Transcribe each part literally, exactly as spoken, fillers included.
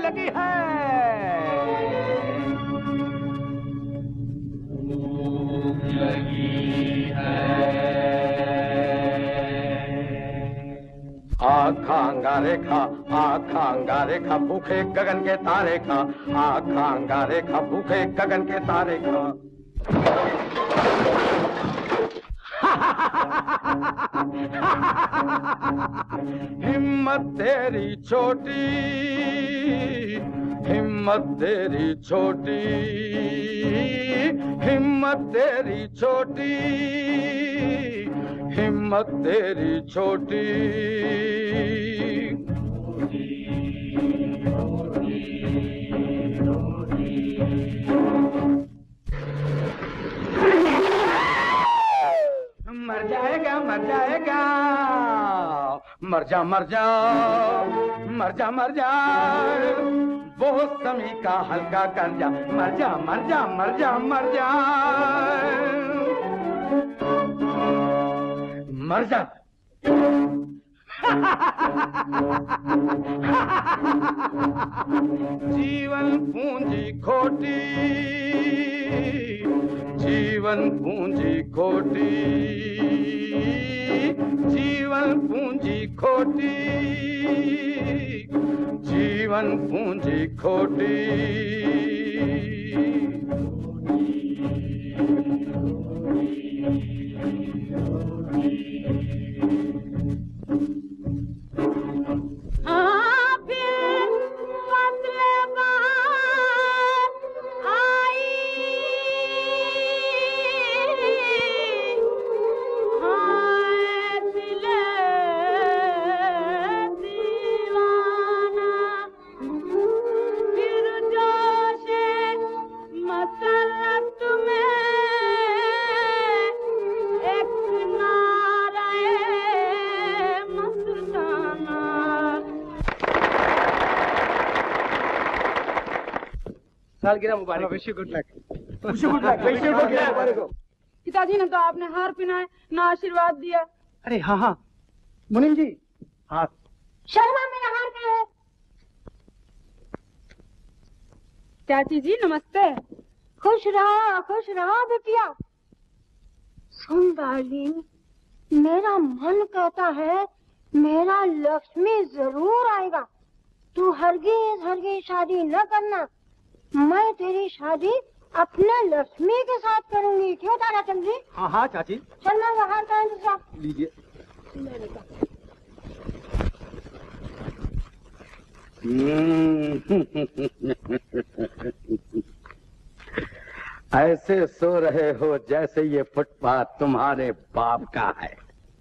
लगी है। भूख लगी है। आखा अंगारे खा, आखा अंगारे खा, भूखे गगन के तारे खा, आखा अंगारे खा, भूखे गगन के तारे खा। हिम्मत तेरी छोटी, हिम्मत तेरी छोटी, हिम्मत तेरी छोटी, हिम्मत तेरी छोटी। मर जाएगा, मर जाएगा, मर जा, मर जा, मर जा, मर जा, बहुत समी का हल्का कर जा, मर जा, मर जा, मर जा, मर जा, मर जा। जीवन पूंजी खोटी, जीवन पूंजी खोटी, जीवन पूंजी खोटी, जीवन पूंजी खोटी। सालगिरह मुबारक। Wish you good luck. Wish you good luck. Wish you good luck. पिताजी ने तो आपने हार पहनाए ना आशीर्वाद दिया। अरे हाँ हाँ मुनीम जी हाथ। शर्मा मेरा हार क्या है? चाची जी नमस्ते। खुश रहो खुश रहो बिटिया। सुन डार्लिंग, मेरा मन कहता है मेरा लक्ष्मी जरूर आएगा। तू हरगिज हरगिज शादी न करना। मैं तेरी शादी अपने लक्ष्मी के साथ करूंगी। क्यों तारा चंद्री? हाँ हाँ चाची। चल मैं बाहर का इंतजाम लीजिए। ऐसे सो रहे हो जैसे ये फुटपाथ तुम्हारे बाप का है।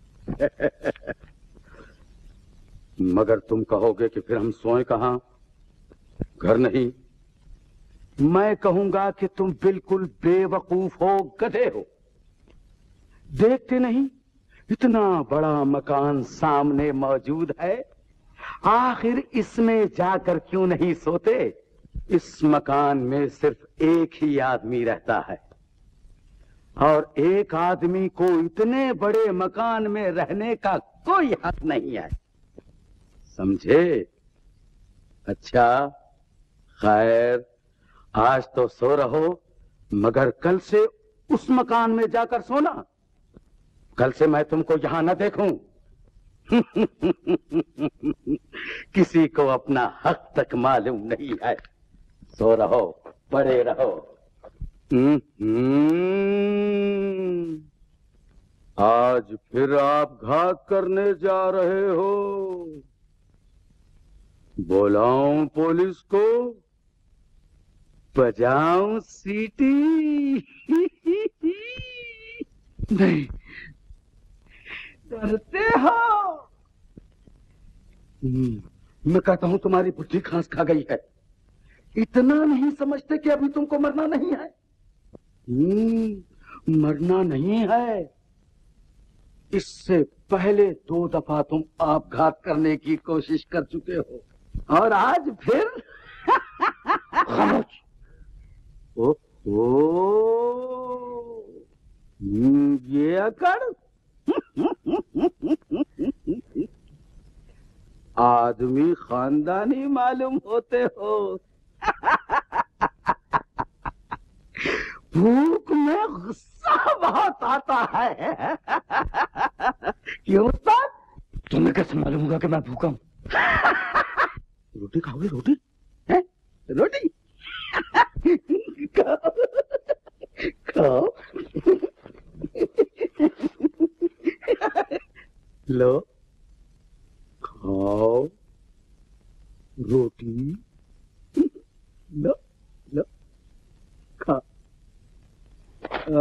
मगर तुम कहोगे कि फिर हम सोए कहाँ? घर नहीं। मैं कहूंगा कि तुम बिल्कुल बेवकूफ हो, गधे हो। देखते नहीं इतना बड़ा मकान सामने मौजूद है, आखिर इसमें जाकर क्यों नहीं सोते? इस मकान में सिर्फ एक ही आदमी रहता है और एक आदमी को इतने बड़े मकान में रहने का कोई हक नहीं है, समझे? अच्छा खैर, आज तो सो रहो, मगर कल से उस मकान में जाकर सोना। कल से मैं तुमको यहां न देखूं। किसी को अपना हक तक मालूम नहीं है। सो रहो, पड़े रहो। आज फिर आप घात करने जा रहे हो। बुलाऊं पुलिस को? बजाऊं सीटी? नहीं, डरते हो? मैं कहता हूं तुम्हारी बुद्धि खांस खा गई है। इतना नहीं समझते कि अभी तुमको मरना नहीं है? मरना नहीं है। इससे पहले दो दफा तुम आपघात करने की कोशिश कर चुके हो और आज फिर खामोश। ओ, ओ, ये अकड़। आज आदमी खानदानी मालूम होते हो। भूख में गुस्सा बहुत आता है। क्यों उस्ताद? तुम्हें कैसे मालूम होगा कि मैं भूखा हूँ? रोटी खाओगे? रोटी है? रोटी खाओ खाओ। लो खाओ रोटी, लो लो खा। आ?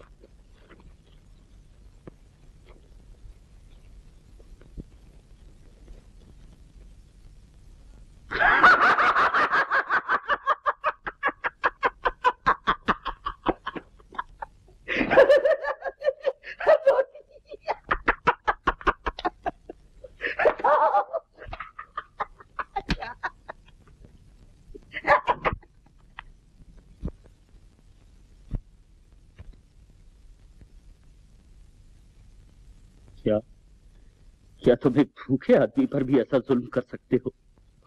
क्या क्या तुम एक भूखे आदमी पर भी ऐसा जुल्म कर सकते हो?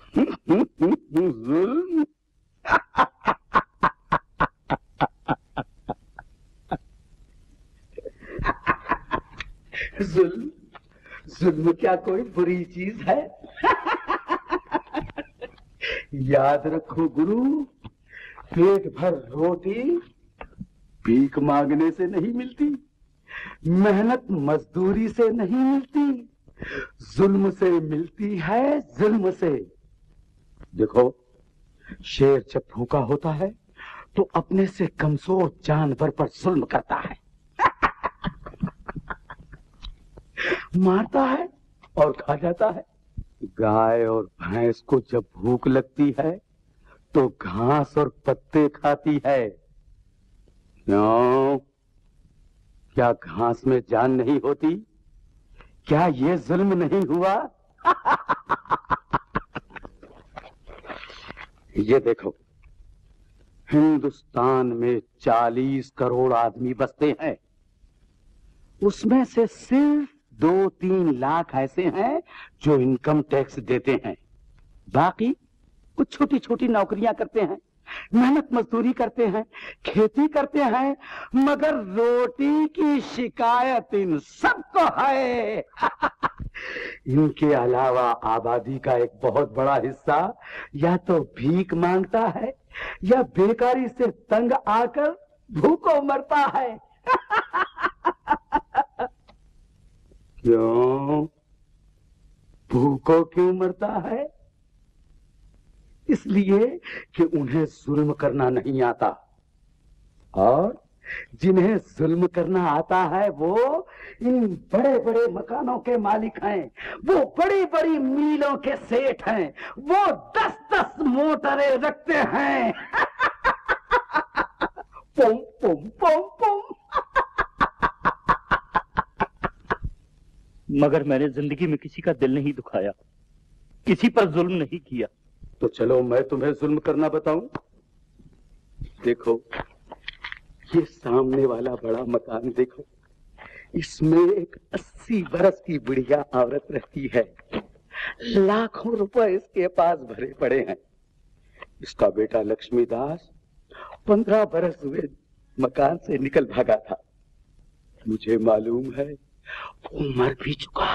जुल्म? जुल्म जुल्म क्या कोई बुरी चीज है? याद रखो गुरु, पेट भर रोटी भीख मांगने से नहीं मिलती, मेहनत मजदूरी से नहीं मिलती, जुल्म से मिलती है, जुल्म से। देखो, शेर जब भूखा होता है तो अपने से कमजोर जानवर पर जुल्म करता है, मारता है और खा जाता है। गाय और भैंस को जब भूख लगती है तो घास और पत्ते खाती है। क्यों? क्या घास में जान नहीं होती? क्या ये जुल्म नहीं हुआ? ये देखो, हिंदुस्तान में चालीस करोड़ आदमी बसते हैं, उसमें से सिर्फ दो तीन लाख ऐसे हैं जो इनकम टैक्स देते हैं। बाकी कुछ छोटी छोटी नौकरियां करते हैं, मेहनत मजदूरी करते हैं, खेती करते हैं, मगर रोटी की शिकायत इन सबको है। इनके अलावा आबादी का एक बहुत बड़ा हिस्सा या तो भीख मांगता है या बेकारी से तंग आकर भूखों मरता है। क्यों? भूखों क्यों मरता है? इसलिए कि उन्हें जुल्म करना नहीं आता, और जिन्हें जुल्म करना आता है वो इन बड़े बड़े मकानों के मालिक हैं, वो बड़ी बड़ी मीलों के सेठ हैं, वो दस दस मोटरें रखते हैं। पुम पुम पुम पुम। मगर मैंने जिंदगी में किसी का दिल नहीं दुखाया, किसी पर जुल्म नहीं किया। तो चलो मैं तुम्हें जुल्म करना बताऊं। देखो, ये सामने वाला बड़ा मकान देखो, इसमें एक अस्सी बरस की बुढ़िया औरत रहती है, लाखों रुपए इसके पास भरे पड़े हैं। इसका बेटा लक्ष्मीदास पंद्रह बरस हुए मकान से निकल भागा था। मुझे मालूम है वो मर भी चुका।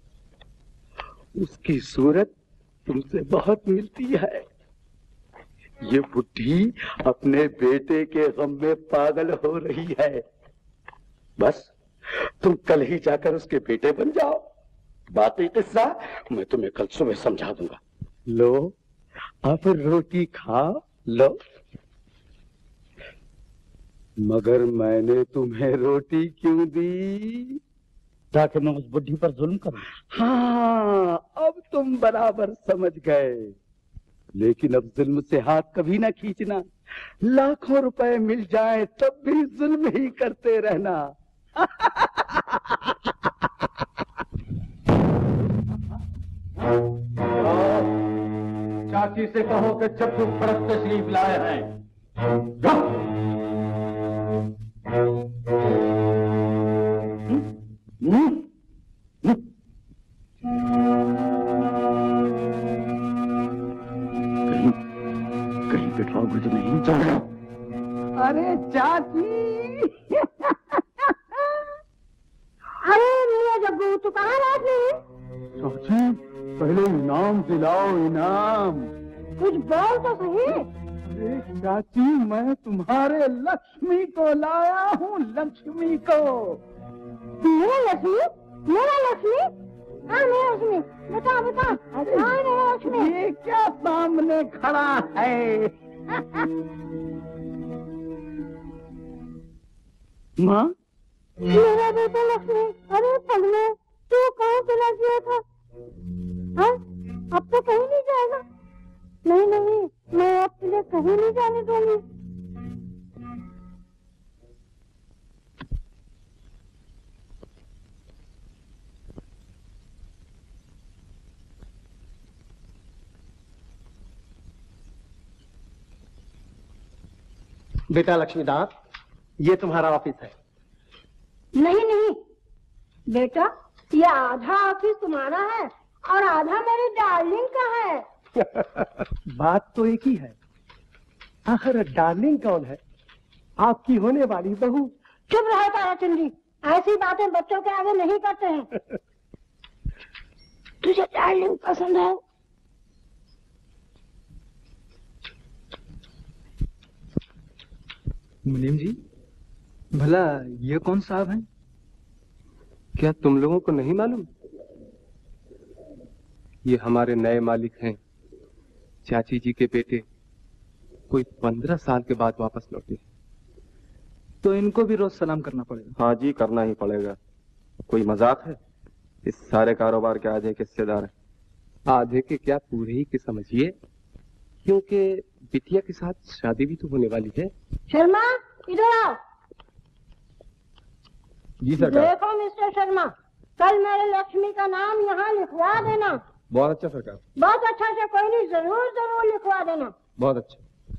उसकी सूरत तुमसे बहुत मिलती है। ये बुढ़ी अपने बेटे के गम में पागल हो रही है। बस तुम कल ही जाकर उसके बेटे बन जाओ। बाकी किस्सा मैं तुम्हें कल सुबह समझा दूंगा। लो, अब रोटी खाओ, लो। मगर मैंने तुम्हें रोटी क्यों दी? ताकि मैं उस बुढ़ी पर जुल्म करूं। हाँ, अब तुम बराबर समझ गए। लेकिन अब जुल्म से हाथ कभी ना खींचना। लाखों रुपए मिल जाए तब भी जुल्म ही करते रहना। चाची से कहो कि चप्पू फड़क तशरीफ लाए हैं। चाची। अरे मेरा जग्गू तू कहाँ रहती है? चाची पहले इनाम दिलाओ, इनाम। कुछ बोल तो सही। अरे चाची मैं तुम्हारे लक्ष्मी को लाया हूँ, लक्ष्मी को। मेरा लक्ष्मी? मेरा लक्ष्मी? हाँ मेरा लक्ष्मी, बता बता। हाँ मेरा लक्ष्मी। ये क्या सामने खड़ा है? माँ मेरा बेटा लक्ष्मी। अरे पगले तू कहाँ चला गया था? हाँ अब तो कहीं नहीं जाएगा। नहीं नहीं मैं अब तुझे कहीं नहीं जाने दूंगी। बेटा लक्ष्मीदास, ये तुम्हारा ऑफिस है। नहीं नहीं बेटा, ये आधा ऑफिस तुम्हारा है और आधा मेरी डार्लिंग का है। बात तो एक ही है। आखिर डार्लिंग कौन है? आपकी होने वाली बहू। चुप रहो ताराचंदी, ऐसी बातें बच्चों के आगे नहीं करते हैं। तुझे डार्लिंग पसंद है? मुनीम जी, भला ये कौन साहब हैं? क्या तुम लोगों को नहीं मालूम? ये हमारे नए मालिक हैं, चाची जी के बेटे। कोई पंद्रह साल के बाद वापस लौटे। तो इनको भी रोज सलाम करना पड़ेगा। हाँ जी, करना ही पड़ेगा। कोई मजाक है? इस सारे कारोबार के आधे के हिस्सेदार हैं। आधे के क्या, पूरे ही के समझिए, क्योंकि बिटिया के साथ शादी भी तो होने वाली है। शर्मा इधर आओ। जी सरकार। देखो मिस्टर शर्मा, कल मेरे लक्ष्मी का नाम यहाँ लिखवा देना। बहुत अच्छा सरकार। बहुत अच्छा से कोई नहीं, जरूर जरूर लिखवा देना। बहुत अच्छा।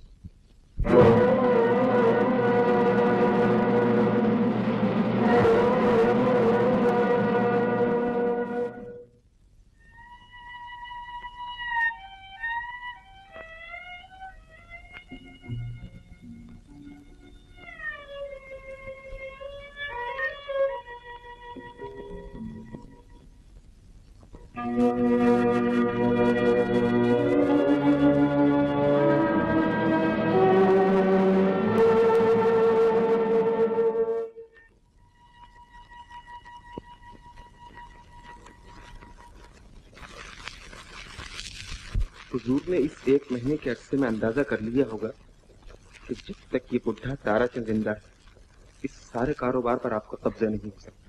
हुजूर ने इस एक महीने के अरसे में अंदाजा कर लिया होगा कि जब तक ये बुढ़ा ताराचंद जिंदा है, इस सारे कारोबार पर आपका कब्जा नहीं हो सकता।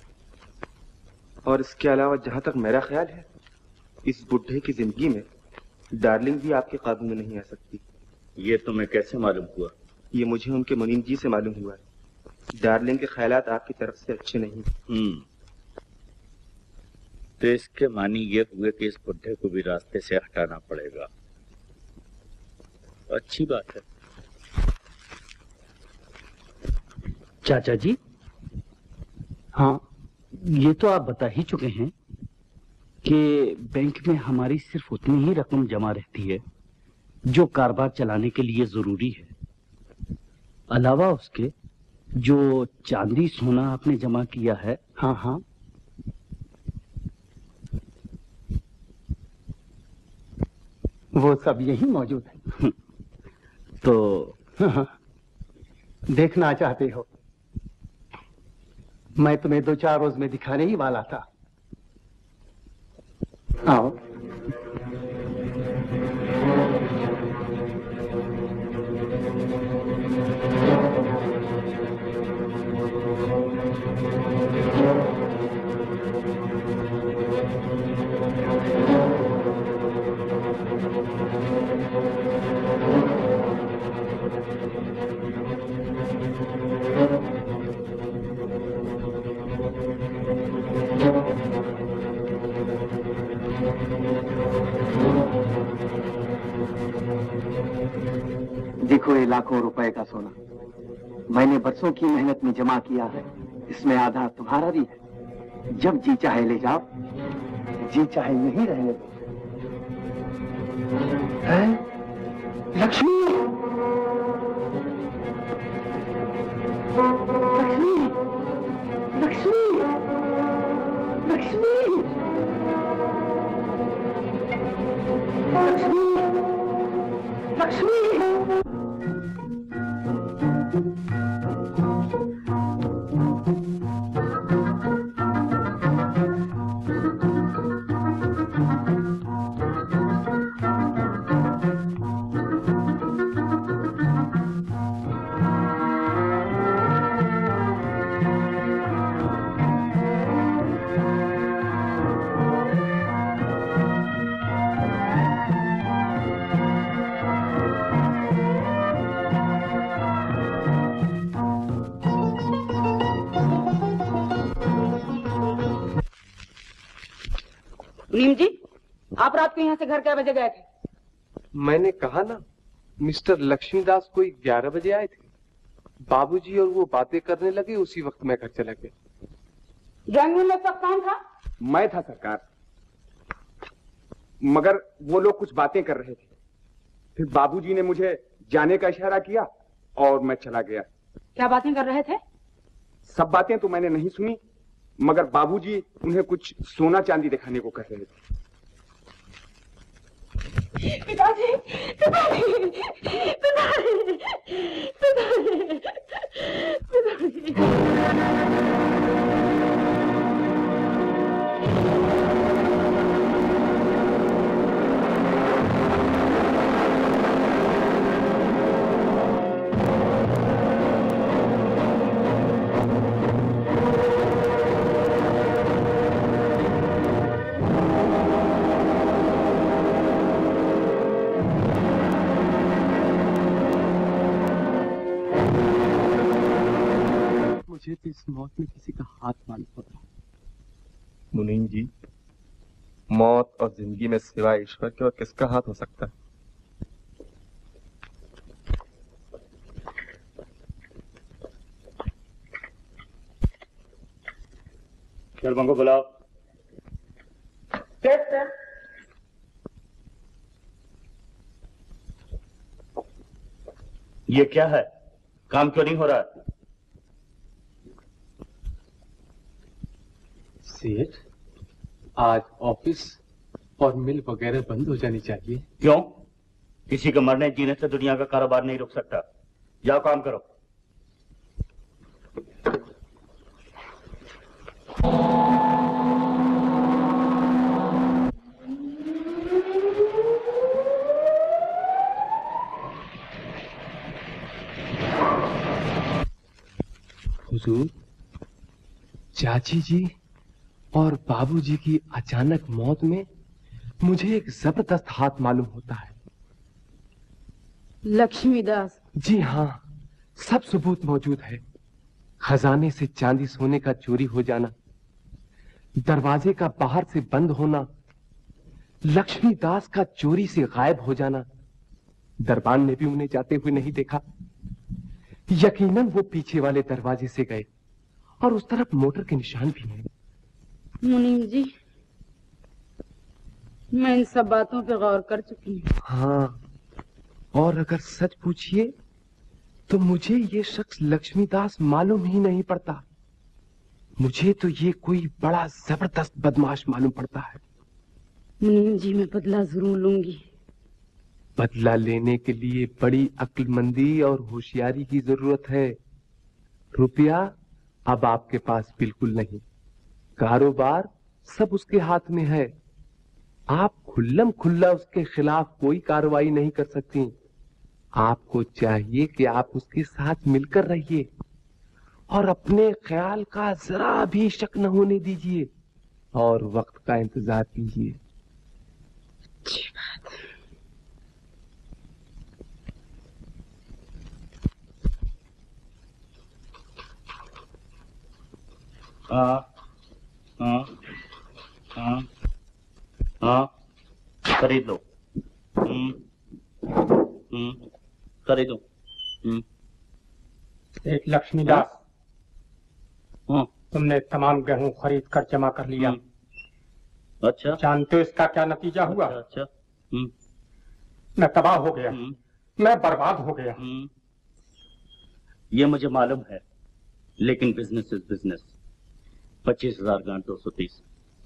और इसके अलावा जहां तक मेरा ख्याल है, इस बुढ़े की जिंदगी में डार्लिंग भी आपके काबू में नहीं आ सकती। ये तुम्हें कैसे मालूम हुआ? ये मुझे उनके मुनीम जी से मालूम हुआ है। डार्लिंग के ख्यालात आपकी तरफ से अच्छे नहीं। हम्म तो इसके मानी ये हुए कि इस बुढ़े को भी रास्ते से हटाना पड़ेगा। अच्छी बात है। चाचा जी, हाँ ये तो आप बता ही चुके हैं कि बैंक में हमारी सिर्फ उतनी ही रकम जमा रहती है जो कारोबार चलाने के लिए जरूरी है। अलावा उसके जो चांदी सोना आपने जमा किया है, हाँ हाँ, वो सब यही मौजूद है। तो हाँ, देखना चाहते हो? मैं तुम्हें दो चार रोज में दिखाने ही वाला था। आओ। देखो ये लाखों रुपए का सोना मैंने बरसों की मेहनत में जमा किया है। इसमें आधा तुम्हारा भी है। जब जी चाहे ले जाओ, जी चाहे यहीं रहने दो। है? लक्ष्मी, लक्ष्मी, लक्ष्मी, लक्ष्मी। नीम जी, आप रात को यहाँ से घर कै बजे गए थे? मैंने कहा ना, मिस्टर लक्ष्मीदास कोई ग्यारह बजे आए थे। बाबूजी और वो बातें करने लगे, उसी वक्त मैं घर चला गया। ड्राइंग रूम में सब कौन था? मैं था सरकार, मगर वो लोग कुछ बातें कर रहे थे। फिर बाबूजी ने मुझे जाने का इशारा किया और मैं चला गया। क्या बातें कर रहे थे? सब बातें तो मैंने नहीं सुनी, मगर बाबूजी उन्हें कुछ सोना चांदी दिखाने को कह रहे थे। पिताजी, पिताजी, पिताजी, पिताजी, पिताजी। मुझे तो इस मौत में किसी का हाथ मालूम हो रहा है। मुनीम जी, मौत और जिंदगी में सिवाय ईश्वर के और किसका हाथ हो सकता है? शर्मा को बुलाओ। ये क्या है? काम क्यों नहीं हो रहा? सेठ, आज ऑफिस और मिल वगैरह बंद हो जानी चाहिए। क्यों? किसी के मरने जीने से दुनिया का कारोबार नहीं रुक सकता। जाओ काम करो। हुजूर, चाची जी और बाबूजी की अचानक मौत में मुझे एक जबरदस्त हाथ मालूम होता है। लक्ष्मीदास? जी हाँ, सब सबूत मौजूद है। खजाने से चांदी सोने का चोरी हो जाना, दरवाजे का बाहर से बंद होना, लक्ष्मीदास का चोरी से गायब हो जाना। दरबान ने भी उन्हें जाते हुए नहीं देखा। यकीनन वो पीछे वाले दरवाजे से गए और उस तरफ मोटर के निशान भी हैं। मुनीम जी, मैं इन सब बातों पे गौर कर चुकी हूँ। हाँ, और अगर सच पूछिए तो मुझे ये शख्स लक्ष्मीदास मालूम ही नहीं पड़ता। मुझे तो ये कोई बड़ा जबरदस्त बदमाश मालूम पड़ता है। मुनीम जी, मैं बदला जरूर लूंगी। बदला लेने के लिए बड़ी अक्लमंदी और होशियारी की जरूरत है। रुपया अब आपके पास बिल्कुल नहीं, कारोबार सब उसके हाथ में है। आप खुल्लम खुल्ला उसके खिलाफ कोई कार्रवाई नहीं कर सकती। आपको चाहिए कि आप उसके साथ मिलकर रहिए और अपने ख्याल का जरा भी शक न होने दीजिए और वक्त का इंतजार कीजिए। अच्छी बात है। हाँ हाँ हाँ हाँ, खरीद लो। हम्म हम्म खरीदो। हम्म एक लक्ष्मीदास, हाँ, तुमने तमाम गेहूं खरीद कर जमा कर लिया। अच्छा, जानते हो इसका क्या नतीजा हुआ? अच्छा, अच्छा। हम्म मैं तबाह हो गया, हम्म मैं बर्बाद हो गया। हम्म ये मुझे मालूम है, लेकिन बिजनेस इज बिजनेस। पच्चीस हजार गांठ दो सौ तीस।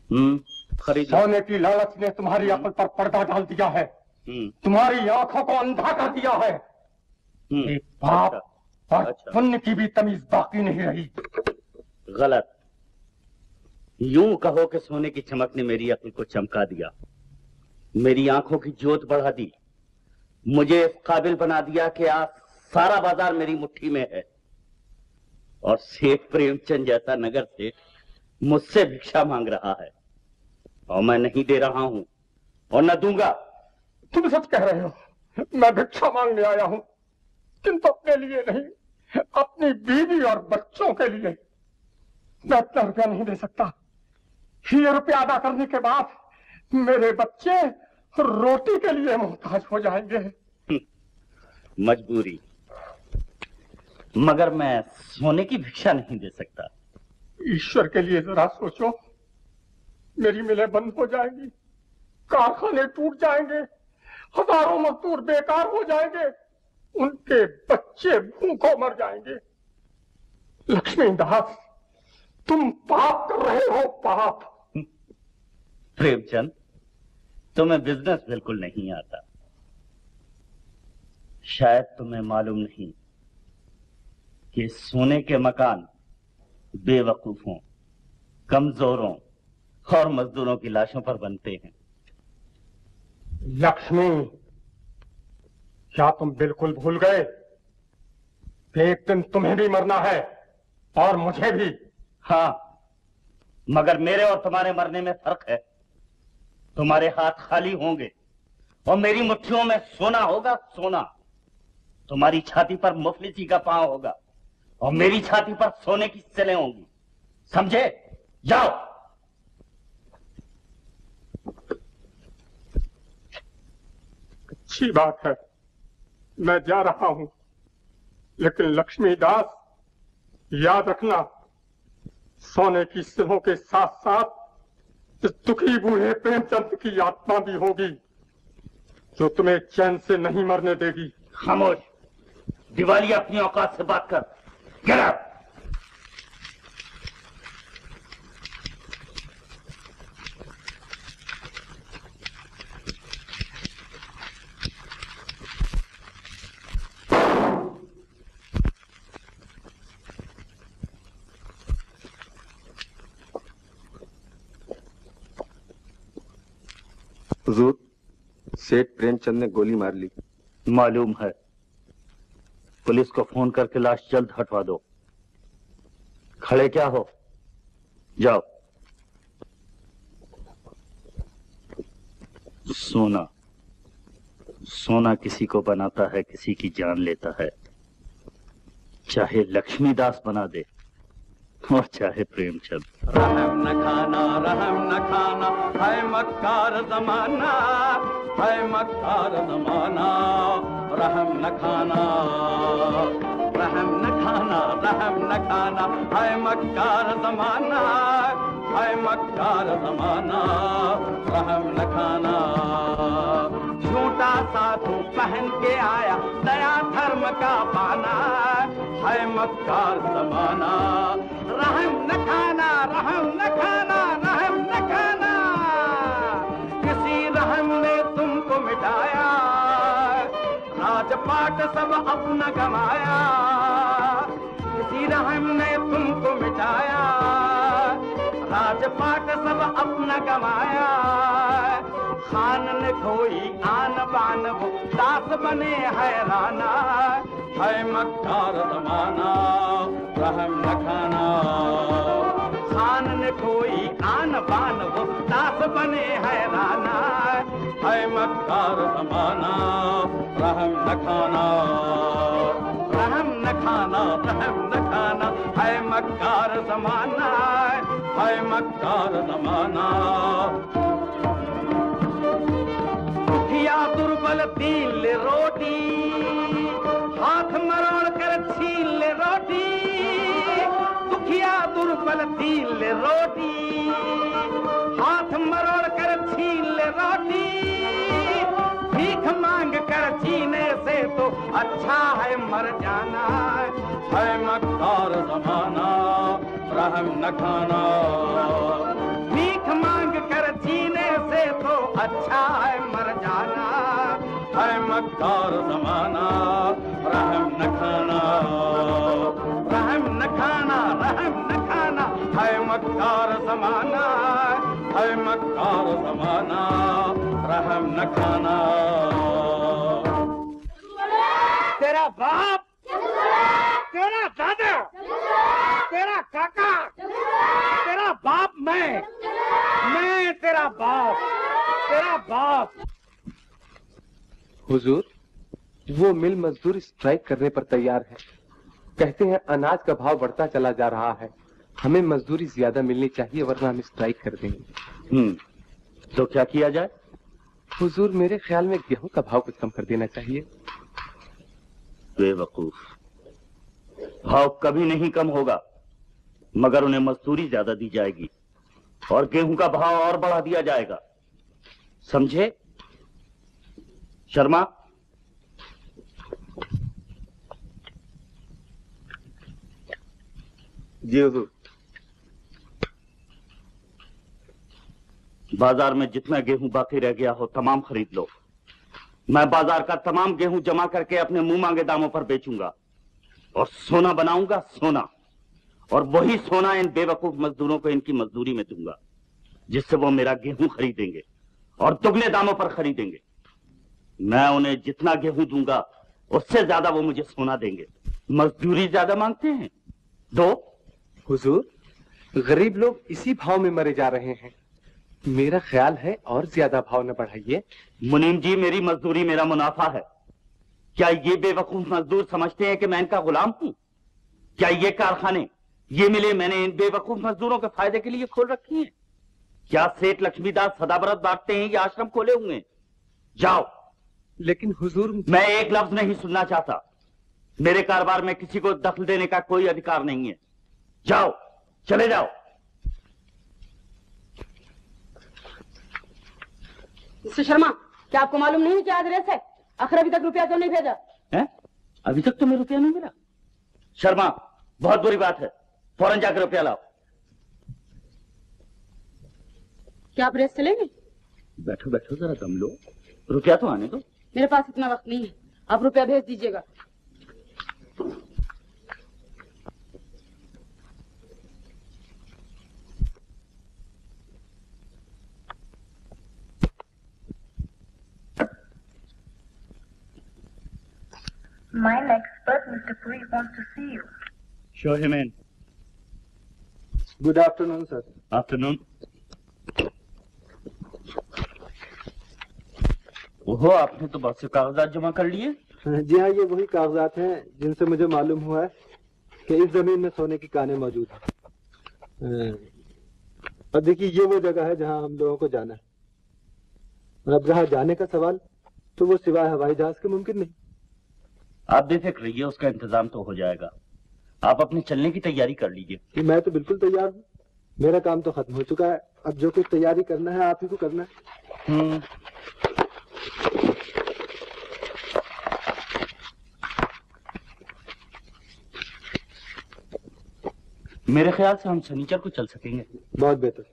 हम्म खरीद। सोने की लालच ने तुम्हारी अकल पर पर्दा डाल दिया है, तुम्हारी आंखों को अंधा कर दिया है। एक पाप अच्छा, और अच्छा। पुण्य की भी तमीज बाकी नहीं रही। गलत। यूं कहो कि सोने की चमक ने मेरी अकल को चमका दिया, मेरी आंखों की ज्योत बढ़ा दी, मुझे इस काबिल बना दिया कि आज सारा बाजार मेरी मुट्ठी में है। और सेठ प्रेमचंद जैसा नगर सेठ मुझसे भिक्षा मांग रहा है और मैं नहीं दे रहा हूं और न दूंगा। तुम सच कह रहे हो, मैं भिक्षा मांगने आया हूं, किंतु अपने लिए नहीं, अपनी बीवी और बच्चों के लिए। मैं इतना रुपया नहीं दे सकता। ये रुपया अदा करने के बाद मेरे बच्चे रोटी के लिए मोहताज हो जाएंगे। मजबूरी, मगर मैं सोने की भिक्षा नहीं दे सकता। ईश्वर के लिए जरा सोचो, मेरी मिलें बंद हो जाएंगी, कारखाने टूट जाएंगे, हजारों मजदूर बेकार हो जाएंगे, उनके बच्चे भूखों मर जाएंगे। लक्ष्मी दास, तुम पाप कर रहे हो, पाप। प्रेमचंद, तुम्हें बिजनेस बिल्कुल नहीं आता। शायद तुम्हें मालूम नहीं कि सोने के मकान बेवकूफों, कमजोरों और मजदूरों की लाशों पर बनते हैं। लक्ष्मी, क्या तुम बिल्कुल भूल गए? एक दिन तुम्हें भी मरना है और मुझे भी। हाँ, मगर मेरे और तुम्हारे मरने में फर्क है। तुम्हारे हाथ खाली होंगे और मेरी मुट्ठियों में सोना होगा, सोना। तुम्हारी छाती पर मुफलिसी का पांव होगा और मेरी छाती पर सोने की सिलें होंगी। समझे? जाओ। अच्छी बात है, मैं जा रहा हूं, लेकिन लक्ष्मी दास, याद रखना, सोने की सिलों के साथ साथ इस दुखी बूढ़े प्रेमचंद की आत्मा भी होगी, जो तुम्हें चैन से नहीं मरने देगी। खामोश, दिवाली अपनी औकात से बात कर। Get out. हुजूर, सेठ प्रेमचंद ने गोली मार ली। मालूम है। पुलिस को फोन करके लाश जल्द हटवा दो। खड़े क्या हो, जाओ। सोना सोना किसी को बनाता है, किसी की जान लेता है, चाहे लक्ष्मीदास बना दे और चाहे प्रेमचंद। रहम न खाना, रहम न खाना, है मक्कार जमाना, है मक्कार जमाना। रहम न खाना, रहम न खाना, रहम न खाना, है मक्कार जमाना, है मक्कार जमाना। रहम न खाना। झूठा साधु पहन के आया नया धर्म का पाना, है मक्कार जमाना। रहम न खाना, रहम न खाना, रहम न खाना। किसी रहम ने तुमको मिटाया, राजपाट सब अपना गमाया। किसी रहम ने तुमको मिटाया, राजपाट सब अपना गमाया। खान ने खोई आन बान, वो दास बने हैराना, है मक्कार जमाना। रहम न खाना। खान ने खोई आन बान, वो दास बने हैराना, है मक्कार जमाना। रहम न खाना, रहम न खाना, रहम न खाना, है मक्कार जमाना, है मक्कार जमाना। दुखिया दुर्बल तीन ले रोटी, हाथ मरोड़ कर छीन ले रोटी। दुखिया दुर्बल तीन ले रोटी, हाथ मरोड़ कर छीन ले रोटी। भीख मांग कर जीने से तो अच्छा है मर जाना, है मक्कार जमाना। रहम न खाना। भीख मांग अच्छा है मर जाना, है मक्कार जमाना, रहम न खाना, रहम न खाना, रहम न खाना, है मक्कार जमाना, है मक्कार जमाना, रहम न खाना। तेरा बाप, तेरा दादा, तेरा काका, तेरा बाप मैं, मैं तेरा बाप, तेरा बाप। हुजूर, वो मिल मजदूर स्ट्राइक करने पर तैयार है। कहते हैं अनाज का भाव बढ़ता चला जा रहा है, हमें मजदूरी ज्यादा मिलनी चाहिए वरना हम स्ट्राइक कर देंगे। हम्म, तो क्या किया जाए? हुजूर, मेरे ख्याल में गेहूं का भाव कुछ कम कर देना चाहिए। बेवकूफ, भाव कभी नहीं कम होगा, मगर उन्हें मजदूरी ज्यादा दी जाएगी और गेहूं का भाव और बढ़ा दिया जाएगा, समझे? शर्मा, जी हुजूर। बाजार में जितना गेहूं बाकी रह गया हो तमाम खरीद लो। मैं बाजार का तमाम गेहूं जमा करके अपने मुंह मांगे दामों पर बेचूंगा और सोना बनाऊंगा, सोना, और वही सोना इन बेवकूफ मजदूरों को इनकी मजदूरी में दूंगा, जिससे वो मेरा गेहूं खरीदेंगे और दुगने दामों पर खरीदेंगे। मैं उन्हें जितना गेहूं दूंगा उससे ज्यादा वो मुझे सोना देंगे। मजदूरी ज्यादा मांगते हैं, दो। हुजूर, गरीब लोग इसी भाव में मरे जा रहे हैं, मेरा ख्याल है और ज्यादा भाव न बढ़ाइए। मुनीम जी, मेरी मजदूरी मेरा मुनाफा है। क्या ये बेवकूफ मजदूर समझते हैं कि मैं इनका गुलाम हूं? क्या ये कारखाने, ये मिले मैंने इन बेवकूफ मजदूरों के फायदे के लिए खोल रखी हैं? क्या सेठ लक्ष्मीदास सदाबरत बांटते हैं या आश्रम खोले हुए हैं? जाओ। लेकिन हुजूर, मैं एक लफ्ज नहीं सुनना चाहता। मेरे कारोबार में किसी को दखल देने का कोई अधिकार नहीं है। जाओ, चले जाओ। मिस्टर शर्मा, क्या आपको मालूम नहीं क्या एड्रेस है? आखिर अभी तक रुपया तो नहीं भेजा है? अभी तक तुम्हें रुपया नहीं मिला? शर्मा, बहुत बुरी बात है, फौरन जाकर रुपया लाओ। क्या आप रेस चलेंगे? बैठो बैठो, जरा दम लो, रुपया तो आने दो। मेरे पास इतना वक्त नहीं है, आप रुपया भेज दीजिएगा। Mine expert, Mister Puri, wants to see you. Show him in. Good afternoon, sir. Afternoon. ओहो, आपने तो बहुत से कागजात जमा कर लिए। जी हाँ, ये वही कागजात हैं जिनसे मुझे मालूम हुआ है कि इस जमीन में सोने की कानें मौजूद हैं। अब देखिए, ये वो जगह है जहाँ हम लोगों को जाना है, और अब जहाँ जाने का सवाल तो वो सिवाय हवाई जहाज के मुमकिन नहीं। आप बेफिक्र रहिए, उसका इंतजाम तो हो जाएगा। आप अपने चलने की तैयारी कर लीजिए। मैं तो बिल्कुल तैयार हूँ, मेरा काम तो खत्म हो चुका है, अब जो कुछ तैयारी करना है आप ही को करना है। हम्म। मेरे ख्याल से हम शनिचर को चल सकेंगे। बहुत बेहतर।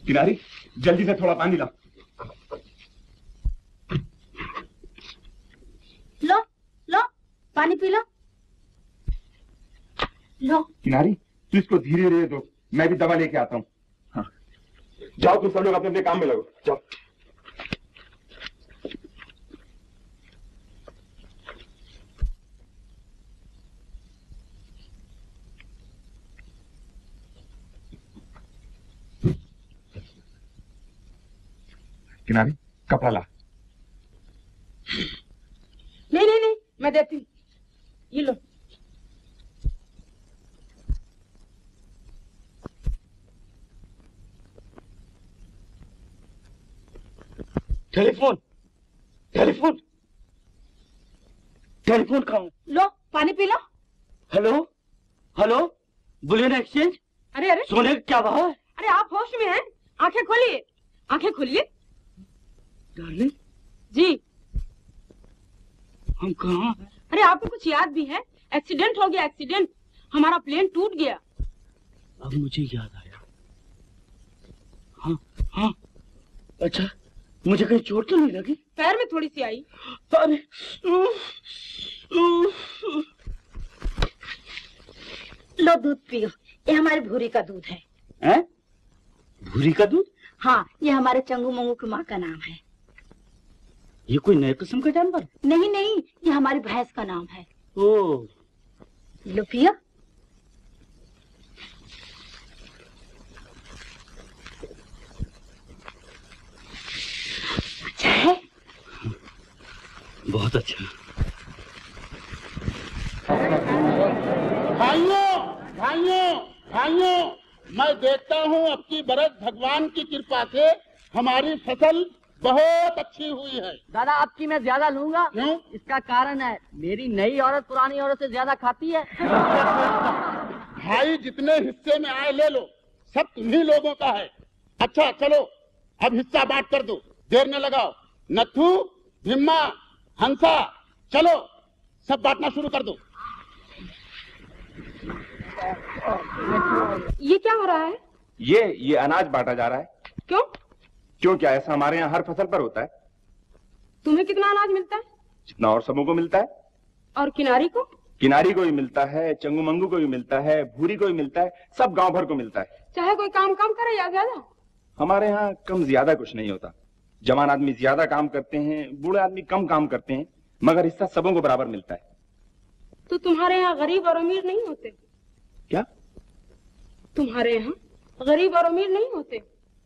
किनारी जल्दी से थोड़ा पानी ला। लो लो पानी पी लो। लो किनारी तू इसको धीरे धीरे दो, मैं भी दवा लेके आता हूँ। हाँ जाओ तुम सब लोग अपने अपने काम में लगो, जाओ। किनारी कपड़ा ला। नहीं नहीं नहीं मैं देती हूँ, ये लो। टेलीफोन टेलीफोन टेलीफोन कहाँ है? लो पानी पी लो। Hello hello bullion exchange. अरे अरे सोने का क्या भाव है? अरे आप होश में हैं? आंखें खोलिए, आंखें खोलिए। डार्लिंग जी हम कहाँ हैं? अरे आपको कुछ याद भी है? एक्सीडेंट हो गया, एक्सीडेंट। हमारा प्लेन टूट गया। अब मुझे याद आया। हाँ हाँ अच्छा, मुझे कहीं चोट तो नहीं लगी? पैर में थोड़ी सी आई। अरे लो दूध पियो, ये हमारी भूरी का दूध है। हैं? भूरी का दूध? हाँ, ये हमारे चंगू मंगू की माँ का नाम है। ये कोई नए किस्म का जानवर? नहीं नहीं, ये हमारी भैंस का नाम है। ओ लो पियो। अच्छा है? बहुत अच्छा। भाइयों भाइयों भाइयों, मैं देखता हूँ अब की बरस भगवान की कृपा से हमारी फसल बहुत अच्छी हुई है। दादा आपकी मैं ज्यादा लूंगा। क्यों? इसका कारण है मेरी नई औरत पुरानी औरत से ज्यादा खाती है। भाई जितने हिस्से में आए ले लो, सब तुम्ही लोगों का है। अच्छा चलो अब हिस्सा बांट कर दो, देर न लगाओ। नथु, भिम्मा, हंसा, चलो सब बांटना शुरू कर दो। ये क्या हो रहा है? ये ये अनाज बांटा जा रहा है। क्यों? क्यों क्या, ऐसा हमारे यहाँ हर फसल पर होता है। तुम्हें कितना अनाज मिलता है? जितना और सबों को मिलता है। और किनारी को? किनारी को भी मिलता है, चंगू मंगू को भी मिलता है, भूरी को भी मिलता है, सब गांव भर को मिलता है। चाहे कोई काम कम करे या ज्यादा। हमारे यहाँ कम ज्यादा कुछ नहीं होता। जवान आदमी ज्यादा काम करते हैं, बूढ़े आदमी कम काम करते हैं, मगर हिस्सा सबों को बराबर मिलता है। तो तुम्हारे यहाँ गरीब और अमीर नहीं होते? क्या? तुम्हारे यहाँ गरीब और अमीर नहीं होते?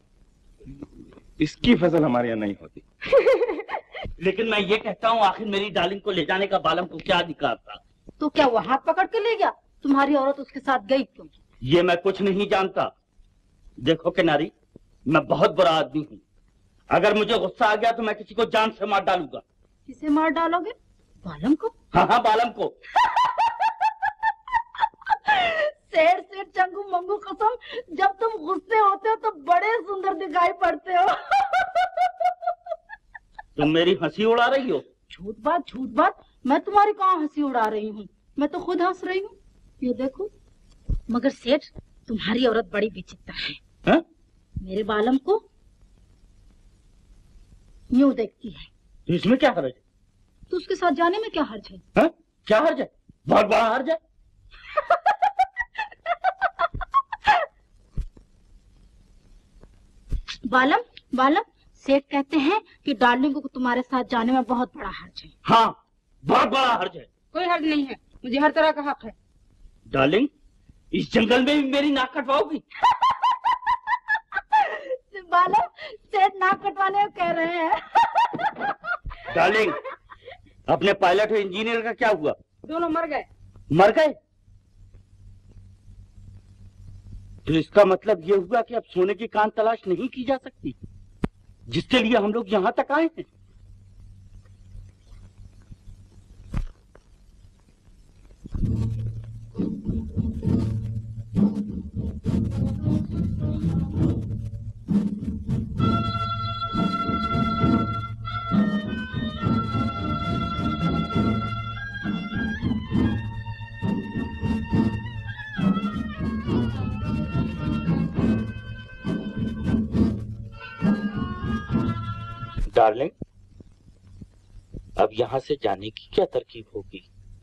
इसकी फसल हमारे यहाँ नहीं होती। लेकिन मैं ये कहता हूँ, आखिर मेरी डार्लिंग को ले जाने का बालम को क्या अधिकार था? तो क्या वो हाथ पकड़ के ले गया? तुम्हारी औरत उसके साथ गई क्यों? ये मैं कुछ नहीं जानता। देखो किनारी, मैं बहुत बुरा आदमी हूँ। अगर मुझे गुस्सा आ गया तो मैं किसी को जान से मार डालूंगा। किसे मार डालोगे? बालम को? हाँ हाँ बालम को। शेर शेर चंगू मंगू कसम, जब तुम गुस्से होते हो तो बड़े सुंदर दिखाई पड़ते हो। तुम मेरी हंसी उड़ा रही हो? झूठ बात झूठ बात, मैं तुम्हारी कहाँ हंसी उड़ा रही हूँ? मैं तो खुद हंस रही हूँ। ये देखो। मगर सेठ, तुम्हारी औरत बड़ी विचित्र है, है? मेरे बालम को यूं देखती है। तो इसमें क्या हर्ज है? तो उसके साथ जाने में क्या हर्ज है? है? क्या हर्ज है? बहुत बड़ा हर्ज है। बालम बालम, सेठ कहते हैं कि डार्लिंग को तुम्हारे साथ जाने में बहुत बड़ा हर्ज है। हाँ, बहुत बड़ा हर्ज है। कोई हर्ज नहीं है, मुझे हर तरह का हक है। डार्लिंग, इस जंगल में भी मेरी नाक कटवाओगी? बालम, सेठ नाक कटवाने को कह रहे हैं। डार्लिंग, अपने पायलट और इंजीनियर का क्या हुआ? दोनों मर गए। मर गए? तो इसका मतलब ये हुआ कि अब सोने की कान तलाश नहीं की जा सकती, जिसके लिए हम लोग यहां तक आए हैं। डार्लिंग, अब यहाँ से जाने की क्या तरकीब होगी?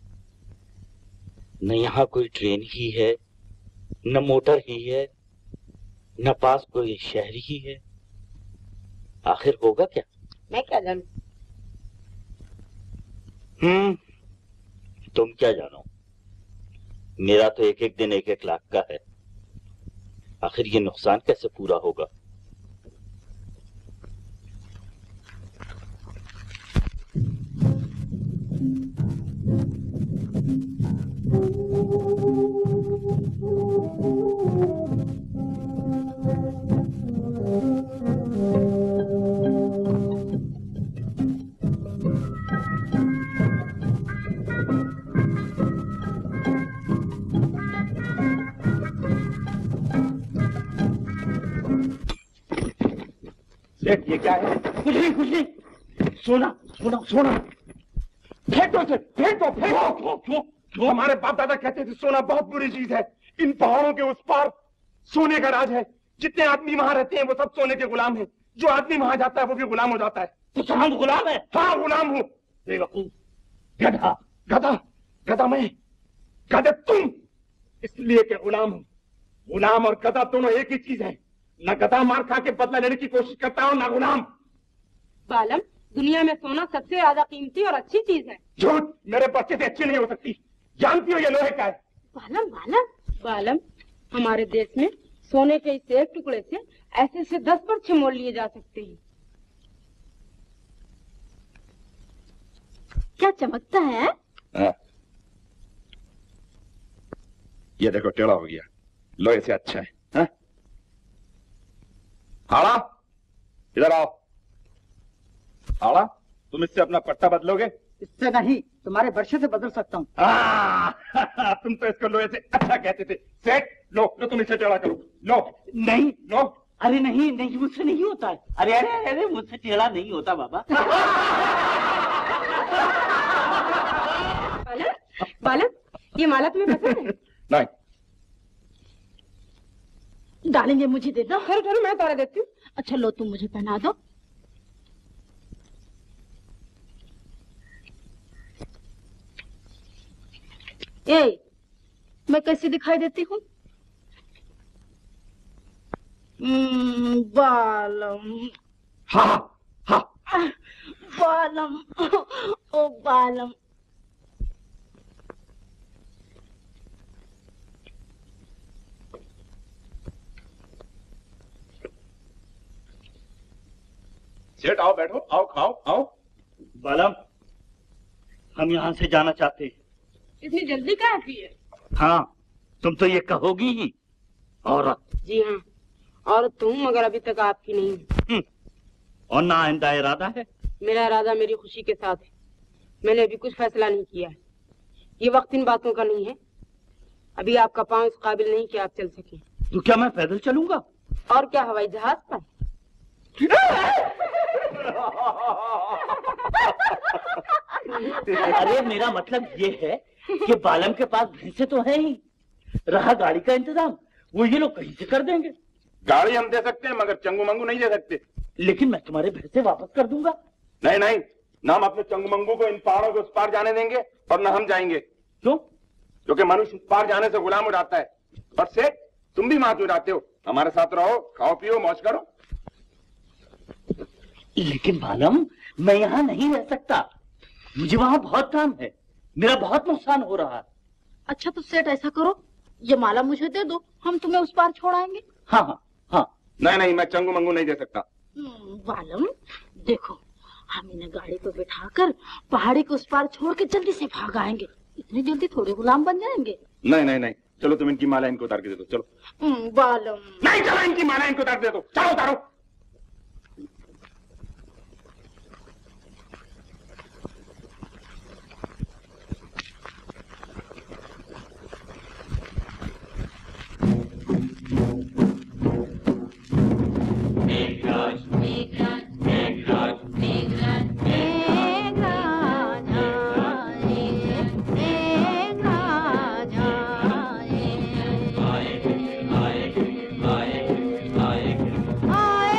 न यहाँ कोई ट्रेन ही है, न मोटर ही है, न पास कोई शहर ही है। आखिर होगा क्या? मैं क्या जानूं? हम्म, तुम क्या जानो? मेरा तो एक एक दिन एक एक लाख का है। आखिर ये नुकसान कैसे पूरा होगा? ये क्या है? कुछ नहीं, कुछ नहीं। सोना, सोना, सोना। फेंको से, फेंको, फेंको। क्यों, क्यों, क्यों? हमारे बाप दादा कहते थे सोना बहुत बुरी चीज है। इन पहाड़ों के उस पार सोने का राज है। जितने आदमी वहां रहते हैं वो सब सोने के गुलाम हैं। जो आदमी वहां जाता है वो भी गुलाम हो जाता है। तो हम गुलाम है? हाँ, गुलाम हूँ। बेवकूफ, गधा। गधा, गधा मैं, गधा तुम। इसलिए कि गुलाम हूँ। गुलाम और गधा दोनों एक ही चीज है। न गधा मार खा के बदला लेने की कोशिश करता हूँ, न गुलाम। बालम, दुनिया में सोना सबसे ज्यादा कीमती और अच्छी चीज है। झूठ, मेरे बच्चे से अच्छी नहीं हो सकती। जानती हो ये लोहे का है। बालम, बालम, बालम, हमारे देश में सोने के इस एक टुकड़े से ऐसे से दस पर्चे मोल लिए जा सकते हैं। क्या चमकता है? हाँ। ये देखो टेढ़ा हो गया, लोहे से अच्छा है। हाँ? आड़ा, इधर आओ। आड़ा, तुम इससे अपना पट्टा बदलोगे? इससे नहीं, तुम्हारे वर्षे से बदल सकता हूँ। तुम तो इसको लोहे से अच्छा कहते थे। सेठ, लो, लो तुम इसे टेढ़ा करो। लो। नहीं, लो। अरे नहीं, नहीं, मुझसे नहीं होता है। अरे अरे अरे, अरे मुझसे टेढ़ा नहीं होता बाबा। बालम, बालम, ये माला तुम्हें पसंद है? नहीं। डालेंगे, मुझे दे दो। ठहरो ठहरो, मैं तोड़ा देती हूँ। अच्छा लो, तुम मुझे पहना दो। ए, मैं कैसी दिखाई देती हूँ? बालम। हाँ हाँ। बालम, ओ बालम। सेठ आओ, बैठो, आओ, खाओ, आओ। बालम, हम यहाँ से जाना चाहते हैं। इतनी जल्दी क्या की है? हाँ, तुम तो ये कहोगी ही, औरत। जी हाँ, औरत तो हूँ, मगर अभी तक आपकी नहीं। और ना आइंदा इरादा है? मेरा इरादा मेरी खुशी के साथ है। मैंने अभी कुछ फैसला नहीं किया है। ये वक्त इन बातों का नहीं है। अभी आपका पाँव इस काबिल नहीं कि आप चल सके। तो क्या मैं पैदल चलूंगा? और क्या, हवाई जहाज पर? अरे मेरा मतलब ये है कि बालम के पास भैंसे तो है ही, रहा गाड़ी का इंतजाम वो ये लोग कहीं से कर देंगे। गाड़ी हम दे सकते हैं, मगर चंगू मंगू नहीं दे सकते। लेकिन मैं तुम्हारे भैंसे वापस कर दूंगा। नहीं नहीं, ना हम अपने चंगू मंगू को इन पहाड़ों के उस पार जाने देंगे और न हम जाएंगे। क्यों? क्योंकि मनुष्य उस पार जाने से गुलाम हो जाता है। और सेठ, तुम भी मात हो जाते हो। हमारे साथ रहो, खाओ पियो, मौज करो। लेकिन बालम, मैं यहाँ नहीं रह सकता। मुझे वहाँ बहुत काम है, मेरा बहुत नुकसान हो रहा है। अच्छा तो सेठ ऐसा करो, ये माला मुझे दे दो, हम तुम्हें उस पार छोड़ाएंगे। हाँ हाँ हाँ। नहीं नहीं, मैं चंगू मंगू नहीं दे सकता। बालम देखो, हम इन्हें गाड़ी पे बिठाकर पहाड़ी को उस पार छोड़ के जल्दी से भाग आएंगे। इतनी जल्दी थोड़े गुलाम बन जाएंगे। नहीं नहीं नहीं, चलो तुम इनकी माला इनको उतार के दे दो। चलो। बालम नहीं, चलो इनकी माला इनको उतार दे दो। चलो उतारो। आए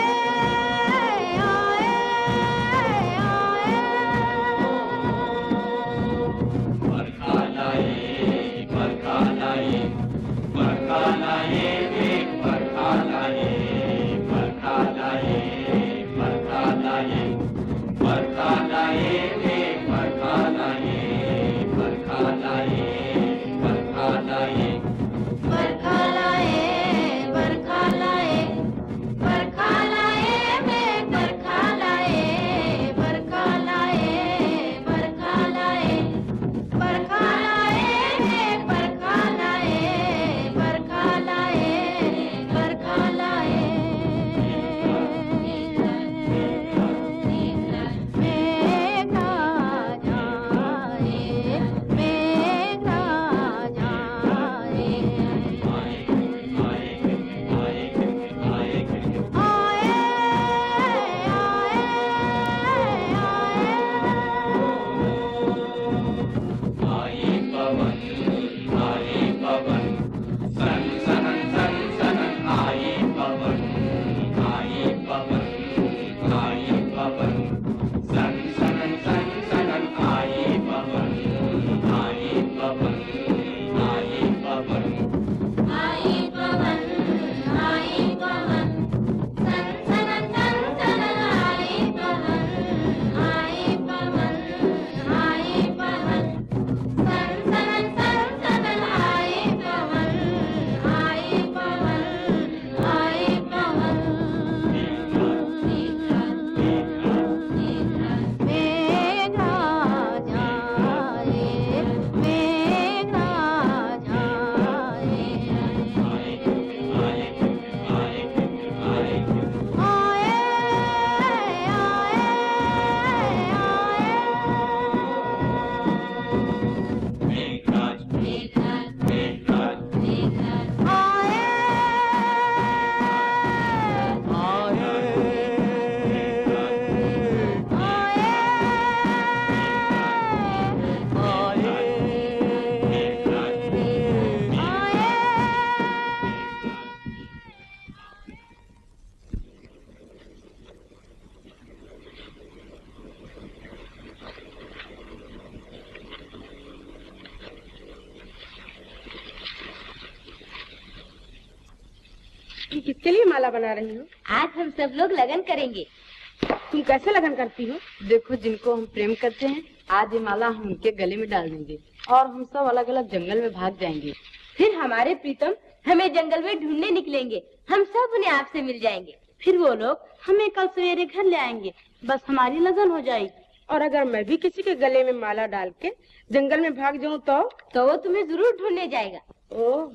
किसके लिए माला बना रही हो? आज हम सब लोग लगन करेंगे। तुम कैसे लगन करती हो? देखो, जिनको हम प्रेम करते हैं, आज ये माला हम उनके गले में डाल देंगे और हम सब अलग अलग जंगल में भाग जाएंगे। फिर हमारे प्रीतम हमें जंगल में ढूंढने निकलेंगे। हम सब उन्हें आपसे मिल जाएंगे। फिर वो लोग हमें कल सवेरे घर ले आएंगे। बस हमारी लगन हो जाएगी। और अगर मैं भी किसी के गले में माला डाल के जंगल में भाग जाऊं तो तो वो तुम्हें जरूर ढूंढने जाएगा। ओह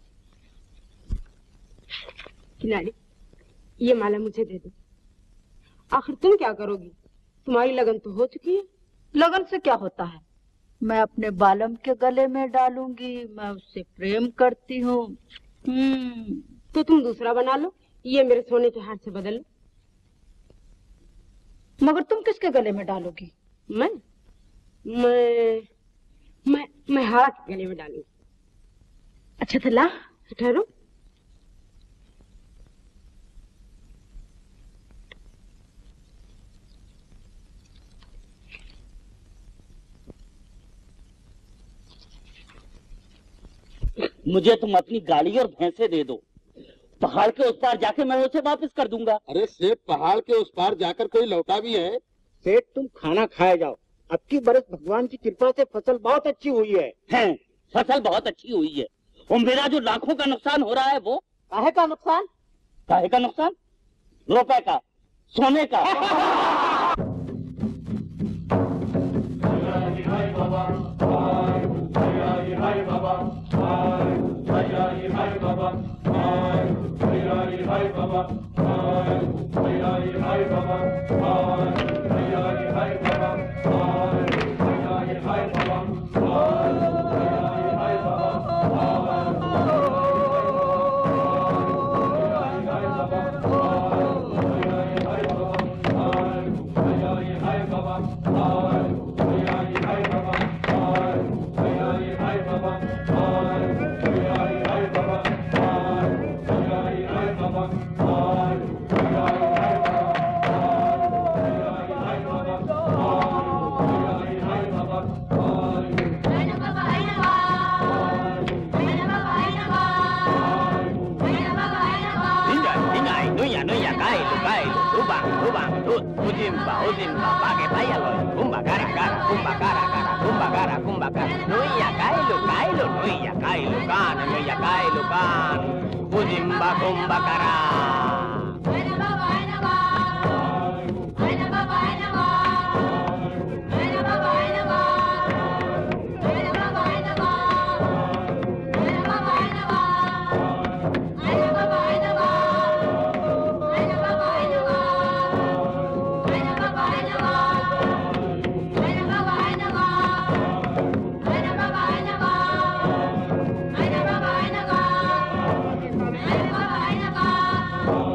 किनारी, ये माला मुझे दे दो। आखिर तुम क्या करोगी? तुम्हारी लगन तो हो चुकी है। लगन से क्या होता है? मैं अपने बालम के गले में डालूंगी। मैं उससे प्रेम करती हूँ। हम्म, तो तुम दूसरा बना लो। ये मेरे सोने के हार से बदल लो। मगर तुम किसके गले में डालोगी? मैं मैं मैं मैं हारा के गले में डालूंगी। अच्छा तो ला, ठहरो। मुझे तुम अपनी गाड़ी और भैंसे दे दो। पहाड़ के उस पार जाके मैं उसे वापस कर दूंगा। अरे सेठ, पहाड़ के उस पार जाकर कोई लौटा भी है? सेठ, तुम खाना खाए जाओ। अब की बरस भगवान की कृपा से फसल बहुत अच्छी हुई है। हैं, फसल बहुत अच्छी हुई है। और मेरा जो लाखों का नुकसान हो रहा है वो काहे का नुकसान? काहे का नुकसान? रुपए का, सोने का। Bye.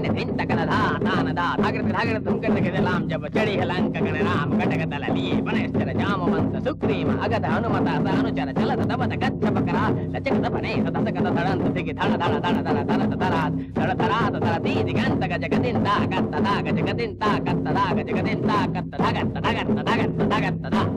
के धिन तकन धा तान दा धागर धागर तुम कर के लाम जब चढ़ी हलंक गण राम कटक दल लिए बनेश्वर जाम वंत सुग्रीव अगध हनुमता अनुचर चलत तबत गच्छ बकरा लचक तपने सदत कत धड़न तुधिक धड़ धड़ धड़ धड़ धड़ धड़ा धड़ धड़ा धड़ दी दिगंत गजगदिन दा कत दा गजगदिन ता कत दा गजगदिन ता कत दा गत दा गत दा गत दा गत दा।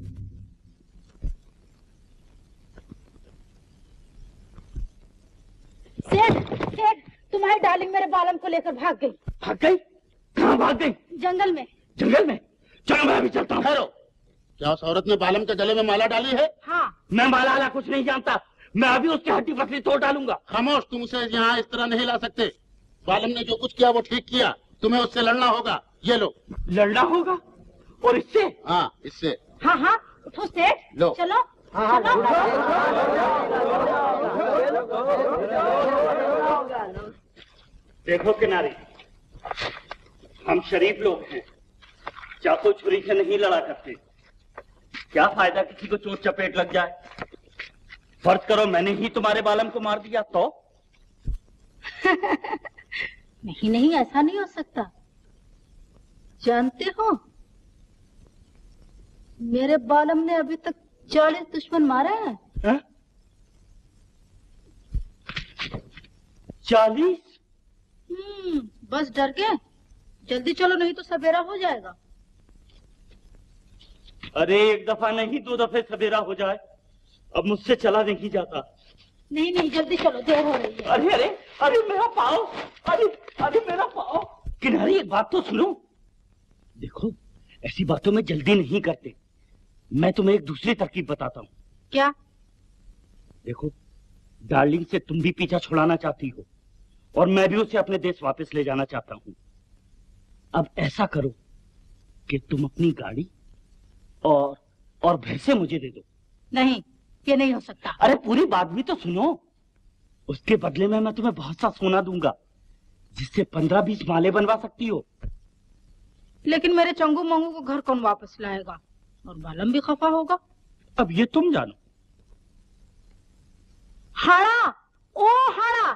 सेठ सेठ तुम्हारी डार्लिंग मेरे बालम को लेकर भाग गई। भाग गई? कहाँ भाग गई? जंगल में। जंगल में? चलो मैं अभी चलता हूँ। ठहरो, क्या उस औरत ने बालम के गले में माला डाली है? हाँ। मैं माला वाला कुछ नहीं जानता, मैं अभी उसकी हड्डी पसली तोड़ डालूंगा। खामोश, तुम उसे यहाँ इस तरह नहीं ला सकते। बालम ने जो कुछ किया वो ठीक किया, तुम्हें उससे लड़ना होगा। ये लो। लड़ना होगा? और इससे? हाँ इससे। हाँ हाँ उठो सेठ, लो चलो चलो। देखो किनारे, हम शरीफ लोग हैं, चाकू छुरी से नहीं लड़ा करते। क्या फायदा किसी को चोट चपेट लग जाए? फर्ज करो मैंने ही तुम्हारे बालम को मार दिया तो? नहीं नहीं ऐसा नहीं हो सकता। जानते हो मेरे बालम ने अभी तक चालीस दुश्मन मारे हैं। है? चालीस? हम्म, बस डर गए। जल्दी चलो नहीं तो सवेरा हो जाएगा। अरे एक दफा नहीं दो दफे सवेरा हो जाए, अब मुझसे चला नहीं जाता। नहीं नहीं जल्दी चलो, देर हो रही है। अरे अरे अरे मेरा पाँव, अरे अरे मेरा पाँव। किनारी एक बात तो सुनो, देखो ऐसी बातों में जल्दी नहीं करते। मैं तुम्हें एक दूसरी तरकीब बताता हूँ। क्या? देखो डार्लिंग से तुम भी पीछा छुड़ाना चाहती हो और मैं भी उसे अपने देश वापस ले जाना चाहता हूँ। अब ऐसा करो कि तुम अपनी गाड़ी और और भैंसे मुझे दे दो। नहीं ये नहीं हो सकता। अरे पूरी बात भी तो सुनो। उसके बदले में मैं तुम्हें बहुत सा सोना दूंगा जिससे पंद्रह बीस माले बनवा सकती हो। लेकिन मेरे चंगू मंगू को घर कौन वापस लाएगा? और बालम भी खफा होगा। अब ये तुम जानो। हाड़ा, ओ हाड़ा,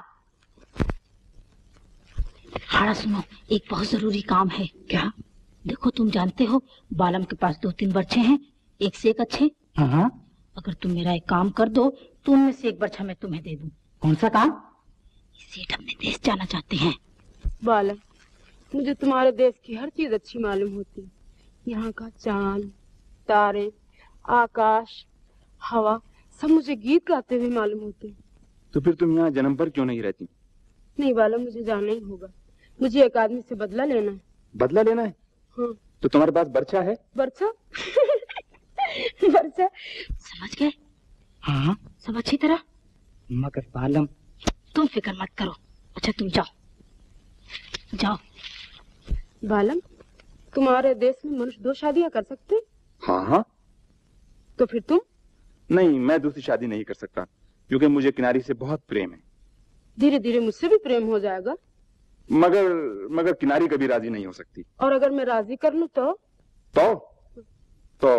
हाड़ा सुनो, एक बहुत जरूरी काम है। क्या? देखो तुम जानते हो बालम के पास दो तीन बर्छे हैं, एक से एक अच्छे। हाँ। अगर तुम मेरा एक काम कर दो तो उनमें से एक बर्छा मैं तुम्हें दे दूं। कौन सा काम? सेठ अपने देश जाना चाहते हैं। बालम, मुझे तुम्हारे देश की हर चीज अच्छी मालूम होती है। यहाँ का चांद, तारे, आकाश, हवा सब मुझे गीत गाते हुए मालूम होते हैं। तो फिर तुम यहाँ जन्म पर क्यों नहीं रहती? नहीं बालम, मुझे जाना ही होगा। मुझे एक आदमी से बदला लेना है। बदला लेना है? हाँ। तो तुम्हारे पास बर्छा है? बर्छा? बर्छा? समझ गए? हाँ सब अच्छी तरह। मगर बालम, तुम फिक्र मत करो। अच्छा तुम जाओ जाओ। बालम, तुम्हारे देश में मनुष्य दो शादियां कर सकते हैं? हाँ हाँ। तो फिर तुम? नहीं, मैं दूसरी शादी नहीं कर सकता क्योंकि मुझे किनारी से बहुत प्रेम है। धीरे धीरे मुझसे भी प्रेम हो जाएगा। मगर मगर किनारी कभी राजी नहीं हो सकती। और अगर मैं राजी कर लूं तो? तो तो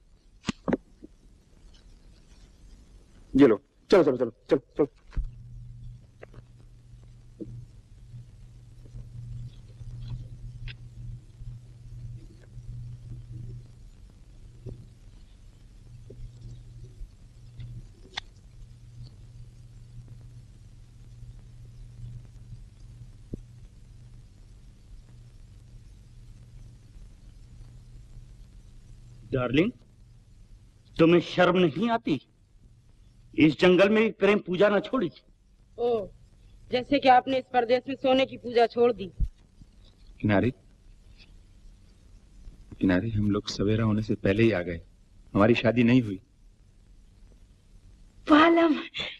ये लो, चलो चलो चलो चलो चलो। डार्लिंग, तुम्हें शर्म नहीं आती? इस जंगल में भी प्रेम पूजा न छोड़ी। ओ, जैसे कि आपने इस परदेश में सोने की पूजा छोड़ दी। किनारी किनारी हम लोग सवेरा होने से पहले ही आ गए, हमारी शादी नहीं हुई। बालम,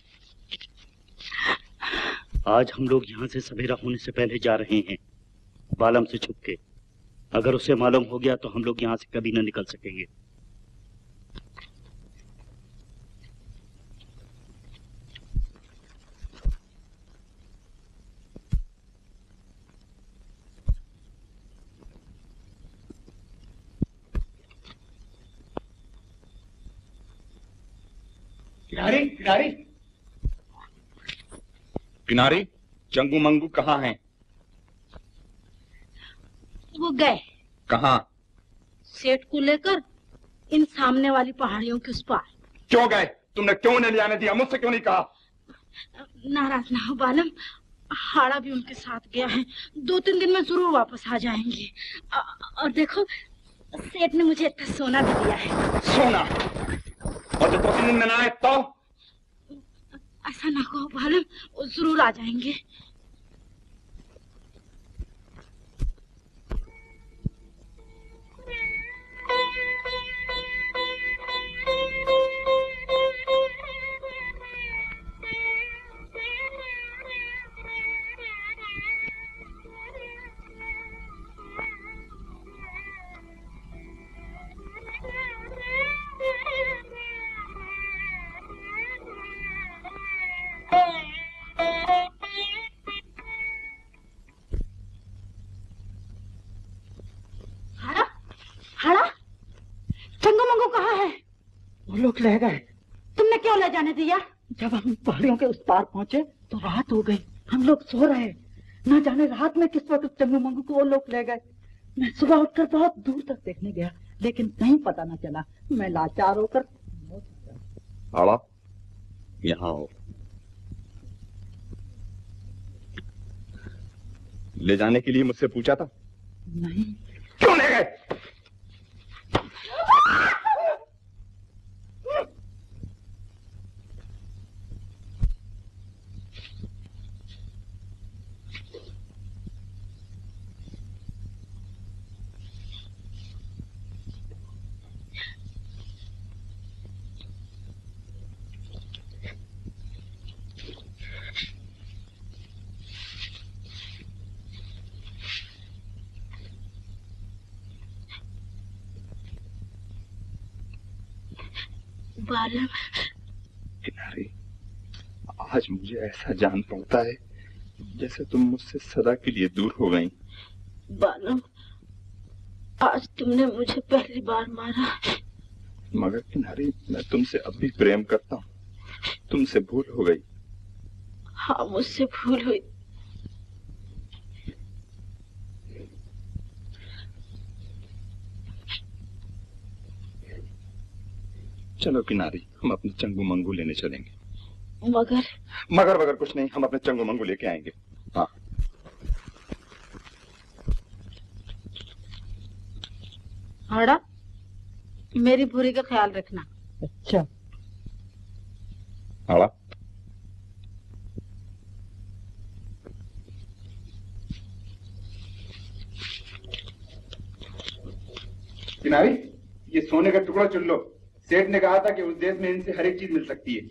आज हम लोग यहाँ से सवेरा होने से पहले जा रहे हैं, बालम से छुप के। अगर उसे मालूम हो गया तो हम लोग यहाँ से कभी न निकल सकेंगे। किनारी किनारी किनारी, चंगू मंगू कहाँ हैं? वो गए। कहाँ? सेठ को लेकर इन सामने वाली पहाड़ियों के उस पार। क्यों गए? तुमने क्यों नहीं ले आने दिया? मुझसे क्यों नहीं कहा? नाराज ना हो बालम, हाड़ा भी उनके साथ गया है। दो तीन दिन में जरूर वापस आ जाएंगे। और देखो, सेठ ने मुझे इतना सोना भी दिया है। सोना? और जो दो तीन दिन में ना आए तो? ऐसा ना कहो बालम, वो जरूर आ जाएंगे। लोग ले गए। तुमने क्यों ले जाने दिया? जब हम पहाड़ियों के उस पार पहुंचे तो रात हो गई। हम लोग सो रहे, न जाने रात में किस वक्त चंगू मंगू को वो लोग ले गए। मैं सुबह उठकर बहुत दूर तक देखने गया, लेकिन कहीं पता न चला। मैं लाचार होकर आला, यहाँ आओ। ले जाने के लिए मुझसे पूछा था? नहीं। क्यों ले गए? बालम, किनारे, आज मुझे ऐसा जान पड़ता है जैसे तुम मुझसे सदा के लिए दूर हो गई। बालम, आज तुमने मुझे पहली बार मारा। मगर किनारे, मैं तुमसे अब भी प्रेम करता हूँ। तुमसे भूल हो गई। हाँ, मुझसे भूल हुई। चलो किनारी, हम अपने चंगू मंगू लेने चलेंगे। मगर मगर मगर कुछ नहीं, हम अपने चंगू मंगू लेके आएंगे। हाँ। हाड़ा, मेरी भूरी का ख्याल रखना। अच्छा। हाड़ा, किनारी, ये सोने का टुकड़ा चुन लो। सेठ ने कहा था कि उस देश में इनसे हर एक चीज मिल सकती है।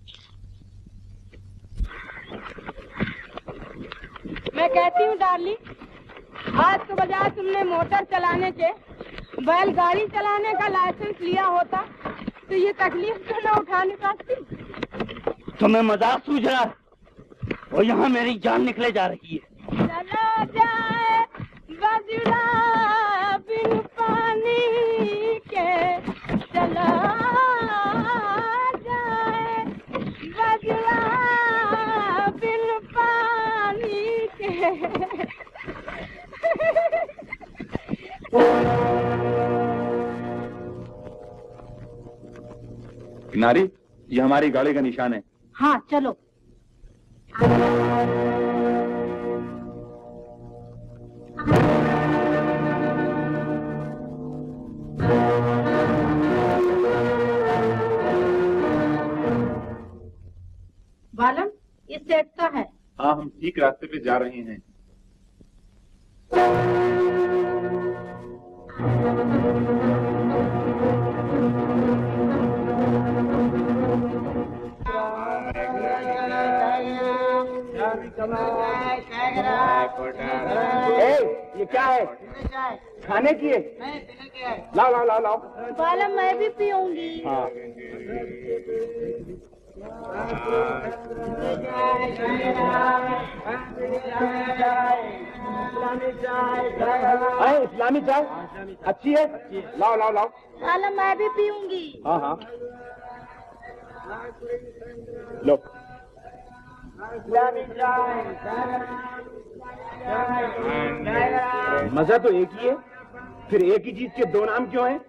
मैं कहती हूँ डार्लिंग, आज के बजाय तुमने मोटर चलाने के बैलगाड़ी चलाने का लाइसेंस लिया होता तो ये तकलीफ तो न उठानी पड़ती। तुम्हें मजाक सूझ रहा है? और यहाँ मेरी जान निकले जा रही है। चला जाए बजरा बिन पानी के, चला जाए बजरा बिन पानी के। किनारी, ये हमारी गाड़ी का निशान है। हाँ, चलो। बालम, ये सेठ का है। हाँ, हम ठीक रास्ते पे जा रहे हैं। ए, ये क्या है? खाने की है? लाओ लाओ लाओ लाओ। बालम, मैं भी पीऊंगी। हाँ। अरे इस्लामी चाय अच्छी है, लाओ लाओ लाओ। बालम, मैं भी पीऊंगी। हाँ हाँ, लो। इस्लामी चाय। मजा तो एक ही है, फिर एक ही चीज के दो नाम क्यों हैं?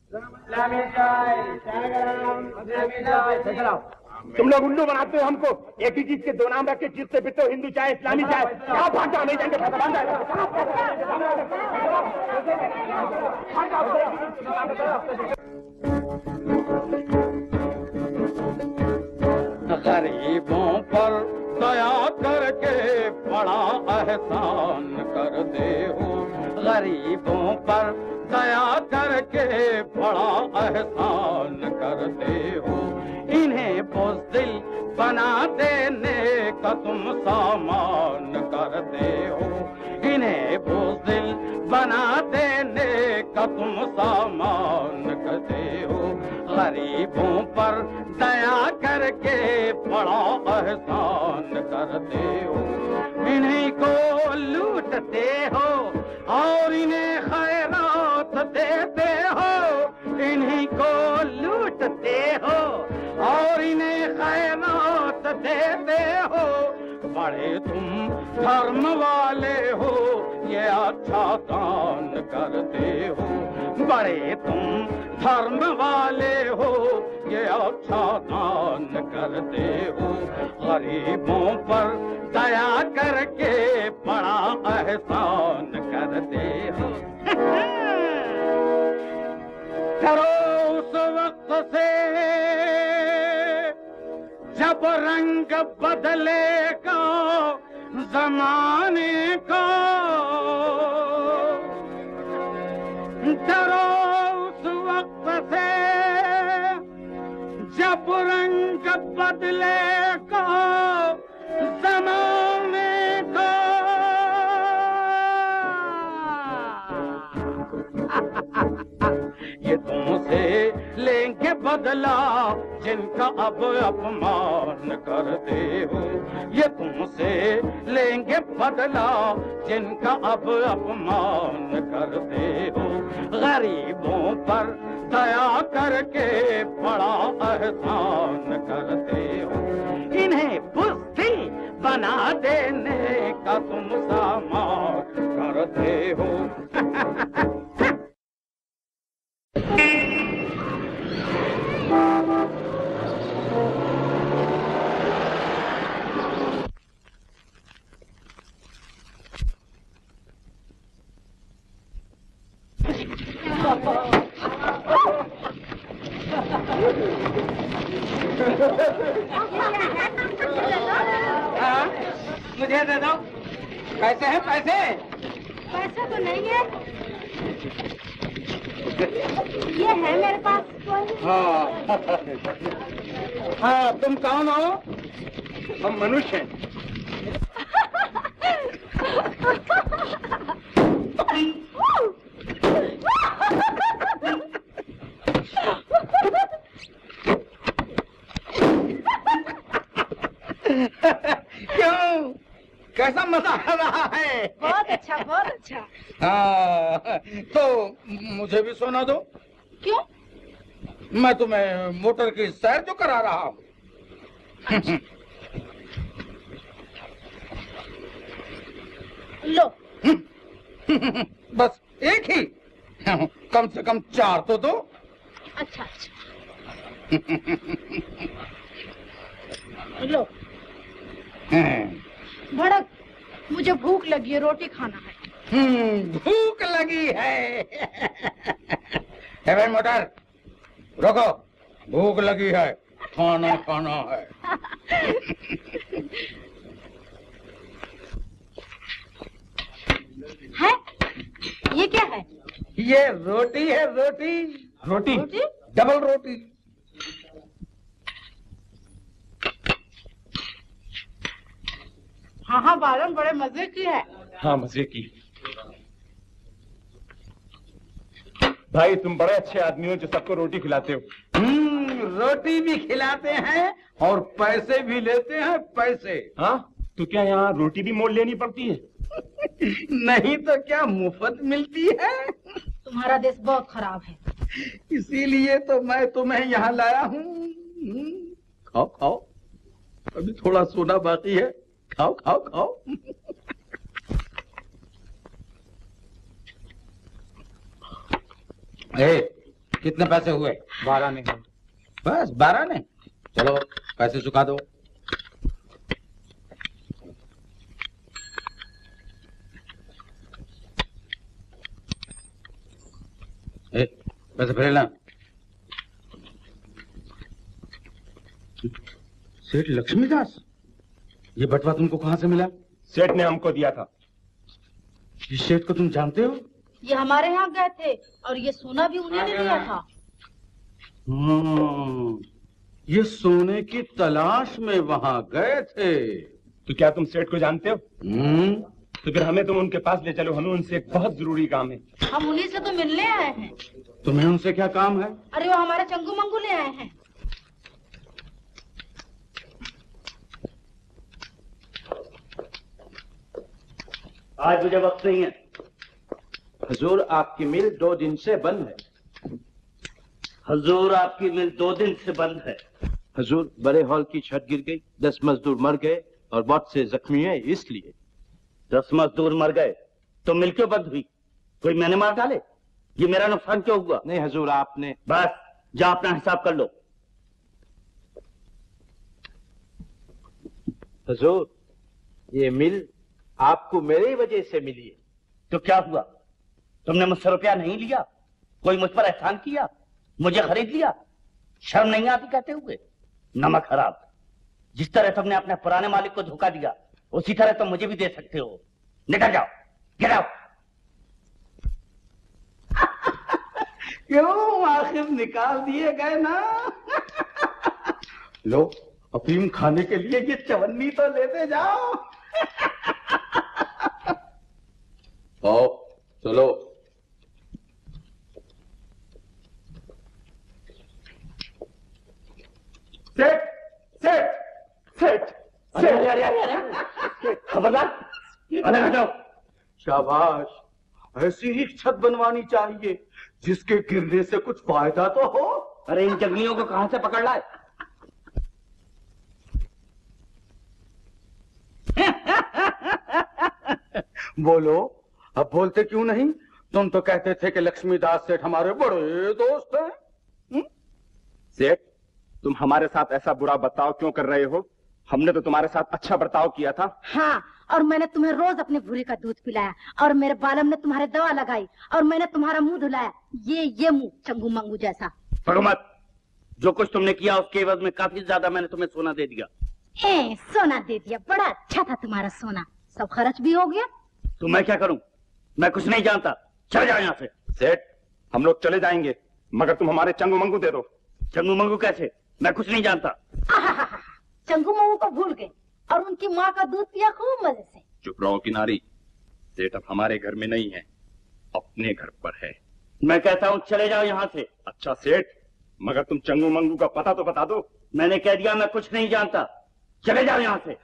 तुम लोग उल्लू बनाते हो हमको। एक ही चीज के दो नाम रख के चीज से पीते हो, हिंदू चाय इस्लामी चाय। क्या भाषा नहीं जाएंगे? गरीबों पर दया करके बड़ा एहसान कर दे हो, गरीबों पर दया करके बड़ा एहसान कर दे हो। इन्हें बुज़दिल बना देने का तुम सामान कर दे हो, इन्हें बुज़दिल बना देने का तुम सामान कर दे हो। गरीबों पर दया करके बड़ा एहसान करते हो। इन्हीं को लूटते हो और इन्हें खैरात देते हो, इन्हीं को लूटते हो और इन्हें खैरात देते हो। बड़े तुम धर्म वाले हो, ये अच्छा दान करते हो। बड़े तुम धर्म वाले हो, ये अच्छा दान करते हो। गरीबों पर दया करके बड़ा एहसान करते हो। करो उस वक्त से जब रंग बदलेगा जमाने का, डरो उस वक्त से जब रंग बदलेगा जमाने का। ये तुमसे लेंगे बदला जिनका अब अपमान करते हो, ये तुमसे लेंगे बदला जिनका अब अपमान करते हो। गरीबों पर दया करके बड़ा एहसान करते हो। इन्हें बुज़दिल बना देने का तुम सामान करते हो। हाँ, मुझे दे दो। पैसे हैं पैसे? पैसा तो नहीं है, ये है मेरे पास। हाँ हाँ, तुम कौन हो? हम मनुष्य हैं। क्यों, कैसा मजा आ रहा है? बहुत अच्छा, बहुत अच्छा। हाँ, तो मुझे भी सोना दो। क्यों? मैं तुम्हें मोटर की सैर जो करा रहा हूँ। लो। बस एक ही, कम से कम चार तो दो। अच्छा अच्छा। लो। भड़क, मुझे भूख लगी है, रोटी खाना है। हम्म, भूख लगी है। हे भाई मोटर, रोको, भूख लगी है, खाना खाना है। है? ये क्या है? ये रोटी है, रोटी। रोटी? रोटी? डबल रोटी। हाँ हाँ बालन, बड़े मजे की है। हाँ, मजे की। भाई तुम बड़े अच्छे आदमी हो जो सबको रोटी खिलाते हो। हम्म, रोटी भी खिलाते हैं और पैसे भी लेते हैं, पैसे। हाँ, तो क्या यहाँ रोटी भी मोल लेनी पड़ती है? नहीं तो क्या मुफ्त मिलती है? तुम्हारा देश बहुत खराब है, इसीलिए तो मैं तुम्हें यहाँ लाया हूँ। खाओ खाओ, अभी थोड़ा सोना बाकी है। खाओ खाओ खाओ। ए, कितने पैसे हुए? बारह नहीं। बस बारह ने? चलो पैसे चुका दो। ए, पैसे फिर लेना। सेठ लक्ष्मीदास, ये बटवा तुमको कहाँ से मिला? सेठ ने हमको दिया था। इस सेठ को तुम जानते हो? ये हमारे यहाँ गए थे और ये सोना भी उन्हीं ने दिया था। हम्म, ये सोने की तलाश में वहां गए थे। तो क्या तुम सेठ को जानते हो? हम्म, तो फिर हमें तुम उनके पास ले चलो, हमें उनसे एक बहुत जरूरी काम है। हम उन्हीं से तो मिलने आए हैं। तुम्हें उनसे क्या काम है? अरे वो हमारे चंगू मंगू ले आए हैं। आज मुझे वक्त नहीं है। हुजूर आपकी मिल दो दिन से बंद है। हुजूर आपकी मिल दो दिन से बंद है। हुजूर बड़े हॉल की छत गिर गई, दस मजदूर मर गए और बहुत से जख्मी हैं, इसलिए। दस मजदूर मर गए तो मिल क्यों बंद हुई? कोई मैंने मार डाले? ये मेरा नुकसान क्यों हुआ? नहीं हुजूर, आपने। बस जा अपना हिसाब कर लो। हुजूर ये मिल आपको मेरी वजह से मिली है। तो क्या हुआ? तुमने मुझसे रुपया नहीं लिया? कोई मुझ पर एहसान किया? मुझे खरीद लिया? शर्म नहीं आती कहते हुए? नमक हराम। जिस तरह तुमने अपने पुराने मालिक को धोखा दिया, उसी तरह तुम मुझे भी दे सकते हो। निकल जाओ, गेट आउट। क्यों, आखिर निकाल दिए गए ना। लो, अफीम खाने के लिए ये चवन्नी तो लेते जाओ। आओ चलो। सेठ, सेठ, सेठ, अरे अरे अरे अरे, खबरदार, अलग हटो। शाबाश, ऐसी ही छत बनवानी चाहिए जिसके गिरने से कुछ फायदा तो हो। अरे इन जंगलियों को कहां से पकड़ लाए? बोलो, अब बोलते क्यों नहीं? तुम तो कहते थे कि लक्ष्मीदास सेठ हमारे बड़े दोस्त हैं। सेठ, तुम हमारे साथ ऐसा बुरा बर्ताव क्यों कर रहे हो? हमने तो तुम्हारे साथ अच्छा बर्ताव किया था। हाँ, और मैंने तुम्हें रोज अपने भूरे का दूध पिलाया और मेरे बालम ने तुम्हारे दवा लगाई और मैंने तुम्हारा मुंह धुलाया। ये ये मुंह चंगू मंगू जैसा। पढ़ो मत। जो कुछ तुमने किया उसके एवज में काफी ज्यादा मैंने तुम्हें सोना दे दिया। ए, सोना दे दिया? बड़ा अच्छा था तुम्हारा सोना, सब खर्च भी हो गया। तो मैं क्या करूं? मैं कुछ नहीं जानता। चले जाओ यहाँ से। सेठ, हम लोग चले जाएंगे मगर तुम हमारे चंगू मंगू दे दो। चंगू मंगू कैसे? मैं कुछ नहीं जानता। चंगू मंगू को भूल गए और उनकी माँ का दूध पिया खूब मजे से। चुप रहो किनारी। सेठ अब हमारे घर में नहीं है, अपने घर पर है। मैं कहता हूँ चले जाओ यहाँ से। अच्छा सेठ, मगर तुम चंगू मंगू का पता तो बता दो। मैंने कह दिया मैं कुछ नहीं जानता। चले जाओ यहाँ से।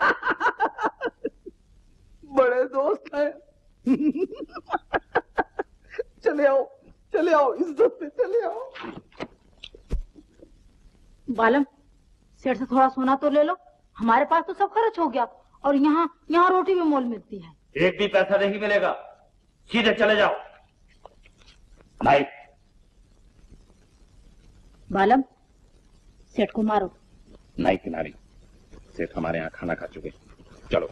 बड़े दोस्त हैं। चले आओ, चले आओ, इज्जत से चले आओ। बालम, सेठ से थोड़ा सोना तो ले लो। हमारे पास तो सब खर्च हो गया और यहाँ यहाँ रोटी भी मोल मिलती है। एक भी पैसा नहीं मिलेगा, सीधे चले जाओ। भाई बालम, सेठ को मारो। नहीं किनारी, सेठ हमारे यहाँ खाना खा चुके। चलो।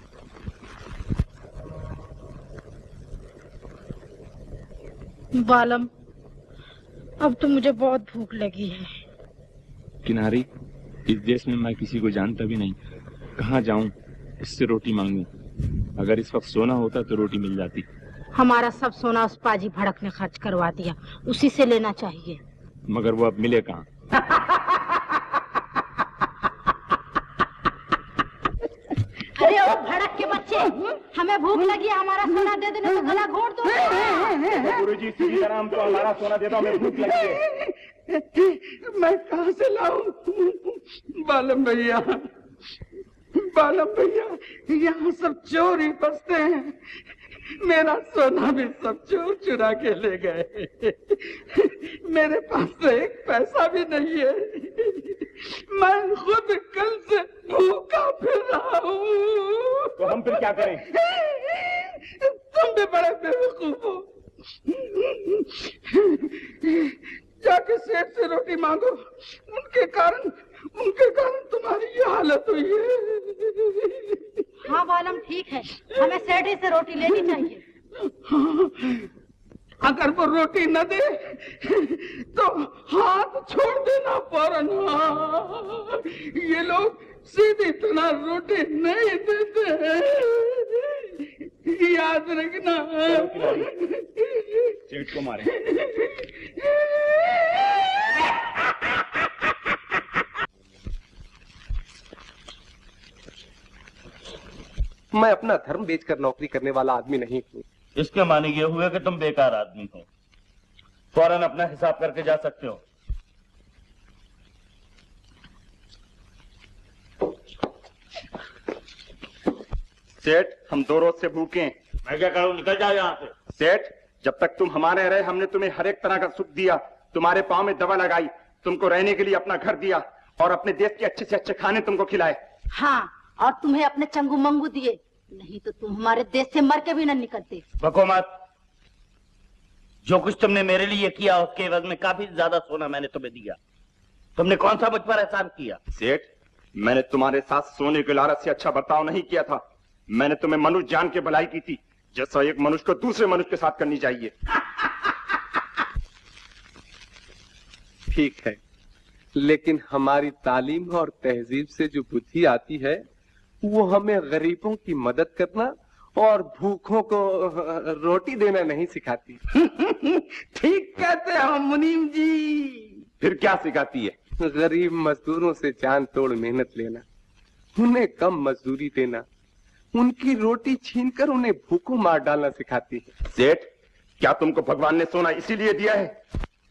बालम, अब तो मुझे बहुत भूख लगी है। किनारी, इस देश में मैं किसी को जानता भी नहीं, कहाँ जाऊं, इससे रोटी मांगूं। अगर इस वक्त सोना होता तो रोटी मिल जाती। हमारा सब सोना उस पाजी भड़क ने खर्च करवा दिया, उसी से लेना चाहिए। मगर वो अब मिले कहाँ? अरे ओ भड़क के बच्चे, हमें भूख लगी है, हमारा सोना दे देने तो गला घोट दो। गुरुजी सीधी तरह हमको हमारा सोना दे दो, हमें भूख लगी है। मैं कहाँ से लाऊं? बालम भैया, बालम भैया, यहाँ सब चोर ही बसते हैं। मेरा सोना भी सब चोर चुरा के ले गए। मेरे पास तो एक पैसा भी नहीं है। मैं खुद कल से भूखा फिर रहा हूँ। तो हम फिर क्या करें? तुम भी बड़े बेवकूफ हो। जाके सेठ से रोटी मांगो, उनके कारण उनके कारण तुम्हारी ये हालत हुई है। हाँ बालम ठीक है, हमें सेठ ही से रोटी लेनी चाहिए। अगर वो रोटी न दे तो हाथ छोड़ देना फौरन। ये लोग सीधी तरह रोटी नहीं देते, याद रखना। सेठ को मारे। मैं अपना धर्म बेचकर नौकरी करने वाला आदमी नहीं हूँ। इसके माने ये हुए कि तुम बेकार आदमी हो। फौरन अपना हिसाब करके जा सकते हो। सेठ, हम दो रोज से भूखे हैं। मैं क्या करूं, निकल जाओ यहाँ से। सेठ, जब तक तुम हमारे रहे हमने तुम्हें हर एक तरह का सुख दिया, तुम्हारे पाँव में दवा लगाई, तुमको रहने के लिए अपना घर दिया और अपने देश के अच्छे से अच्छे खाने तुमको खिलाए। हाँ, और तुम्हें अपने चंगू मंगू दिए, नहीं तो तुम हमारे देश से मर के भी न निकलते। बको मत। जो कुछ तुमने मेरे लिए किया उसके एवज में काफी ज्यादा सोना मैंने तुम्हें दिया। तुमने कौन सा मुझ पर एहसान किया? सेठ, मैंने तुम्हारे साथ सोने के लालच से अच्छा बर्ताव नहीं किया था। मैंने तुम्हें मनुष्य जान के भलाई की थी, जैसा एक मनुष्य को दूसरे मनुष्य के साथ करनी चाहिए। ठीक है, लेकिन हमारी तालीम और तहजीब से जो बुद्धि आती है वो हमें गरीबों की मदद करना और भूखों को रोटी देना नहीं सिखाती। ठीक कहते हो मुनीम जी। फिर क्या सिखाती है? गरीब मजदूरों से जान तोड़ मेहनत लेना, उन्हें कम मजदूरी देना, उनकी रोटी छीनकर उन्हें भूखों मार डालना सिखाती है। सेठ, क्या तुमको भगवान ने सोना इसीलिए दिया है?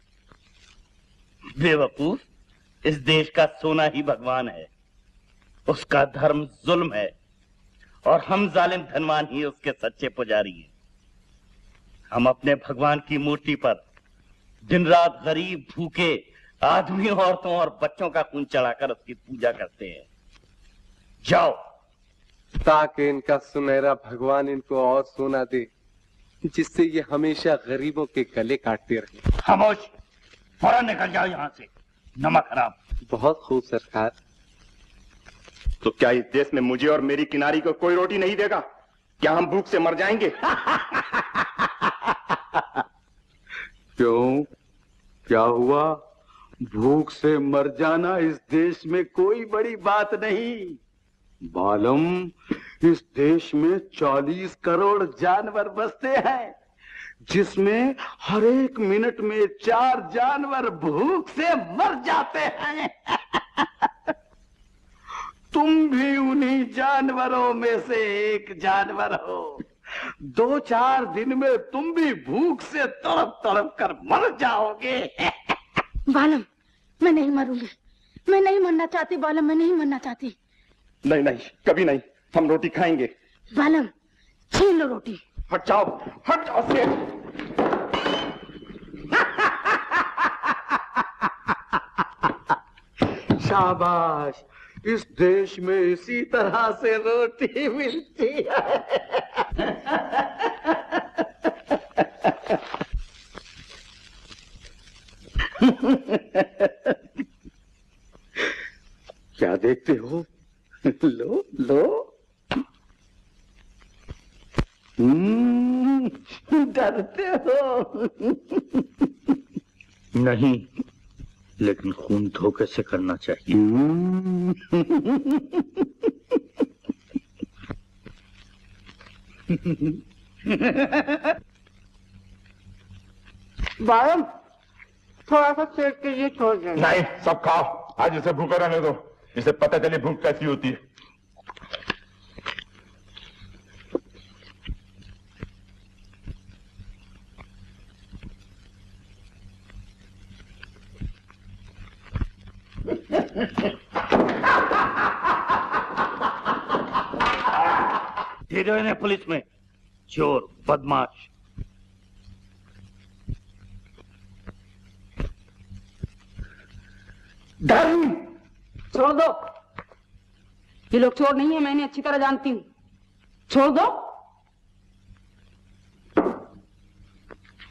बेवकूफ, इस देश का सोना ही भगवान है। उसका धर्म जुल्म है और हम जालिम धनवान ही उसके सच्चे पुजारी हैं। हम अपने भगवान की मूर्ति पर दिन रात गरीब भूखे आदमी, औरतों और बच्चों का खून चढ़ाकर उसकी पूजा करते हैं। जाओ, ताकि इनका सुनहरा भगवान इनको और सोना दे, जिससे ये हमेशा गरीबों के गले काटते रहे। खामोश, फौरन निकल जाओ यहाँ से, नमक हराम। बहुत खूब सरकार। तो क्या इस देश में मुझे और मेरी किनारी को कोई रोटी नहीं देगा? क्या हम भूख से मर जाएंगे? क्यों, क्या हुआ? भूख से मर जाना इस देश में कोई बड़ी बात नहीं। बालम, इस देश में चालीस करोड़ जानवर बसते हैं, जिसमें हर एक मिनट में चार जानवर भूख से मर जाते हैं। तुम भी उन्हीं जानवरों में से एक जानवर हो। दो चार दिन में तुम भी भूख से तड़प तड़प कर मर जाओगे। बालम, मैं नहीं मरूंगी, मैं नहीं मरना चाहती बालम, मैं नहीं मरना चाहती। नहीं नहीं, कभी नहीं, हम रोटी खाएंगे। बालम, छीन लो रोटी। हट जाओ, हट जाओ सेठ। शाबाश, इस देश में इसी तरह से रोटी मिलती है। क्या देखते हो? लो लो। डरते हो? नहीं, लेकिन खून धोखे से करना चाहिए। बालम, थोड़ा सा सेठ के लिए छोड़ देना। नहीं, सब खाओ, आज इसे भूखा रहने दो, इसे पता चले भूख कैसी होती है। दे दो इन्हें पुलिस में, चोर बदमाश। धर्म छोड़ दो, ये लोग चोर नहीं है, मैंने अच्छी तरह जानती हूँ। छोड़ दो।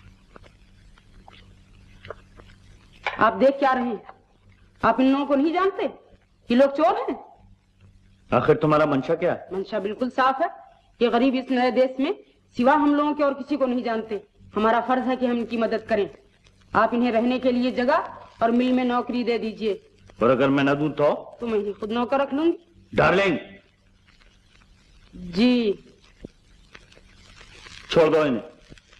आप देख क्या रहे हैं? आप इन लोगों को नहीं जानते? ये लोग चोर हैं। आखिर तुम्हारा मंशा क्या है? मंशा बिल्कुल साफ है। ये गरीब इस नए देश में सिवा हम लोगों के और किसी को नहीं जानते। हमारा फर्ज है कि हम इनकी मदद करें। आप इन्हें रहने के लिए जगह और मिल में नौकरी दे दीजिए। और अगर मैं न दूं तो? तो मैं ही खुद नौकर रख लूंगी। डार्लिंग। जी। छोड़ दो इन्हें।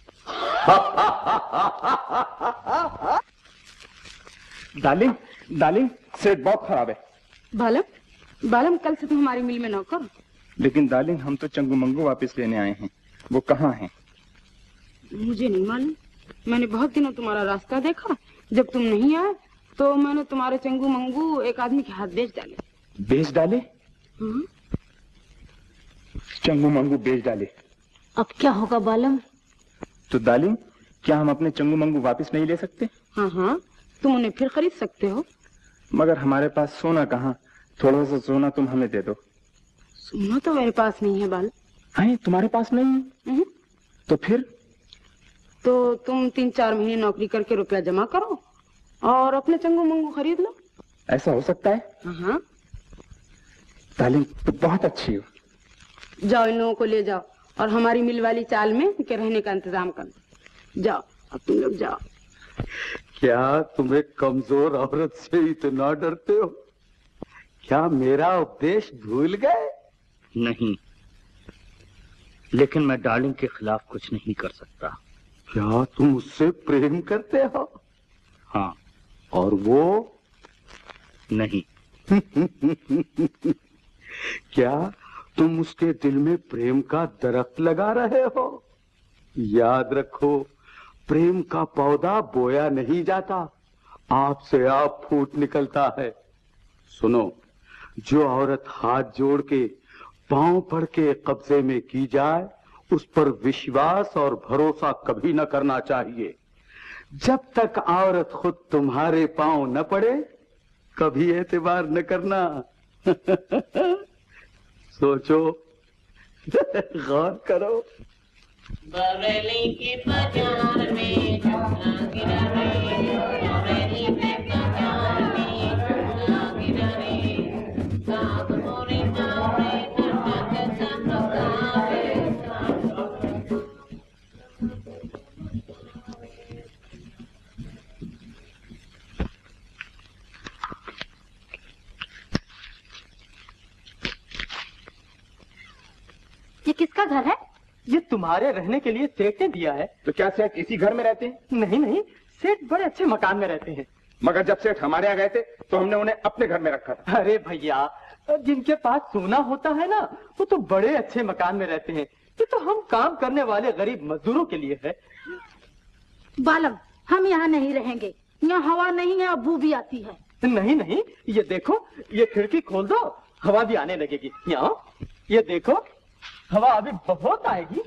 डार्लिंग, डार्लिंग, सेठ बहुत खराब है। बालम, बालम कल से तुम हमारी मिल में नौकर। लेकिन डार्लिंग हम तो चंगू मंगू वापस लेने आए हैं, वो कहाँ हैं? मुझे नहीं मालूम। मैंने बहुत दिनों तुम्हारा रास्ता देखा। जब तुम नहीं आए तो मैंने तुम्हारे चंगू मंगू एक आदमी के हाथ बेच डाले। बेच डाले? हाँ? चंगू मंगू बेच डाले। अब क्या होगा बालम? तो डार्लिंग, क्या हम अपने चंगू मंगू वापस नहीं ले सकते? हाँ हाँ, तुम उन्हें फिर खरीद सकते हो। मगर हमारे पास सोना कहाँ? थोड़ा सा सोना तुम हमें दे दो। सोना तो मेरे पास नहीं है बाल। हैं, तुम्हारे पास नहीं है? तो फिर? तो तुम तीन चार महीने नौकरी करके रुपया जमा करो और अपने चंगू मंगू खरीद लो। ऐसा हो सकता है? हाँ। डार्लिंग, तो बहुत अच्छी हो। जाओ, इन लोगों को ले जाओ और हमारी मिल वाली चाल में इनके रहने का इंतजाम कर दो। जाओ, अब तुम लोग जाओ। क्या तुम्हें कमजोर औरत से इतना डरते हो? क्या मेरा उपदेश भूल गए? नहीं, लेकिन मैं डार्लिंग के खिलाफ कुछ नहीं कर सकता। क्या तुम उससे प्रेम करते हो? हाँ। और वो? नहीं। क्या तुम उसके दिल में प्रेम का दरख्त लगा रहे हो? याद रखो, प्रेम का पौधा बोया नहीं जाता, आपसे आप फूट निकलता है। सुनो, जो औरत हाथ जोड़ के पांव पड़ के कब्जे में की जाए, उस पर विश्वास और भरोसा कभी न करना चाहिए। जब तक औरत खुद तुम्हारे पांव न पड़े, कभी एतबार न करना। सोचो, गौर करो। बरेली के बाजार में झूला गिरा रे, बरेली के बाजार में झूला गिरा रे, साथ मोरे मारे धड़क चमकावे। ये किसका घर है? ये तुम्हारे रहने के लिए सेठ ने दिया है। तो क्या सेठ इसी घर में रहते हैं? नहीं नहीं, सेठ बड़े अच्छे मकान में रहते हैं। मगर जब सेठ हमारे यहाँ गए थे तो हमने उन्हें अपने घर में रखा था। अरे भैया, जिनके पास सोना होता है ना, वो तो बड़े अच्छे मकान में रहते हैं। ये तो हम काम करने वाले गरीब मजदूरों के लिए है। बालम, हम यहाँ नहीं रहेंगे। यहाँ हवा नहीं है और बू भी आती है। नहीं नहीं, ये देखो, ये खिड़की खोल दो, हवा भी आने लगेगी। यहाँ ये देखो, हवा अभी बहुत आएगी।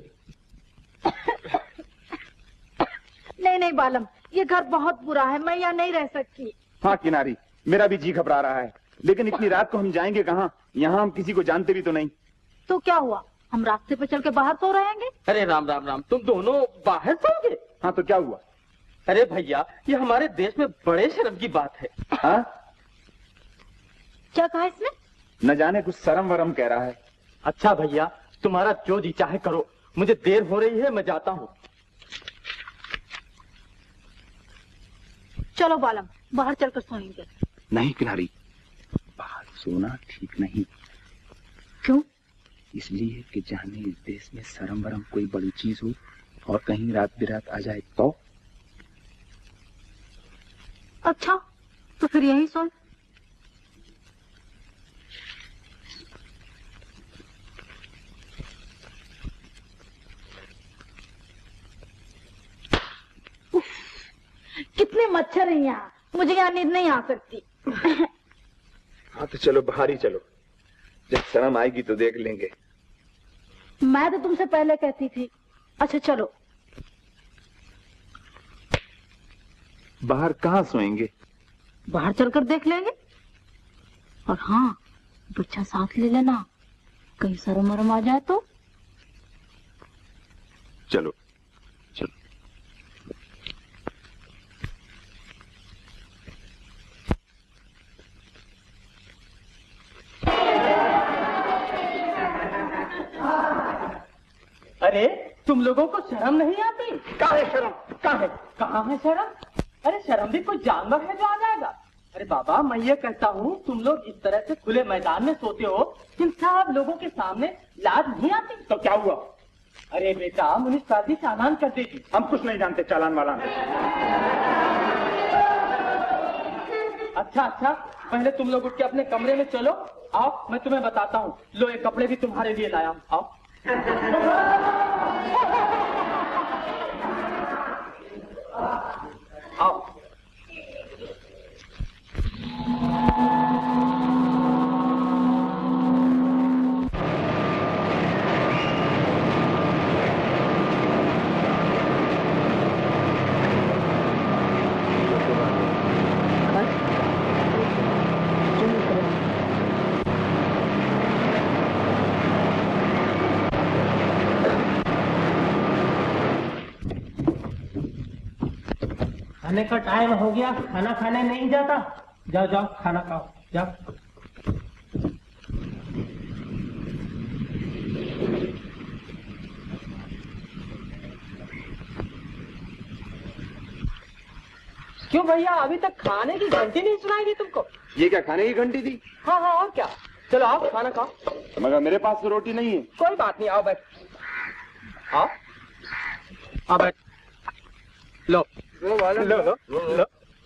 नहीं नहीं बालम, ये घर बहुत बुरा है, मैं यहाँ नहीं रह सकती। हाँ किनारी, मेरा भी जी घबरा रहा है, लेकिन इतनी रात को हम जाएंगे कहाँ? यहाँ हम किसी को जानते भी तो नहीं। तो क्या हुआ, हम रास्ते पे चल के बाहर सो रहेंगे? अरे राम राम राम, तुम दोनों बाहर सोओगे? हाँ तो क्या हुआ? अरे भैया, ये हमारे देश में बड़े शर्म की बात है। हाँ? क्या कहा इसने? न जाने कुछ शर्म वरम कह रहा है। अच्छा भैया, तुम्हारा जो जी चाहे करो, मुझे देर हो रही है, मैं जाता हूँ। चलो बालम, बाहर चलकर सोएंगे। नहीं किनारी, बाहर सोना ठीक नहीं। क्यों? इसलिए कि जाने इस देश में शर्म वरम कोई बड़ी चीज हो और कहीं रात बिरात आ जाए तो। अच्छा, तो फिर यही सोए। कितने मच्छर हैं यहाँ, मुझे यहाँ नींद नहीं आ सकती। हाँ तो चलो बाहर ही चलो, जब शर्म आएगी तो देख लेंगे। मैं तो तुमसे पहले कहती थी। अच्छा चलो। बाहर कहाँ सोएंगे? बाहर चलकर देख लेंगे। और हाँ, बच्चा साथ ले लेना, कहीं शर्म वरम आ जाए तो। चलो चलो। अरे तुम लोगों को शर्म नहीं आती? कहाँ है शर्म? कहाँ है? कहाँ है शर्म? अरे शर्म भी कोई जानवर है जो आ जाएगा? अरे बाबा मैं ये कहता हूँ तुम लोग इस तरह से खुले मैदान में सोते हो, इन सब लोगों के सामने लाज नहीं आती? तो क्या हुआ? अरे बेटा म्युनिसिपालिटी चालान कर देगी। हम कुछ नहीं जानते चालान वाला। अच्छा अच्छा पहले तुम लोग उठ के अपने कमरे में चलो। आओ मैं तुम्हें बताता हूँ। लो ये कपड़े भी तुम्हारे लिए लाया हूँ। आओ आओ। खाने का टाइम हो गया, खाना खाने नहीं जाता। जाओ जाओ खाना खाओ जाओ। क्यों भैया अभी तक खाने की घंटी नहीं सुनाई दी तुमको? ये क्या खाने की घंटी थी? हाँ हाँ और क्या। चलो आओ खाना खाओ। मगर मेरे पास तो रोटी नहीं है। कोई बात नहीं आओ बैठ। आओ आओ बैठ। लो लो लो लो लो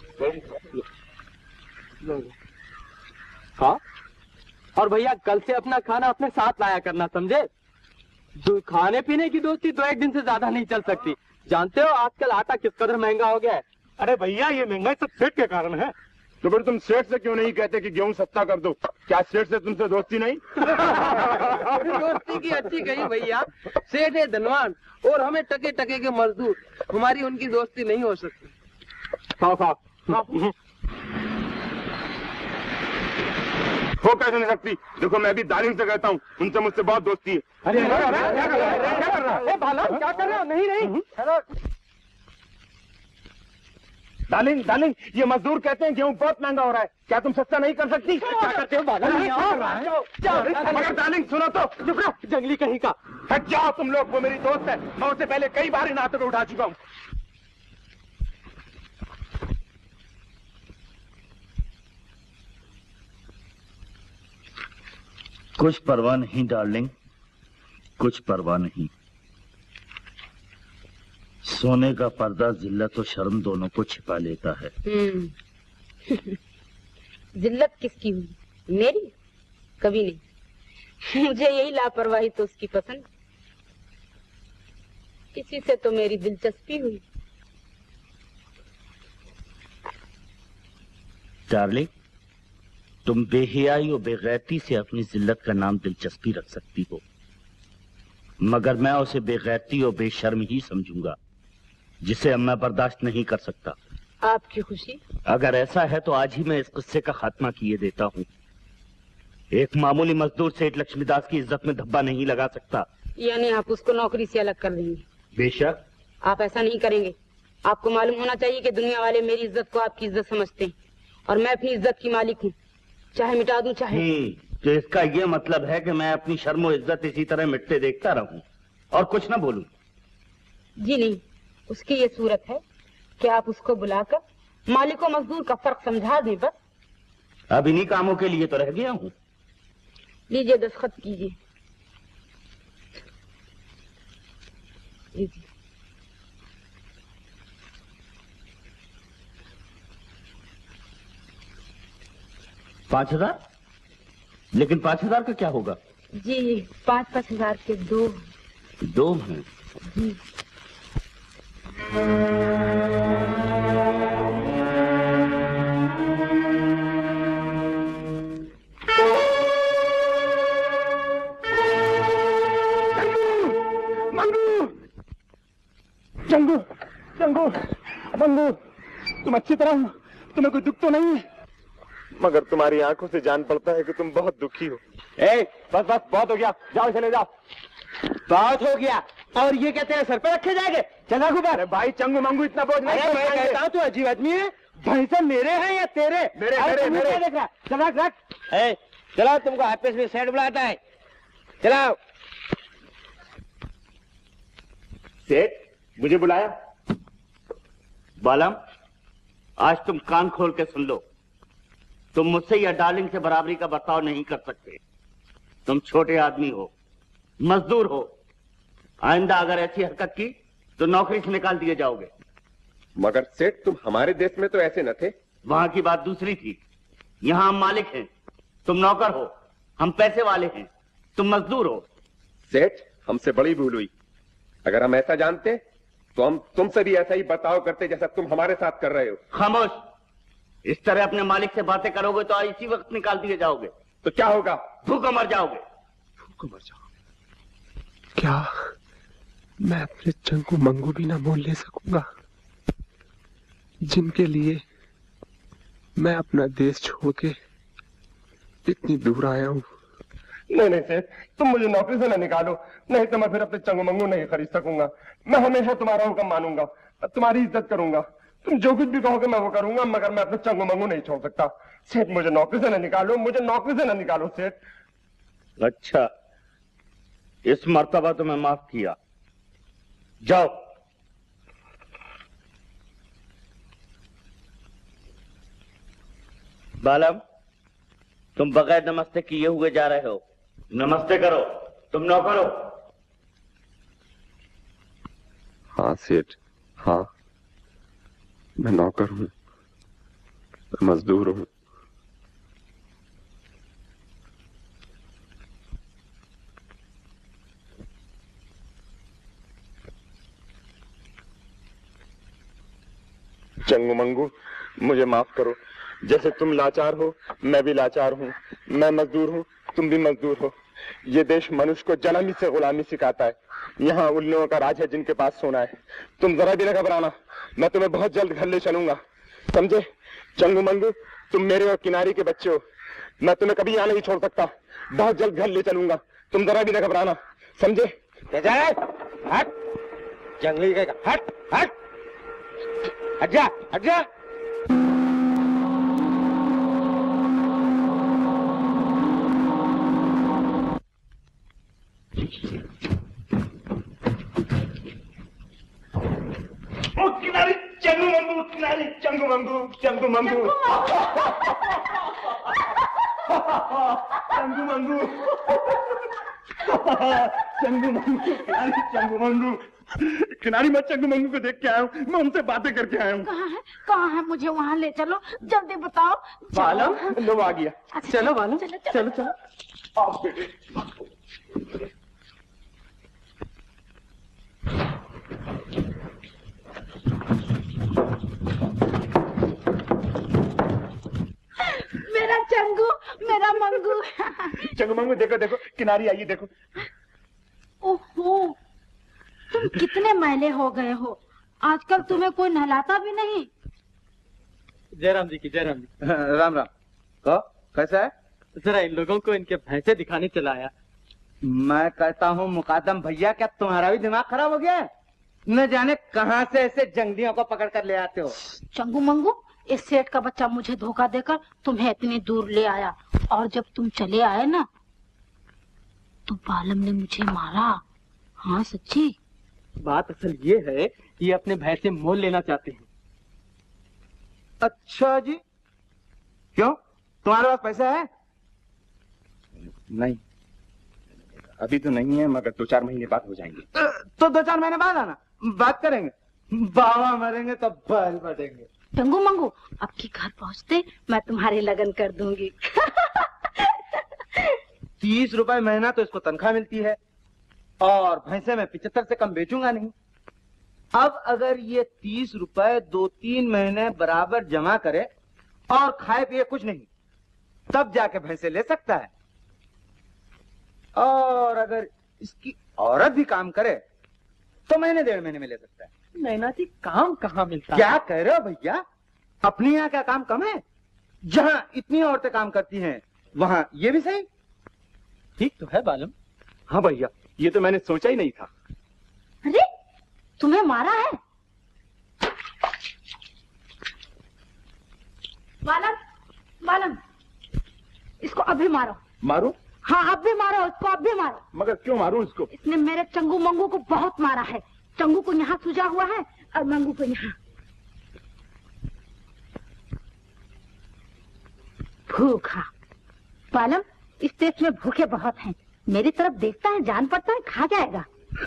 लो। हाँ और भैया कल से अपना खाना अपने साथ लाया करना, समझे? जो खाने पीने की दोस्ती तो एक दिन से ज्यादा नहीं चल सकती। जानते हो आजकल आटा किस कदर महंगा हो गया है। अरे भैया ये महंगाई सब सेठ के कारण है। तो फिर तुम सेठ से क्यों नहीं कहते कि गेहूं सस्ता कर दो? क्या सेठ से तुमसे दोस्ती नहीं? दोस्ती की अच्छी कही भैया। सेठ है धनवान और हमें टके टके के मजदूर, हमारी उनकी दोस्ती नहीं हो सकती। खाओ खाओ हो कैसे नहीं सकती? देखो मैं भी दालिंग से कहता हूँ, उनसे मुझसे बहुत दोस्ती है। अरे क्या कर रहा है बालम? क्या कर रहे हो? नहीं नहीं डार्लिंग डार्लिंग ये मजदूर कहते हैं गेहूं बहुत महंगा हो रहा है, क्या तुम सस्ता नहीं कर सकती? क्या करते हो बालम? मगर डार्लिंग सुनो तो। चुप रहो जंगली कहीं का। हट जाओ तुम लोग, वो मेरी दोस्त है, मैं उससे पहले कई बार इन हाथों को उठा चुका हूँ। कुछ परवाह नहीं डार्लिंग, कुछ परवाह नहीं। सोने का पर्दा जिल्लत और शर्म दोनों को छिपा लेता है। जिल्लत किसकी हुई? मेरी? कभी नहीं। मुझे यही लापरवाही तो उसकी पसंद। किसी से तो मेरी दिलचस्पी हुई। डार्लिंग तुम बेहियाई और बेगैरती से अपनी जिल्लत का नाम दिलचस्पी रख सकती हो, मगर मैं उसे बेगैरती और बेशर्म ही समझूंगा, जिसे अब मैं बर्दाश्त नहीं कर सकता। आपकी खुशी? अगर ऐसा है तो आज ही मैं इस किस्से का खात्मा किए देता हूँ। एक मामूली मजदूर सेठ लक्ष्मीदास की इज्जत में धब्बा नहीं लगा सकता। यानी आप उसको नौकरी से अलग कर देंगे? बेशक। आप ऐसा नहीं करेंगे। आपको मालूम होना चाहिए कि दुनिया वाले मेरी इज्जत को आपकी इज्जत समझते हैं और मैं अपनी इज्जत की मालिक हूँ, चाहे मिटा दूं चाहे। तो इसका ये मतलब है कि मैं अपनी शर्म और इज्जत इसी तरह मिटते देखता रहूं और कुछ ना बोलूं? जी नहीं, उसकी ये सूरत है कि आप उसको बुलाकर मालिक और मजदूर का फर्क समझा दें बस। अब इन्हीं कामों के लिए तो रह गया हूँ। लीजिए दस्तखत कीजिए। लीजिए। पांच हजार? लेकिन पांच हजार का क्या होगा? जी पाँच पाँच हजार के दो दो हैं। जी। जंगू जंगू जंगू तुम अच्छी तरह हो? तुम्हें कोई दुख तो नहीं है? मगर तुम्हारी आंखों से जान पड़ता है कि तुम बहुत दुखी हो। ए, बस बस बहुत हो गया, जाओ चले जाओ। बहुत हो गया। और ये कहते हैं सर पे रखे जाएंगे? चला गुब्बार। अरे भाई चंगू मंगू इतना बोझ नहीं। अरे मैं कहता हूँ तू अजीब आदमी है। भैंसा मेरे हैं या तेरे? मेरे मेरे मेरे। देख रहा चला रख। ए, चलो तुमको ऑफिस में सेठ बुलाता है, चलाओ। सेठ मुझे बुलाया? बालम, आज तुम कान खोल के सुन लो। तुम मुझसे या डार्लिंग से बराबरी का बर्ताव नहीं कर सकते। तुम छोटे आदमी हो, मजदूर हो। आइंदा अगर ऐसी हरकत की तो नौकरी से निकाल दिए जाओगे। मगर सेठ तुम हमारे देश में तो ऐसे न थे। वहां की बात दूसरी थी। यहाँ हम मालिक हैं, तुम नौकर हो। हम पैसे वाले हैं, तुम मजदूर हो। सेठ हमसे बड़ी भूल हुई। अगर हम ऐसा जानते तो हम तुमसे भी ऐसा ही बर्ताव करते जैसा तुम हमारे साथ कर रहे हो। खामोश। इस तरह अपने मालिक से बातें करोगे तो इसी वक्त निकाल दिए जाओगे। तो क्या होगा? भूखों मर जाओगे। भूखों मर जाओगे? क्या मैं अपने चंगू मंगू भी ना मोल ले सकूंगा, जिनके लिए मैं अपना देश छोड़ के इतनी दूर आया हूँ? नहीं नहीं सेठ, तुम मुझे नौकरी से न निकालो, नहीं तो मैं फिर अपने चंगू मंगू नहीं खरीद सकूंगा। मैं हमेशा तुम्हारा हुक्म मानूंगा, तुम्हारी इज्जत करूंगा। तुम जो कुछ भी कहोगे मैं वो करूंगा, मगर मैं अपने चंगू मंगू नहीं छोड़ सकता। सेठ मुझे नौकरी से न निकालो, मुझे नौकरी से न निकालो सेठ। अच्छा, इस मर्तबा तो मैं माफ किया। जाओ। बालम, तुम बगैर नमस्ते किए हुए जा रहे हो। नमस्ते करो, तुम नौकर हो। हाँ सेठ, हाँ मैं नौकर हूँ, मैं मजदूर हूँ। चंगू मंगू मुझे माफ करो। जैसे तुम लाचार हो मैं भी लाचार हूँ, मैं मजदूर हूँ तुम भी मजदूर हो। ये देश मनुष्य को जन्म ही से गुलामी सिखाता है। यहाँ उन लोगों का राज है जिनके पास सोना है। तुम जरा भी न घबराना, मैं तुम्हें बहुत जल्द घर ले चलूंगा, समझे? चंगू मंगू तुम मेरे और किनारी के बच्चे हो, मैं तुम्हें कभी यहाँ नहीं छोड़ सकता। बहुत जल्द घर ले चलूंगा, तुम जरा भी न घबराना, समझे? हट जंगली का हट हट हट जा हट जा। ओ किनारी चंगू मंगू, किनारी चंगू मंगू, चंगू मंगू चंगू मंगू चंगू मंगू, किनारी चंगू मंगू। किनारी मैं चंगू मंगू को देख के आया हूँ, मैं उनसे बातें करके आया हूँ। कहाँ है कहाँ है? मुझे वहाँ ले चलो, जल्दी बताओ। बालम लो आ गया। चलो बालम, चलो चलो चलो आओ बेटे। मेरा चंगू, मेरा मंगू। चंगू मंगू देखो देखो, किनारी आई देखो। ओहो, तुम कितने मैले हो गए हो, आजकल तुम्हें कोई नहलाता भी नहीं। जयराम जी की जयराम जी। राम राम। तो कैसा है? जरा इन लोगों को इनके भैंसे दिखाने चला आया। मैं कहता हूँ मुकादम भैया, क्या तुम्हारा भी दिमाग खराब हो गया है? न जाने कहाँ से ऐसे जंगलियों को पकड़ कर ले आते हो। चंगू मंगू, इस सेठ का बच्चा मुझे धोखा देकर तुम्हें इतनी दूर ले आया, और जब तुम चले आए ना तो बालम ने मुझे मारा। हाँ सच्ची। बात असल ये है कि ये अपने भैंसे मोल लेना चाहते हैं। अच्छा जी, क्यों तुम्हारे पास पैसा है? नहीं अभी तो नहीं है, मगर दो चार महीने बाद हो जाएंगे। तो दो चार महीने बाद आना, बात करेंगे। बाबा मरेंगे तो बाल बढ़ेंगे। चंगू मंगू, अब की घर पहुँचते मैं तुम्हारी लगन कर दूंगी। तीस रुपए महीना तो इसको तनख्वाह मिलती है, और भैंसे में पिचहत्तर से कम बेचूंगा नहीं। अब अगर ये तीस रुपए दो तीन महीने बराबर जमा करे और खाए पिए कुछ नहीं, तब जाके भैंसे ले सकता है। और अगर इसकी औरत भी काम करे तो महीने डेढ़ महीने में ले सकता है। नैना जी काम कहाँ मिलता है? क्या कह रहे हो भैया? अपने यहाँ क्या काम कम है? जहाँ इतनी औरतें काम करती हैं वहाँ ये भी सही। ठीक तो है बालम। हाँ भैया, ये तो मैंने सोचा ही नहीं था। अरे तुम्हें मारा है? बालम, बालम, इसको अभी मारो। मारो? हाँ अब भी मारो इसको, अब भी मारो। मगर क्यों मारूं इसको? इसने मेरे चंगू मंगू को बहुत मारा है, चंगू को यहाँ सूझा हुआ है और मंगू को यहाँ। भूखा बालम, इस देश में भूखे बहुत हैं। मेरी तरफ देखता है, जान पड़ता है खा जाएगा।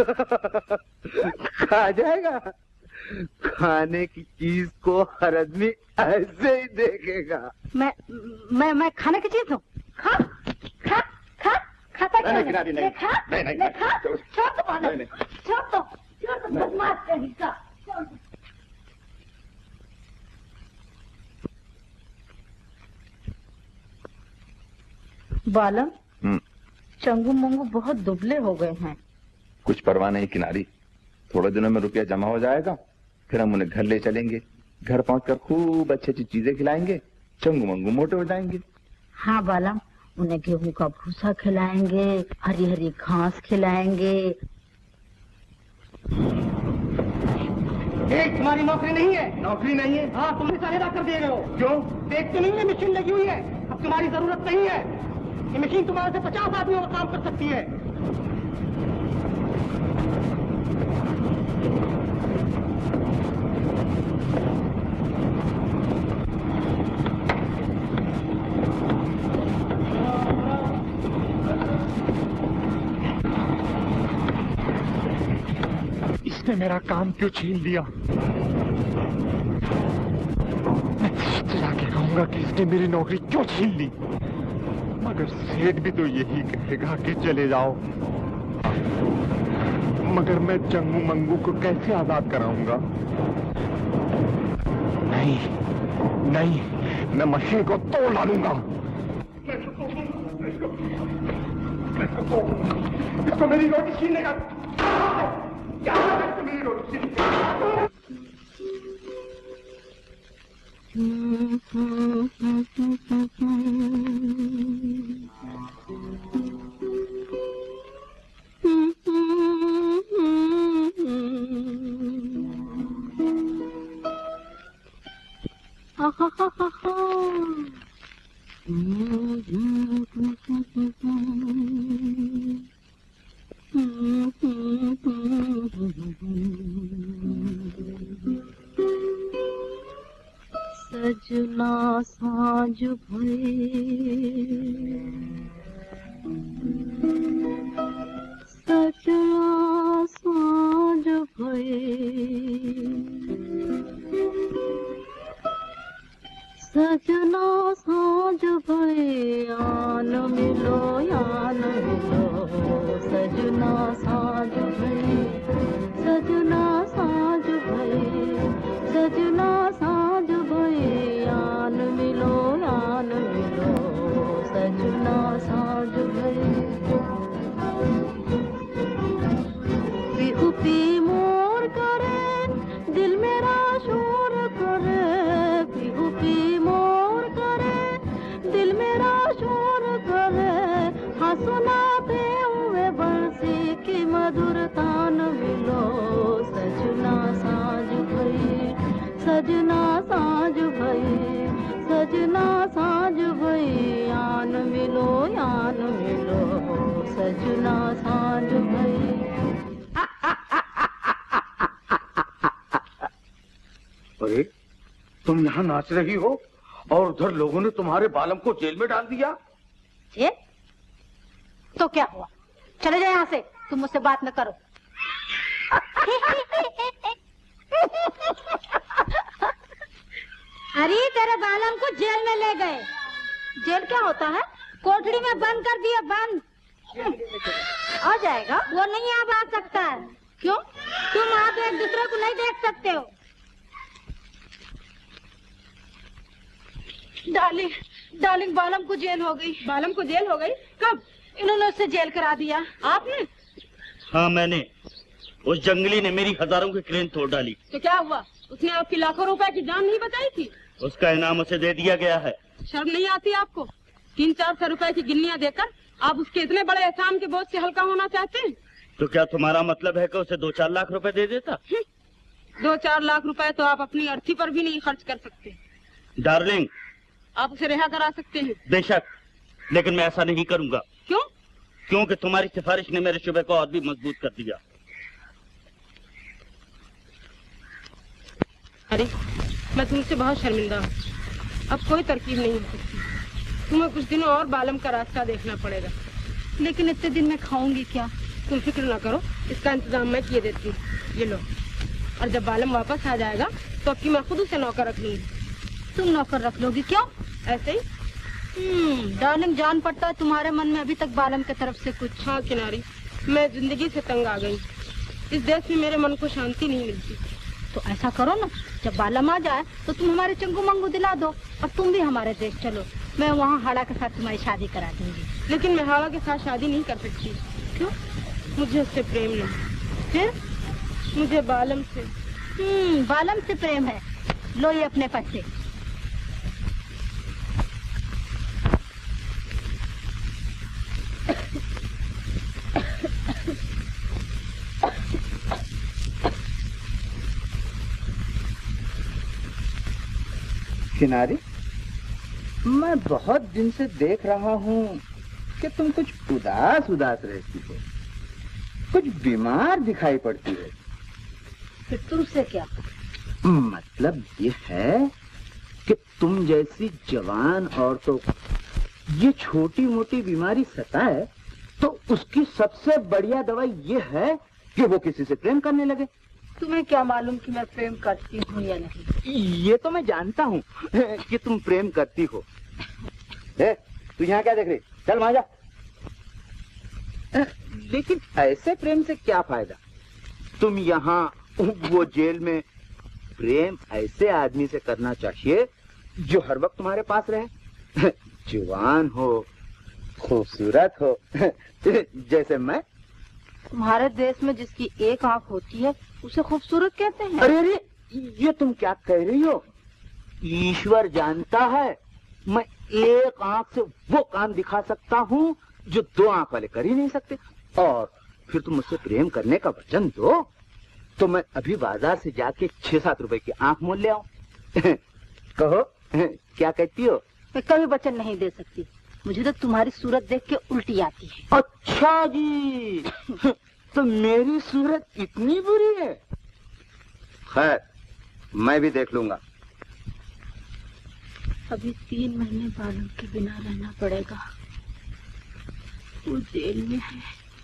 खा जाएगा? खाने की चीज को हर आदमी ऐसे ही देखेगा। मैं मैं मैं खाने की चीज हूँ। खा खा खा खाता क्यों नहीं, नहीं, नहीं, खा नहीं, नहीं, ले खा नहीं, छोड़ दो बालम, नहीं, नहीं। छोड़ दो छोड़ दो बदमाश कहीं का। बालम, चंगू मंगू बहुत दुबले हो गए हैं। कुछ परवाह नहीं किनारी, थोड़े दिनों में रुपया जमा हो जाएगा, फिर हम उन्हें घर ले चलेंगे। घर पहुंचकर खूब अच्छी अच्छी चीजें खिलाएंगे, चंगू मंगू मोटे हो जाएंगे। हाँ बालम, उन्हें गेहूं का भूसा खिलाएंगे, हरी हरी घास खिलाएंगे। एक तुम्हारी नौकरी नहीं है। नौकरी नहीं है? हाँ, तुम इशारा कर दे रहे हो। क्यों? देखते नहीं है मशीन लगी हुई है, अब तुम्हारी जरूरत नहीं है। ये मशीन तुम्हारे से पचास आदमियों का काम कर सकती है। इसने मेरा काम क्यों छीन लिया? मैं जाके कहूंगा कि इसने मेरी नौकरी क्यों छीन ली। मगर सेठ भी तो यही कहेगा कि चले जाओ। मगर मैं चंगू मंगू को कैसे आजाद कराऊंगा? नहीं नहीं, मैं मशीन को तोड़ डालूंगा। इसको मेरी रोटी छीनने का क्या है? मेरी रोटी छीनने का सजना साँझ भये, सजना साँझ भये, सजना साँझ भये, आन मिलो आन मिलो, सजना साँझ भये, सजना साँझ भये, सजना साँझ भये, आन मिलो आन मिलो, सजना साँझ भये। पिहु पी मोर करे, दिल मेरा शोर करे, पिहु पी मोर करे, दिल मेरा शोर करे, हाँ सुनाते हुए बंसी की मधुर तान मिलो, सजना साँझ भई, सजना साँझ भई, सजना साँझ भई, आन मिलो आन मिलो, सजना साँझ भई। अरे तुम यहाँ नाच रही हो और उधर लोगों ने तुम्हारे बालम को जेल में डाल दिया। जेल? तो क्या हुआ? चले जाओ यहाँ से, तुम मुझसे बात न करो। अरे तेरे बालम को जेल में ले गए। जेल क्या होता है? कोठड़ी में बंद कर दिया, बंद। आ जाएगा? वो नहीं अब आ सकता है। क्यों? तुम आप एक दूसरे को नहीं देख सकते हो। डार्लिंग, डार्लिंग, बालम को जेल हो गई। बालम को जेल हो गई? कब? इन्होंने उससे जेल करा दिया। आपने? हाँ मैंने। उस जंगली ने मेरी हजारों की क्रेन तोड़ डाली। तो क्या हुआ? उसने आपकी लाखों रुपए की जान नहीं बचाई थी? उसका इनाम उसे दे दिया गया है। शर्म नहीं आती आपको? तीन चार सौ रुपए की गिन्नियां देकर आप उसके इतने बड़े एहसान के बोझ से हल्का होना चाहते हैं? तो क्या तुम्हारा मतलब है कि उसे दो चार लाख रुपए दे देता? दो चार लाख रुपए तो आप अपनी अर्थी पर भी नहीं खर्च कर सकते। डार्लिंग, आप उसे रिहा करा सकते हैं। बेशक, लेकिन मैं ऐसा नहीं करूंगा। क्यों? क्योंकि तुम्हारी सिफारिश ने मेरे शुबे को और भी मजबूत कर दिया। अरे मैं तुमसे बहुत शर्मिंदा हूँ। अब कोई तरकीब नहीं हो सकती। तुम्हें कुछ दिनों और बालम का रास्ता देखना पड़ेगा। लेकिन इतने दिन मैं खाऊंगी क्या? तुम फिक्र ना करो, इसका इंतजाम मैं किए देती हूँ। ये लो। और जब बालम वापस आ जाएगा तो अब की मैं खुद उसे नौकर रख लूंगी। तुम नौकर रख लोगी? क्यों? ऐसे ही। हम्म, डार्लिंग, जान पड़ता है तुम्हारे मन में अभी तक बालम की तरफ से कुछ। हाँ किनारी, मैं जिंदगी से तंग आ गई। इस देश में मेरे मन को शांति नहीं मिलती। तो ऐसा करो ना, जब बालम आ जाए तो तुम हमारे चंगू मंगू दिला दो और तुम भी हमारे देश चलो। मैं वहाँ हाड़ा के साथ तुम्हारी शादी करा दूंगी। लेकिन मैं हाड़ा के साथ शादी नहीं कर सकती। क्यों? मुझे उससे प्रेम नहीं। फिर? मुझे बालम से। हम्म, बालम से प्रेम है। लो ये अपने पैसे। किनारी, मैं बहुत दिन से देख रहा हूँ कि तुम कुछ उदास उदास रहती हो, कुछ बीमार दिखाई पड़ती है। फिर तुमसे क्या? मतलब ये है कि तुम जैसी जवान औरतों को ये छोटी मोटी बीमारी सताए तो उसकी सबसे बढ़िया दवाई ये है कि वो किसी से प्रेम करने लगे। तुम्हें क्या मालूम कि मैं प्रेम करती हूँ या नहीं? ये तो मैं जानता हूँ कि तुम प्रेम करती हो। ए, तू यहाँ क्या देख रही? चल वहां जा। लेकिन ऐसे प्रेम से क्या फायदा? तुम यहाँ वो जेल में प्रेम ऐसे आदमी से करना चाहिए जो हर वक्त तुम्हारे पास रहे, जवान हो, खूबसूरत हो, जैसे मैं। तुम्हारे देश में जिसकी एक आंख होती है उसे खूबसूरत कहते हैं। अरे अरे, ये तुम क्या कह रही हो? ईश्वर जानता है मैं एक आंख से वो काम दिखा सकता हूँ जो दो आंख वाले कर ही नहीं सकते। और फिर तुम मुझसे प्रेम करने का वचन दो तो मैं अभी बाजार से जाके छह सात रुपए की आंख मोल ले आऊं। कहो, क्या कहती हो? मैं कभी वचन नहीं दे सकती। मुझे तो तुम्हारी सूरत देख के उल्टी आती है। अच्छा जी, तो मेरी सूरत इतनी बुरी है? खैर, मैं भी देख लूंगा। अभी तीन महीने बालम के बिना रहना पड़ेगा। वो जेल में है।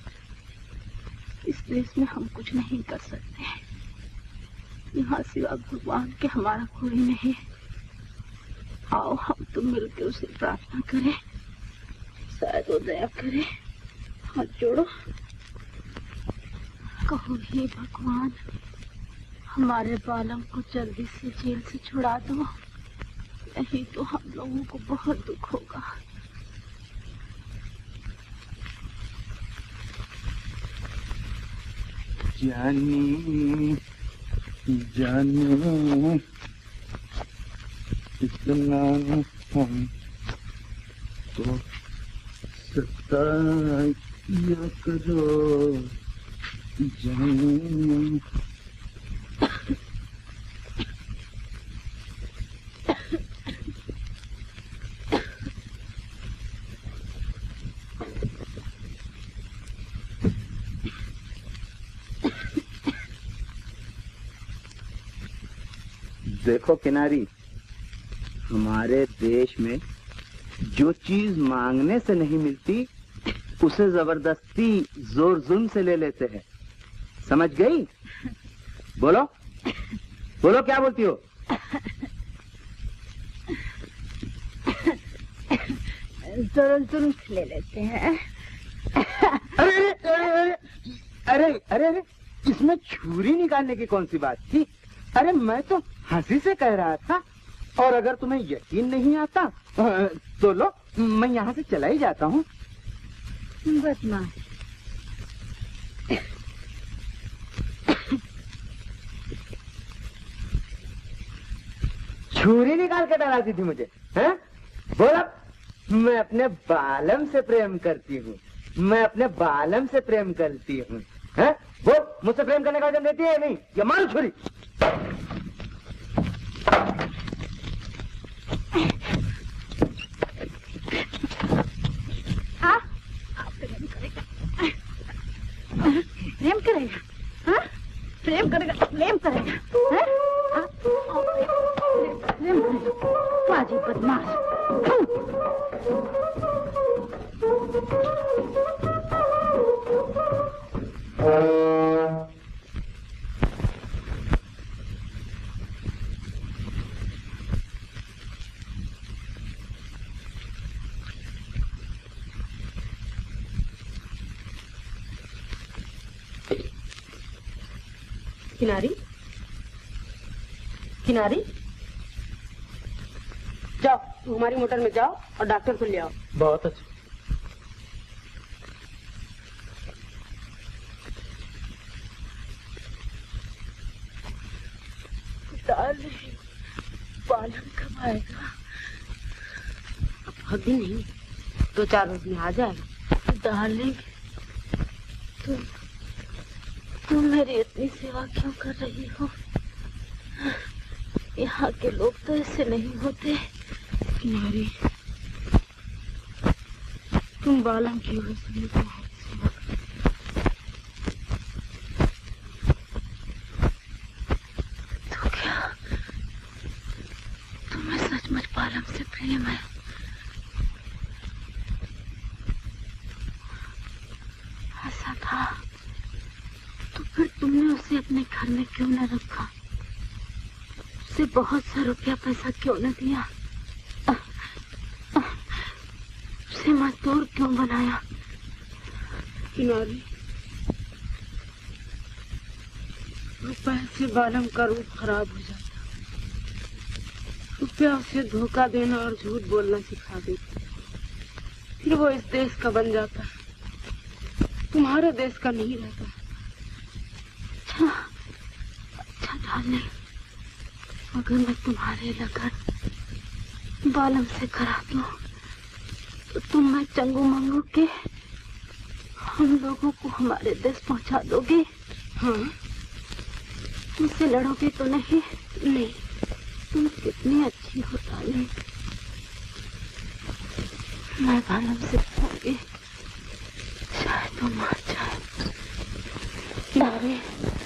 इस देश में हम कुछ नहीं कर सकते। यहाँ सिवा भगवान के हमारा कोई नहीं। आओ हम तुम मिलकर उसे प्रार्थना करें, शायद वो दया करे। हाथ जोड़ो, कहो हे भगवान, हमारे बालम को जल्दी से जेल से छुड़ा दो, नहीं तो हम लोगों को बहुत दुख होगा। जानी जानी इतना हम तो सताया करो जानी। देखो किनारी, हमारे देश में जो चीज मांगने से नहीं मिलती उसे जबरदस्ती जोर जुल्म से ले लेते हैं। समझ गई? बोलो बोलो, क्या बोलती हो? जोर जुल्म से ले लेते हैं। अरे अरे अरे अरे अरे अरे, इसमें छुरी निकालने की कौन सी बात थी? अरे मैं तो हंसी से कह रहा था। और अगर तुम्हें यकीन नहीं आता तो लो, मैं यहाँ से चला ही जाता हूँ। बदमाश। छुरी निकाल के डराती थी मुझे, हैं? बोला, मैं अपने बालम से प्रेम करती हूँ, मैं अपने बालम से प्रेम करती हूँ, हैं? बोल, मुझसे प्रेम करने का वचन देती है नहीं? या मारो छुरी। प्रेम करेगा? हाँ? प्रेम करेगा? प्रेम करेगा? हाँ? किनारी किनारी जाओ, तुम हमारी मोटर में जाओ और डॉक्टर को ले आओ। बहुत अच्छा। डार्लिंग, बालन कब आएगा? अब भी नहीं, दो चार रोज में आ जाएगा। डार्लिंग, तुम तुम मेरी इतनी सेवा क्यों कर रही हो? यहाँ के लोग तो ऐसे नहीं होते। किनारी, तुम बालम की वजह से मेरी बहुत सेवा कर। तो क्या तुम्हें सचमुच बालम से प्रेम है? ऐसा था तो फिर तुमने उसे अपने घर में क्यों न रखा? उसे बहुत सा रुपया पैसा क्यों न दिया? उसे मजदूर क्यों बनाया? किनारी, रुपये से बालम का रूप खराब हो जाता। रुपया उसे धोखा देना और झूठ बोलना सिखा देता। फिर वो इस देश का बन जाता, तुम्हारे देश का नहीं रहता। अच्छा अच्छा डार्लिंग, अगर मैं तुम्हारे लगन बालम से करा दूं तो तुम मैं चंगू मंगू के हम लोगों को हमारे देश पहुंचा दोगे? हाँ। मुझसे लड़ोगे तो नहीं? नहीं। तुम कितनी अच्छी हो डार्लिंग। मैं बालम से कहूंगी, शायद तुम मर जाए। किनारे,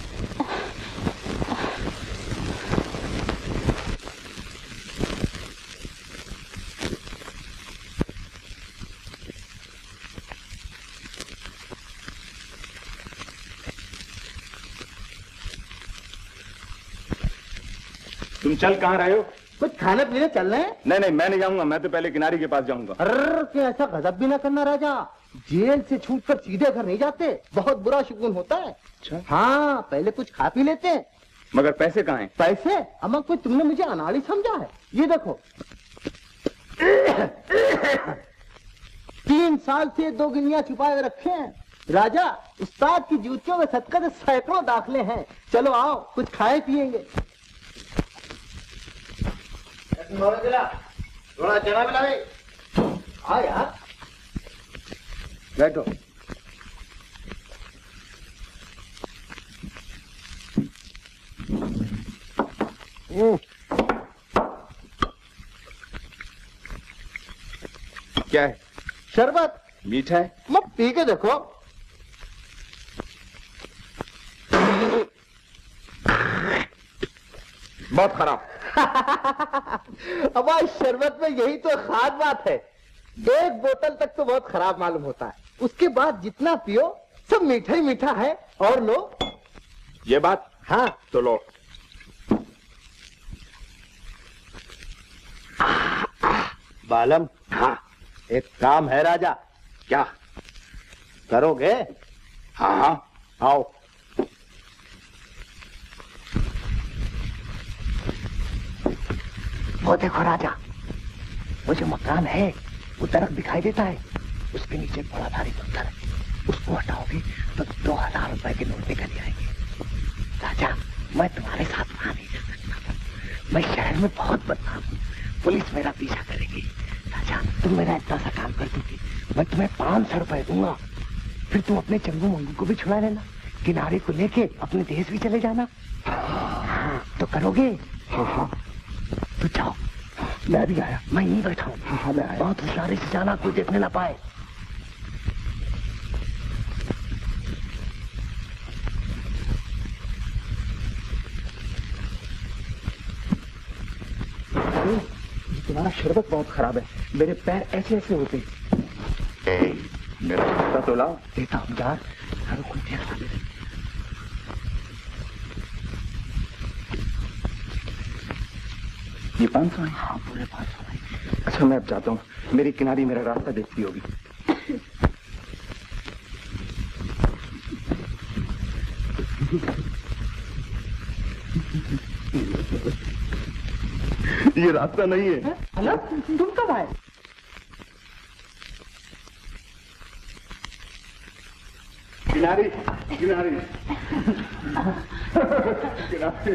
तुम चल कहाँ रहे हो? कुछ खाने पीने चल रहे हैं? नहीं नहीं, मैं नहीं जाऊंगा। मैं तो पहले किनारी के पास जाऊंगा। अरे क्या ऐसा गजब भी ना करना राजा। जेल से छूटकर सीधे घर नहीं जाते, बहुत बुरा शगुन होता है। अच्छा? हाँ, पहले कुछ खा पी लेते हैं। मगर पैसे कहाँ हैं? पैसे? अम्मा कोई तुमने मुझे अनाड़ी समझा है? ये देखो, तीन साल से दो गिनिया छुपाए रखे हैं। राजा, उस्ताद की जूतियों में सदका से सैकड़ों दाखले हैं। चलो आओ, कुछ खाए पिएंगे। थोड़ा चना मिला भाई। हाँ यार, बैठो। क्या है? शरबत। मीठा है? मत पी के देखो। बहुत खराब। अब इस शरबत में यही तो खास बात है। एक बोतल तक तो बहुत खराब मालूम होता है, उसके बाद जितना पियो सब मीठा ही मीठा है। और लो। ये बात? हाँ तो लो। बालम। हाँ, एक काम है राजा। क्या करोगे? हाँ हाँ, आओ। वो देखो राजा, वो जो मकान है वो दरख्त दिखाई देता है, उसके नीचे बड़ा भारी पत्थर है। उसको हटाओगे तो दो हजार रुपए के नोट निकल जाएंगे। राजा, मैं तुम्हारे साथ वहां नहीं जा सकता। मैं शहर में बहुत बदनाम हूँ, पुलिस मेरा पीछा करेगी। राजा, तुम मेरा इतना सा काम कर दोगे, मैं तुम्हें पांच सौ रुपए दूंगा। फिर तुम अपने चंगू मंगू को भी छुड़ा लेना, किनारे को लेके अपने देश भी चले जाना। हाँ, तो करोगे? हाँ हाँ। तो जाओ। मैं भी आया। मैं यहीं बैठा हूँ। हाँ, मैं आया। बहुत होशियारी से जाना, कोई देखने ना पाए। तुम्हारा शरबत बहुत खराब है, मेरे पैर ऐसे ऐसे होते। मेरा जूता तो लाओ। देता हूँ यार। कोई देख ले। ये पाँच सौ है? हाँ, पूरे पाँच सौ है। अच्छा, मैं अब जाता हूँ। मेरी किनारी मेरा रास्ता देखती होगी। ये रास्ता नहीं है। हेलो, तुम कब आए? किनारी किनारी किनारी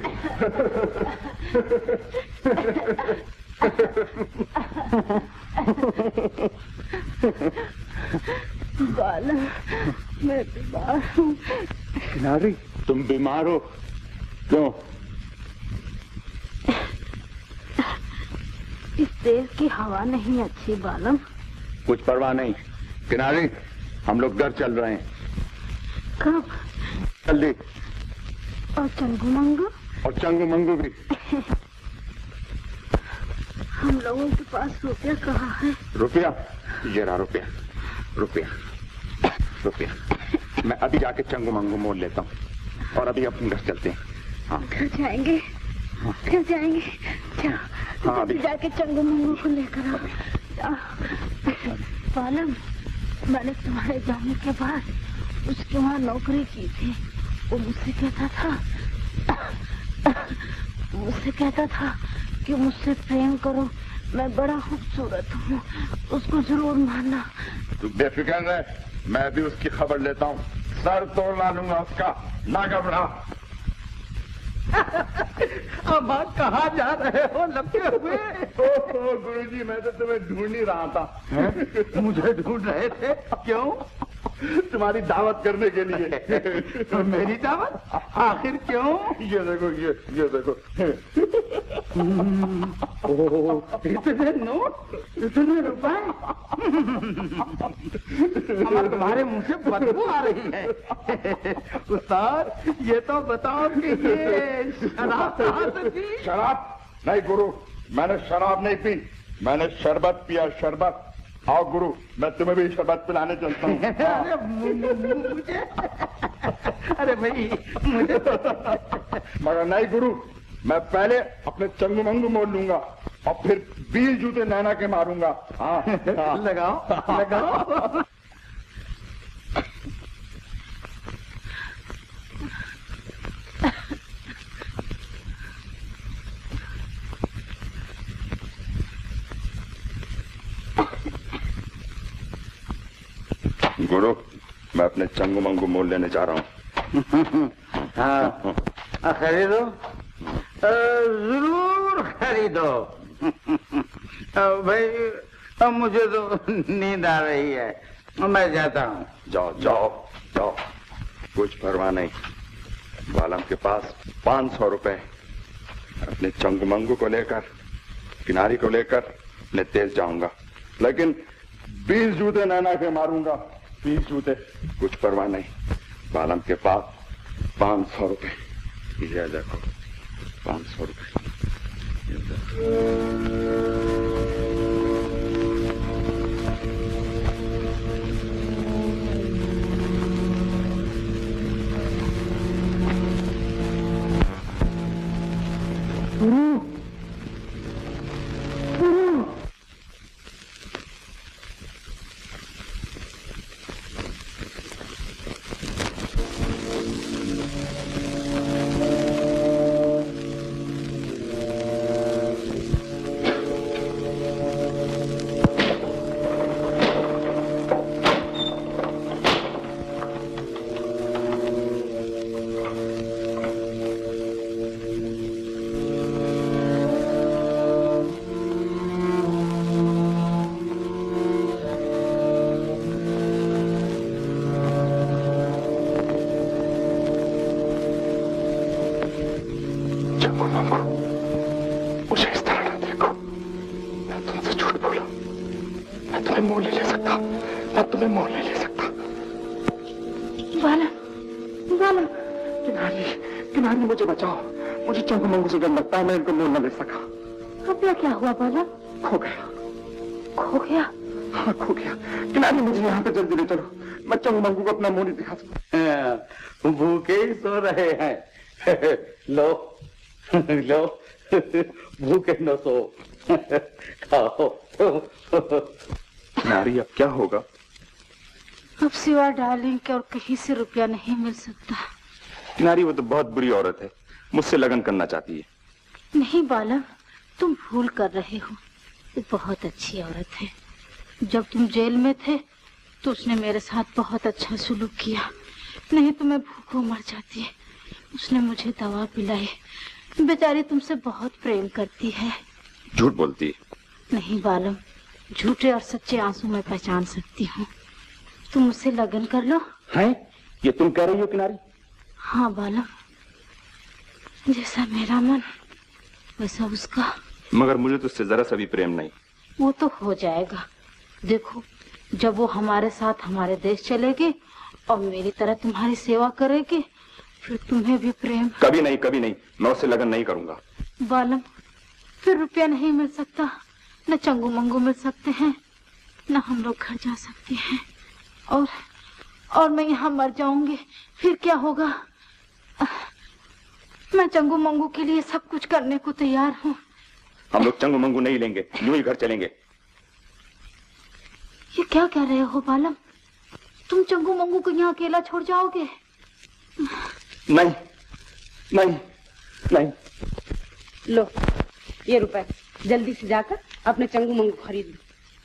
बाला, मैं बीमार हूँ। किनारी, तुम बीमार हो? क्यों? इस देश की हवा नहीं अच्छी बालम। कुछ परवाह नहीं किनारी, हम लोग घर चल रहे हैं। कब? जल्दी। और चंगू मंगू? और चंगू मंगू भी। हम लोगों के पास रुपया कहाँ है? रुपया? ये रहा रुपया। रुपया रुपया मैं अभी जाके चंगू मंगू मोल लेता हूँ और अभी अपने घर चलते हैं। हाँ घर जाएंगे? हाँ। घर जाएंगे? क्या? हाँ अभी जाके चंगू मंगू को लेकर आओ। बालम, मैंने तुम्हारे जाने के बाद उसके वहाँ नौकरी की थी। वो मुझसे कहता था मुझसे कहता था कि मुझसे प्रेम करो, मैं बड़ा खूबसूरत हूँ, उसको जरूर मानना। तू बेफिक्र रह, मैं भी उसकी खबर लेता हूँ, सर तोड़ ला लूंगा उसका, ना घबरा। अब आप कहाँ जा रहे हो लपटे हुए? ओह गुरुजी, मैं तो तुम्हें ढूंढ ही रहा था। है? मुझे ढूंढ रहे थे? क्यों? तुम्हारी दावत करने के लिए। तो मेरी दावत? आखिर क्यों? ये देखो, ये ये देखो। ओह, इतने नोट, इतने रुपए। हमारे तुम्हारे मुंह से बदबू आ रही है। उस्ताद, ये तो बताओ कि ये शराब कहाँ से थी? शराब नहीं गुरु, मैंने शराब नहीं पी, मैंने शरबत पिया, शरबत। आओ गुरु, मैं तुम्हें भी शरबत पिलाने चलता हूँ। अरे मुझे, अरे भाई मुझे। मगर नहीं गुरु, मैं पहले अपने चंगू मंगू मोल लूंगा और फिर बीस जूते नैना के मारूंगा। हाँ, हाँ। लगाओ लगाओ। गुरु, मैं अपने चंगू मंगू मोल लेने जा रहा हूँ। हाँ, खरीदो, जरूर खरीदो। भाई, अब मुझे तो नींद आ रही है, मैं जाता हूँ। जाओ जाओ जाओ, कुछ परवाह नहीं। बालम के पास पांच सौ रुपए, अपने चंगू मंगू को लेकर, किनारी को लेकर मैं तेज जाऊंगा, लेकिन बीस जूते नैना के मारूंगा। बीस जूते, कुछ परवाह नहीं। बालम के पास पांच सौ रुपए, ये देखो पांच सौ रुपए। मुझे इस तरह ना देखो, मैं तुमसे झूठ बोला, मैं तुम्हें मोल नहीं ले सकता, मैं तुम्हें मोल नहीं ले सकता। बाला, बाला। किनारी, किनारी मुझे बचाओ, मुझे चंगू मंगू से डर लगता है, मैं इनको मोल न ले सका। अब क्या हुआ बाला? खो गया। खो गया? हाँ खो गया। किनारी, मुझे यहाँ पे जल्दी ले चलो, मैं चंगू मंगू को अपना मोल नहीं दिखा सकता। भूखे ही सो रहे हैं। लो लो, भूखे न सो, खाओ। नारी, अब क्या होगा? अब सिवा डार्लिंग के और कहीं से रुपया नहीं मिल सकता। किनारी, वो तो बहुत बुरी औरत है, मुझसे लगन करना चाहती है। नहीं बालम, तुम भूल कर रहे हो। वो बहुत अच्छी औरत है। जब तुम जेल में थे तो उसने मेरे साथ बहुत अच्छा सुलूक किया, नहीं तो मैं भूखों मर जाती। उसने मुझे दवा पिलाई। बेचारी तुमसे बहुत प्रेम करती है। झूठ बोलती है। नहीं बालम, झूठे और सच्चे आंसू मैं पहचान सकती हूँ। तुम मुझसे लगन कर लो। हैं? ये तुम कह रही हो किनारी? हाँ बालम, जैसा मेरा मन वैसा उसका। मगर मुझे तो उससे जरा सा भी प्रेम नहीं। वो तो हो जाएगा। देखो, जब वो हमारे साथ हमारे देश चलेगी और मेरी तरह तुम्हारी सेवा करेगी, फिर तुम्हें भी प्रेम। कभी नहीं, कभी नहीं, मैं उससे लगन नहीं करूंगा। बालम, फिर रुपया नहीं मिल सकता, न चंगू मंगू मिल सकते हैं, न हम लोग घर जा सकते हैं, और और मैं यहाँ मर जाऊंगी, फिर क्या होगा? मैं चंगू मंगू के लिए सब कुछ करने को तैयार हूँ। हम लोग चंगू मंगू नहीं लेंगे, यूं ही घर चलेंगे। ये क्या कह रहे हो बालम? तुम चंगू मंगू को यहाँ अकेला छोड़ जाओगे? नहीं, नहीं, नहीं। लो ये रुपए, जल्दी से जाकर अपने चंगू मंगू खरीद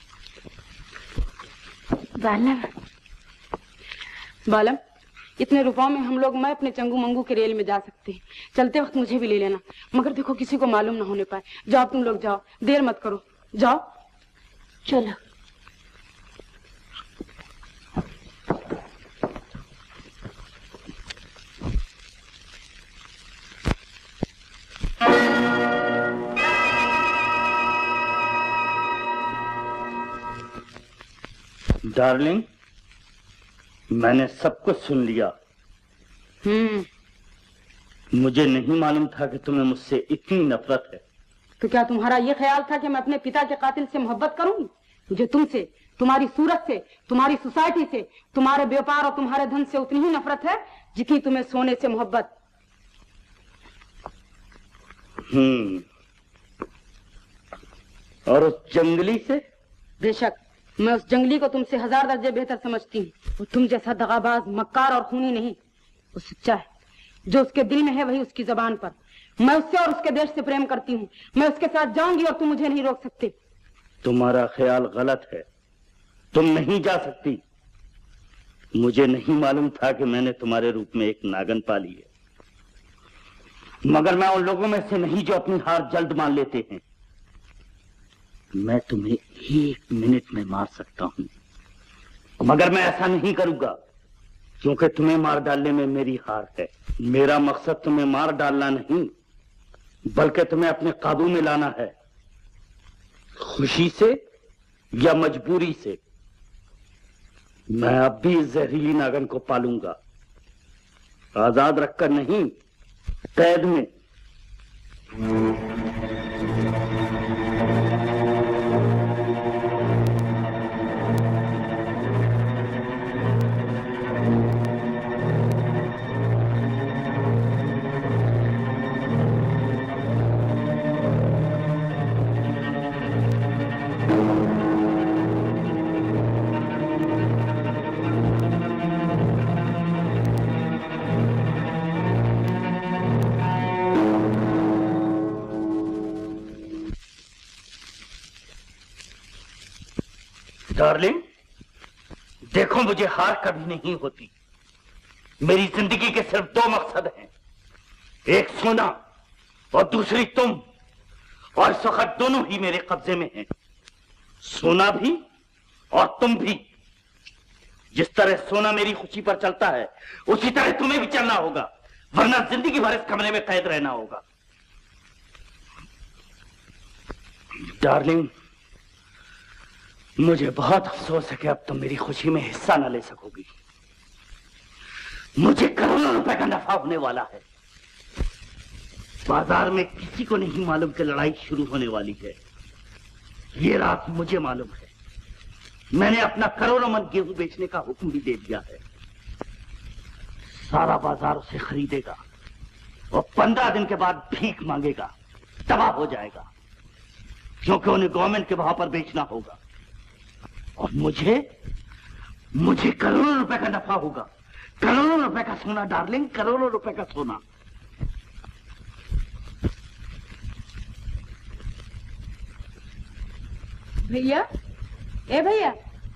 लो। बालम, बालम, इतने रुपयों में हम लोग मैं अपने चंगू मंगू के रेल में जा सकते हैं। चलते वक्त मुझे भी ले लेना, मगर देखो किसी को मालूम ना होने पाए। जाओ तुम लोग, जाओ, देर मत करो, जाओ। चलो। डार्लिंग, मैंने सब कुछ सुन लिया। हम्म मुझे नहीं मालूम था कि तुम्हें मुझसे इतनी नफरत है। तो क्या तुम्हारा ये ख्याल था कि मैं अपने पिता के कातिल से मोहब्बत करूंगी? मुझे तुमसे, तुम्हारी सूरत से, तुम्हारी सोसाइटी से, तुम्हारे व्यापार और तुम्हारे धन से उतनी ही नफरत है जितनी तुम्हें सोने से मोहब्बत। हम्म और उस जंगली से? बेशक, मैं उस जंगली को तुमसे हजार दर्जे बेहतर समझती हूँ। वो तुम जैसा दगाबाज, मक्कार और खूनी नहीं। वो सच्चा है, जो उसके दिल में है वही उसकी जबान पर। मैं उससे और उसके देश से प्रेम करती हूँ। मैं उसके साथ जाऊंगी और तुम मुझे नहीं रोक सकते। तुम्हारा ख्याल गलत है, तुम नहीं जा सकती। मुझे नहीं मालूम था कि मैंने तुम्हारे रूप में एक नागन पाली है, मगर मैं उन लोगों में से नहीं जो अपनी हार जल्द मान लेते हैं। मैं तुम्हें एक मिनट में मार सकता हूं, मगर मैं ऐसा नहीं करूंगा, क्योंकि तुम्हें मार डालने में मेरी हार है। मेरा मकसद तुम्हें मार डालना नहीं, बल्कि तुम्हें अपने काबू में लाना है, खुशी से या मजबूरी से। मैं अब भी इस जहरीली नागन को पालूंगा, आजाद रखकर नहीं, कैद में। डार्लिंग, देखो मुझे हार कभी नहीं होती। मेरी जिंदगी के सिर्फ दो मकसद हैं, एक सोना और दूसरी तुम, और इस वक्त दोनों ही मेरे कब्जे में हैं, सोना भी और तुम भी। जिस तरह सोना मेरी खुशी पर चलता है, उसी तरह तुम्हें भी चलना होगा, वरना जिंदगी भर इस कमरे में कैद रहना होगा। डार्लिंग, मुझे बहुत अफसोस है कि अब तुम मेरी खुशी में हिस्सा न ले सकोगी। मुझे करोड़ों रुपए का नफा होने वाला है। बाजार में किसी को नहीं मालूम कि लड़ाई शुरू होने वाली है। ये रात मुझे मालूम है। मैंने अपना करोड़ों मन गेहूं बेचने का हुक्म भी दे दिया है। सारा बाजार उसे खरीदेगा और पंद्रह दिन के बाद भीख मांगेगा, तबाह हो जाएगा, क्योंकि उन्हें गवर्नमेंट के भाव पर बेचना होगा। और मुझे मुझे करोड़ों रुपए का नफा होगा, करोड़ों रुपए का सोना डार्लिंग, करोड़ों रुपए का सोना। भैया, ए भैया,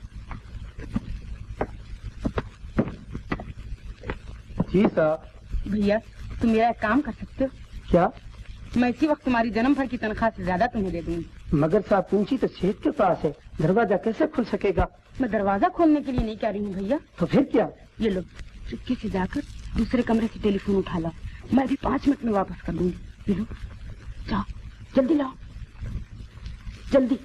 जी साहब। भैया तुम मेरा एक काम कर सकते हो क्या? मैं इसी वक्त तुम्हारी जन्म भर की तनख्वाह से ज्यादा तुम्हें दे दूंगी। मगर साहब पूंजी तो सेठ के पास है, दरवाजा कैसे खुल सकेगा? मैं दरवाजा खोलने के लिए नहीं कह रही हूँ भैया। तो फिर क्या? ये लो, चुपके से जाकर दूसरे कमरे से टेलीफोन उठा ला, मैं अभी पाँच मिनट में वापस कर दूंगी। ये लो, जाओ जल्दी लाओ, जल्दी।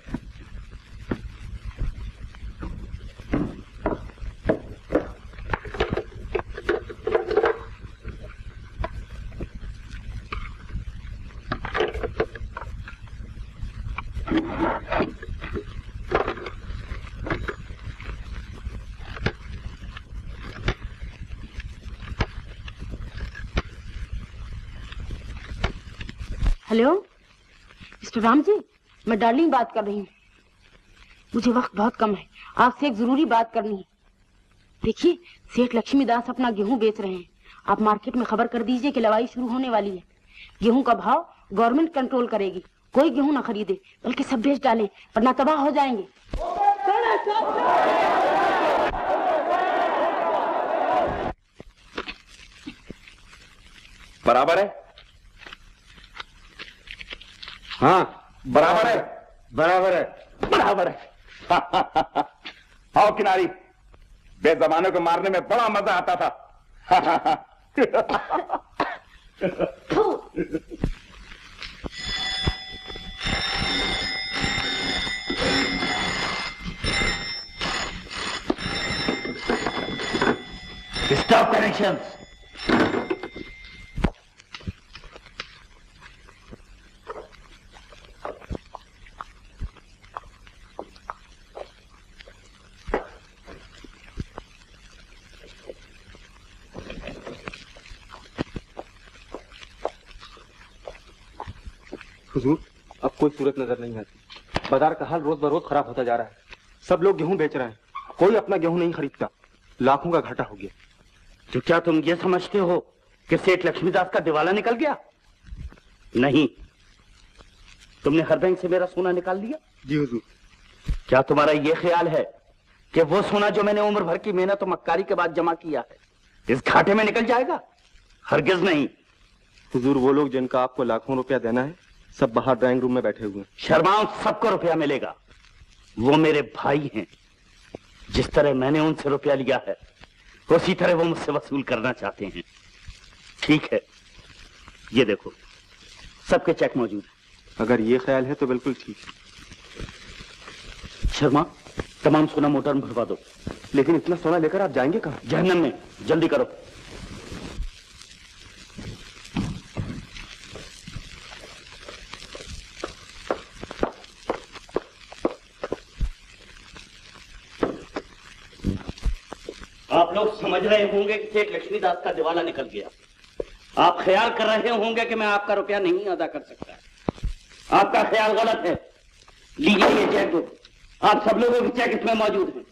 हेलो मिस्टर राम जी, मैं डार्लिंग बात कर रही हूँ। मुझे वक्त बहुत कम है, आपसे एक जरूरी बात करनी है। देखिए सेठ लक्ष्मीदास अपना गेहूं बेच रहे हैं, आप मार्केट में खबर कर दीजिए कि लवाई शुरू होने वाली है। गेहूं का भाव गवर्नमेंट कंट्रोल करेगी, कोई गेहूं ना खरीदे बल्कि सब बेच डालें वरना तबाह हो जाएंगे। बराबर है? हाँ बराबर है, बराबर है, बराबर है। आओ किनारी, बेजमानों को मारने में बड़ा मजा आता था। Stop connections. हुजूर, अब कोई सूरत नजर नहीं आती। बाजार का हाल रोज बरोज खराब होता जा रहा है। सब लोग गेहूं बेच रहे हैं, कोई अपना गेहूं नहीं खरीदता। लाखों का घाटा हो गया। तो क्या तुम ये समझते हो कि सेठ लक्ष्मीदास का दिवाला निकल गया? नहीं, तुमने हर बैंक से मेरा सोना निकाल लिया? जी हुजूर। क्या तुम्हारा ये ख्याल है कि वो सोना जो मैंने उम्र भर की मेहनत और मक्कारी के बाद जमा किया है इस घाटे में निकल जाएगा? हरगिज नहीं। हुजूर, वो लोग जिनका आपको लाखों रुपया देना है सब बाहर ड्राइंग रूम में बैठे हुए हैं। शर्माओ, सबको रुपया मिलेगा। वो मेरे भाई हैं, जिस तरह मैंने उनसे रुपया लिया है उसी तरह वो मुझसे वसूल करना चाहते हैं। ठीक है, ये देखो सबके चेक मौजूद है। अगर ये ख्याल है तो बिल्कुल ठीक है। शर्मा, तमाम सोना मोटर में भरवा दो। लेकिन इतना सोना लेकर आप जाएंगे कहाँ? जहन्नम में। जल्दी करो। आप लोग समझ रहे होंगे कि सेठ लक्ष्मीदास का दिवाला निकल गया। आप ख्याल कर रहे होंगे कि मैं आपका रुपया नहीं अदा कर सकता। आपका ख्याल गलत है। लीजिए ये चेक बुक, आप सब लोगों के चेक इसमें मौजूद हैं।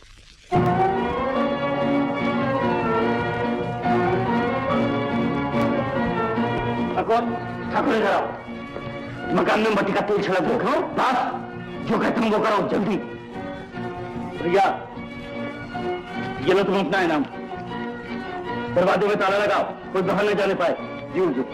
ठाकुर, ठाकुर इधर आओ। मकान में मट्टी का तेल छिड़क दो। बस जो कहते हैं वो करो जल्दी। भैया ये लो तुम अपना इनाम। दरवाजे में ताला लगाओ, कोई बाहर नहीं जाने पाए। जी जी।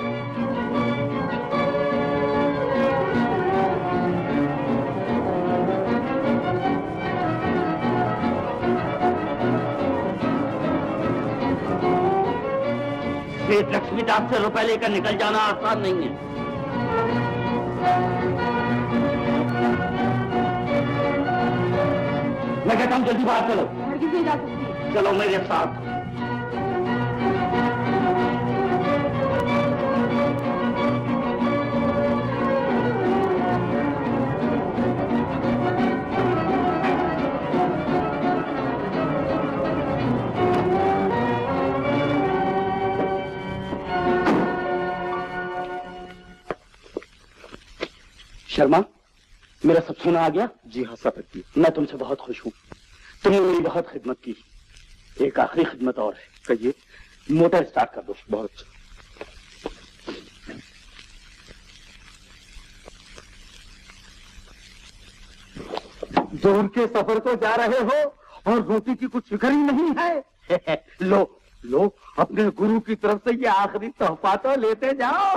सेठ लक्ष्मीदास से रुपए लेकर निकल जाना आसान नहीं है। मैं कहता हूँ जल्दी बाहर चलो। हरगिज़ नहीं जा सकती। चलो मेरे साथ। शर्मा, मेरा सब सोना आ गया? जी हाँ, सब रखिए। मैं तुमसे बहुत खुश हूँ, तुमने मेरी बहुत खिदमत की। एक आखिरी खिदमत और है। कहिए। मोटर स्टार्ट कर दो। बहुत अच्छा। दूर के सफर को जा रहे हो और रोटी की कुछ फिक्र ही नहीं है। लो लो, अपने गुरु की तरफ से ये आखिरी तोहफा तो लेते जाओ।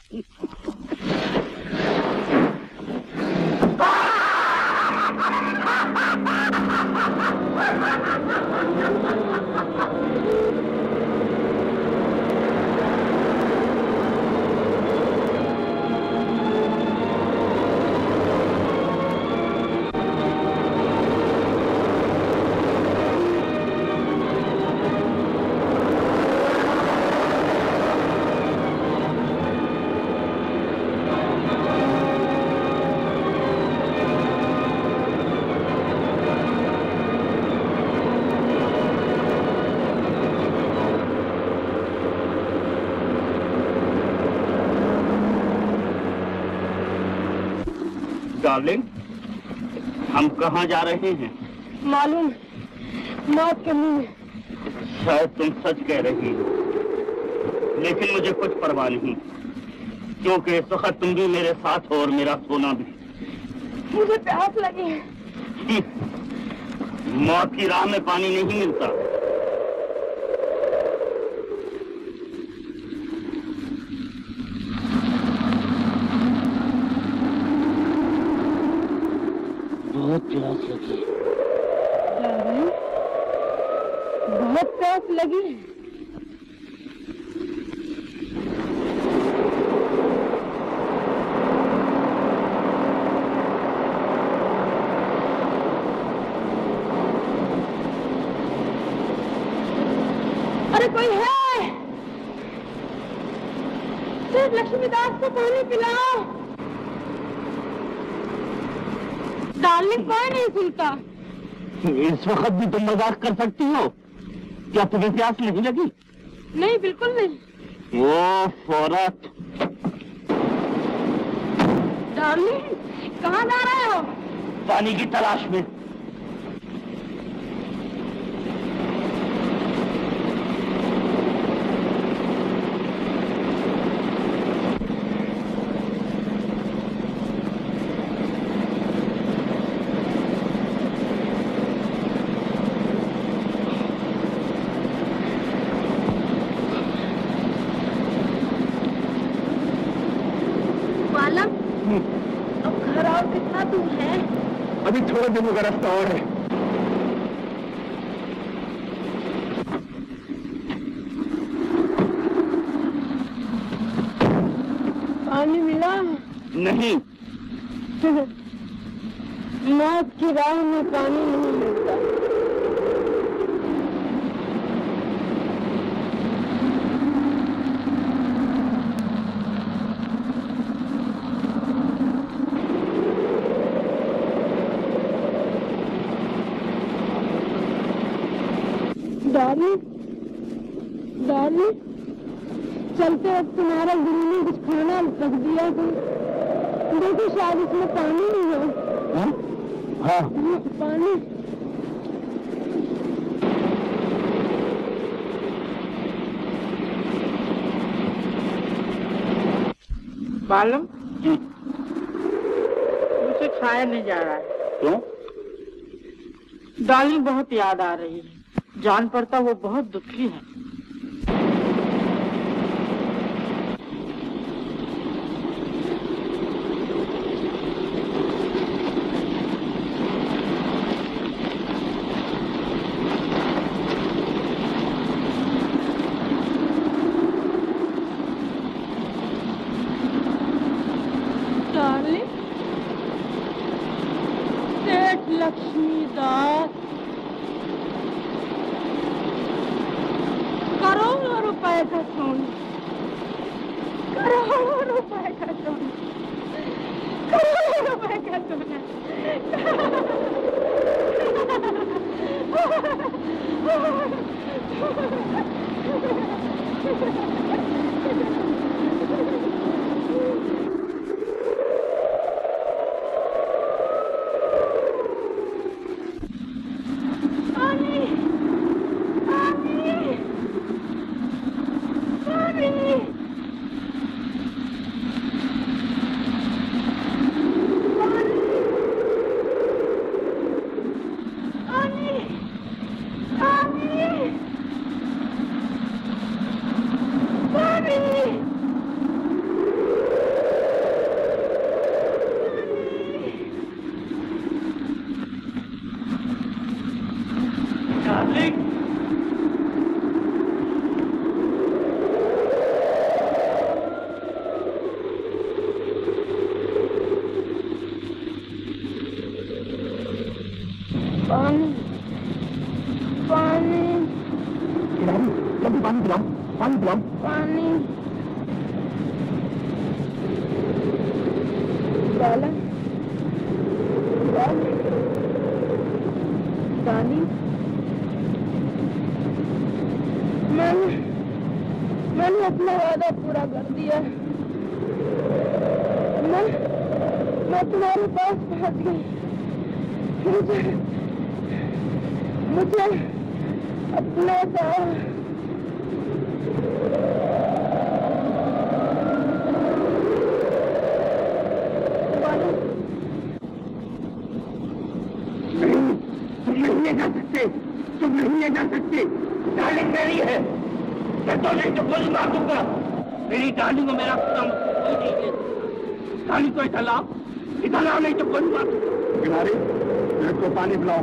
डार्लिंग, हम कहाँ जा रहे हैं? मालूम, मौत के मुंह में। शायद तुम सच कह रही हो, लेकिन मुझे कुछ परवाह नहीं, क्योंकि इस वक्त तुम भी मेरे साथ हो और मेरा सोना भी। मुझे प्यास लगी है। मौत की राह में पानी नहीं मिलता। बहुत प्यास लगी है। बहुत प्यास लगी है। अरे कोई है? सिर्फ लक्ष्मीदास को पानी पिलाओ। डार्लिंग कोई नहीं सुनता। इस वक्त भी तुम मजाक कर सकती हो? क्या तुम्हें प्यास नहीं लगी? नहीं, बिल्कुल नहीं। ओ फौरत। डार्लिंग, कहाँ जा रहे हो? पानी की तलाश में। अभी थोड़े दिनों का रास्ता और है। पानी मिला? नहीं। मौत की राह में पानी नहीं मिलता। डार्लिंग, डार्लिंग, चलते वक्त तुम्हारा गुरु ने कुछ खाना रख दिया था। देखो शायद इसमें पानी नहीं है। हाँ? हाँ। पानी। मालूम, मुझे खाया नहीं जा रहा है। क्यों? डार्लिंग बहुत याद आ रही है। जान पड़ता वो बहुत दुखी है। डार्लिंग, सेठ लक्ष्मीदास करोड़ों रुपए का सोना, करोड़ों रुपए का सोना, करोड़ों रुपए का सोना। पानी, बालन रानी, मैंने मैंने अपना वादा पूरा कर दिया। मैं मैं तुम्हारे पास पहुंच गई। मुझे मुझे अपना सा नहीं जा सकते, तुम नहीं जा सकते। डार्लिंग मेरी है, मैं तो नहीं तो गोली मार दूंगा। मेरी डार्लिंग को मेरा काम कोई नहीं है। डार्लिंग को इधर लाओ, इधर लाओ, नहीं तो गोली मार दूंगा। किनारे मेरे को पानी पिलाओ।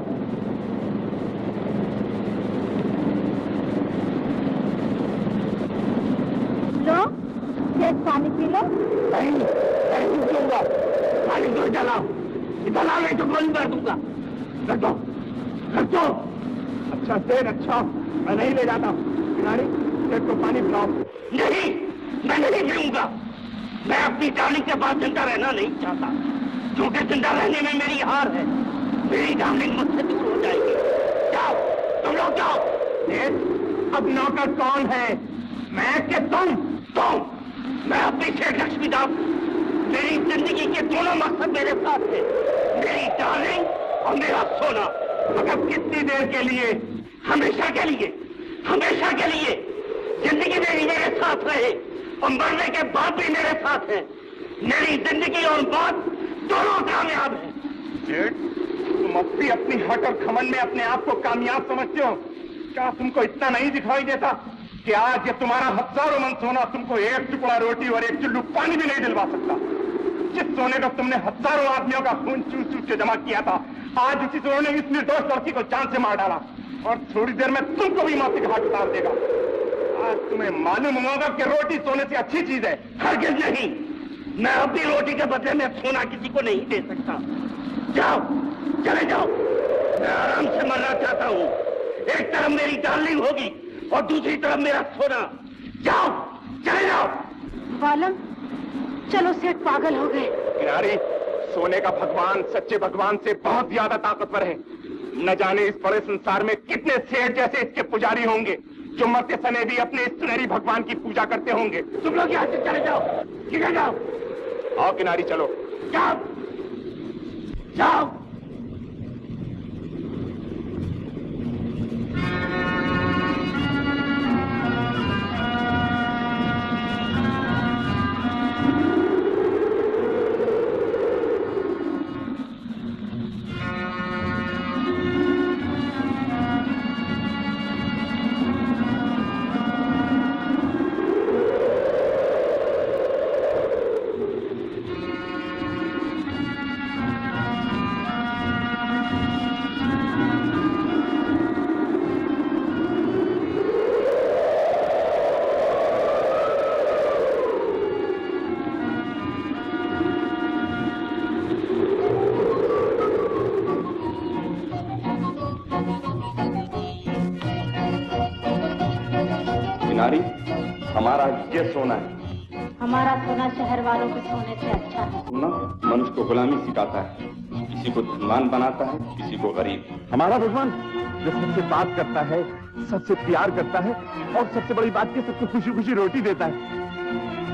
लो, एक पानी पी लो। नहीं, नहीं पीऊंगा। पानी को इधर लाओ, इधर लाओ, नहीं तो गोली मार दूंगा। रख दो, रख दो। अच्छा सेठ, अच्छा मैं नहीं ले जाता। किनारी सेठ को पानी पिलाओ। नहीं, मैं नहीं पीऊंगा। मैं अपनी डार्लिंग के पास जिंदा रहना नहीं चाहता, क्योंकि जिंदा रहने में मेरी हार है। मेरी डार्लिंग मुझसे दूर हो जाएगी। जाओ, तुम लोग जाओ। सेठ, अब नौकर कौन है, मैं कि तुम? तुम। मैं अपनी सेठ लक्ष्मीदास, मेरी जिंदगी के दोनों मकसद मेरे साथ है, मेरी डार्लिंग और मेरा सोना। मगर कितनी देर के लिए? हमेशा के लिए, हमेशा के लिए। जिंदगी मेरी मेरे साथ रहे और मरने के बाद भी मेरे साथ है। मेरी जिंदगी और मौत दोनों कामयाब है। सेठ, तुम अब भी अपनी हट और घमंड में अपने आप को कामयाब समझते हो। क्या तुमको इतना नहीं दिखाई देता कि आज ये तुम्हारा हजारों मन सोना तुमको एक टुकड़ा रोटी और एक चुल्लू पानी भी नहीं दिलवा सकता? जिस सोने को तुमने हजारों आदमियों का खून चूस चूस के जमा किया था, आज उसी सोने ने इस निर्दोष लड़की को जान से मार डाला और थोड़ी देर में तुमको भी मौत के घाट उतार देगा। आज तुम्हें मालूम होगा कि रोटी सोने से अच्छी चीज है। हरगिज नहीं, मैं अब भी रोटी के बदले में सोना किसी को नहीं दे सकता। जाओ, चले जाओ, मैं आराम से मरना चाहता हूँ। एक तरफ मेरी डार्लिंग होगी और दूसरी तरफ मेरा सोना। जाओ, चले जाओ। बालम, चलो सेठ पागल हो गए। किनारी, सोने का भगवान सच्चे भगवान से बहुत ज्यादा ताकतवर है। न जाने इस बड़े संसार में कितने सेठ जैसे इसके पुजारी होंगे जो मरते समय भी अपने इस सुनहरी भगवान की पूजा करते होंगे। तुम लोग यहाँ से चले जाओ, किधर जाओ? आओ किनारी, चलो। जाओ, जाओ। किनारी, हमारा ये सोना है। हमारा सोना शहर वालों के सोने से अच्छा है। सुनना, मनुष्य को गुलामी सिखाता है, किसी को धनवान बनाता है, किसी को गरीब। हमारा भगवान जो सबसे बात करता है, सबसे प्यार करता है और सबसे बड़ी बात की सबको खुशी खुशी रोटी देता है।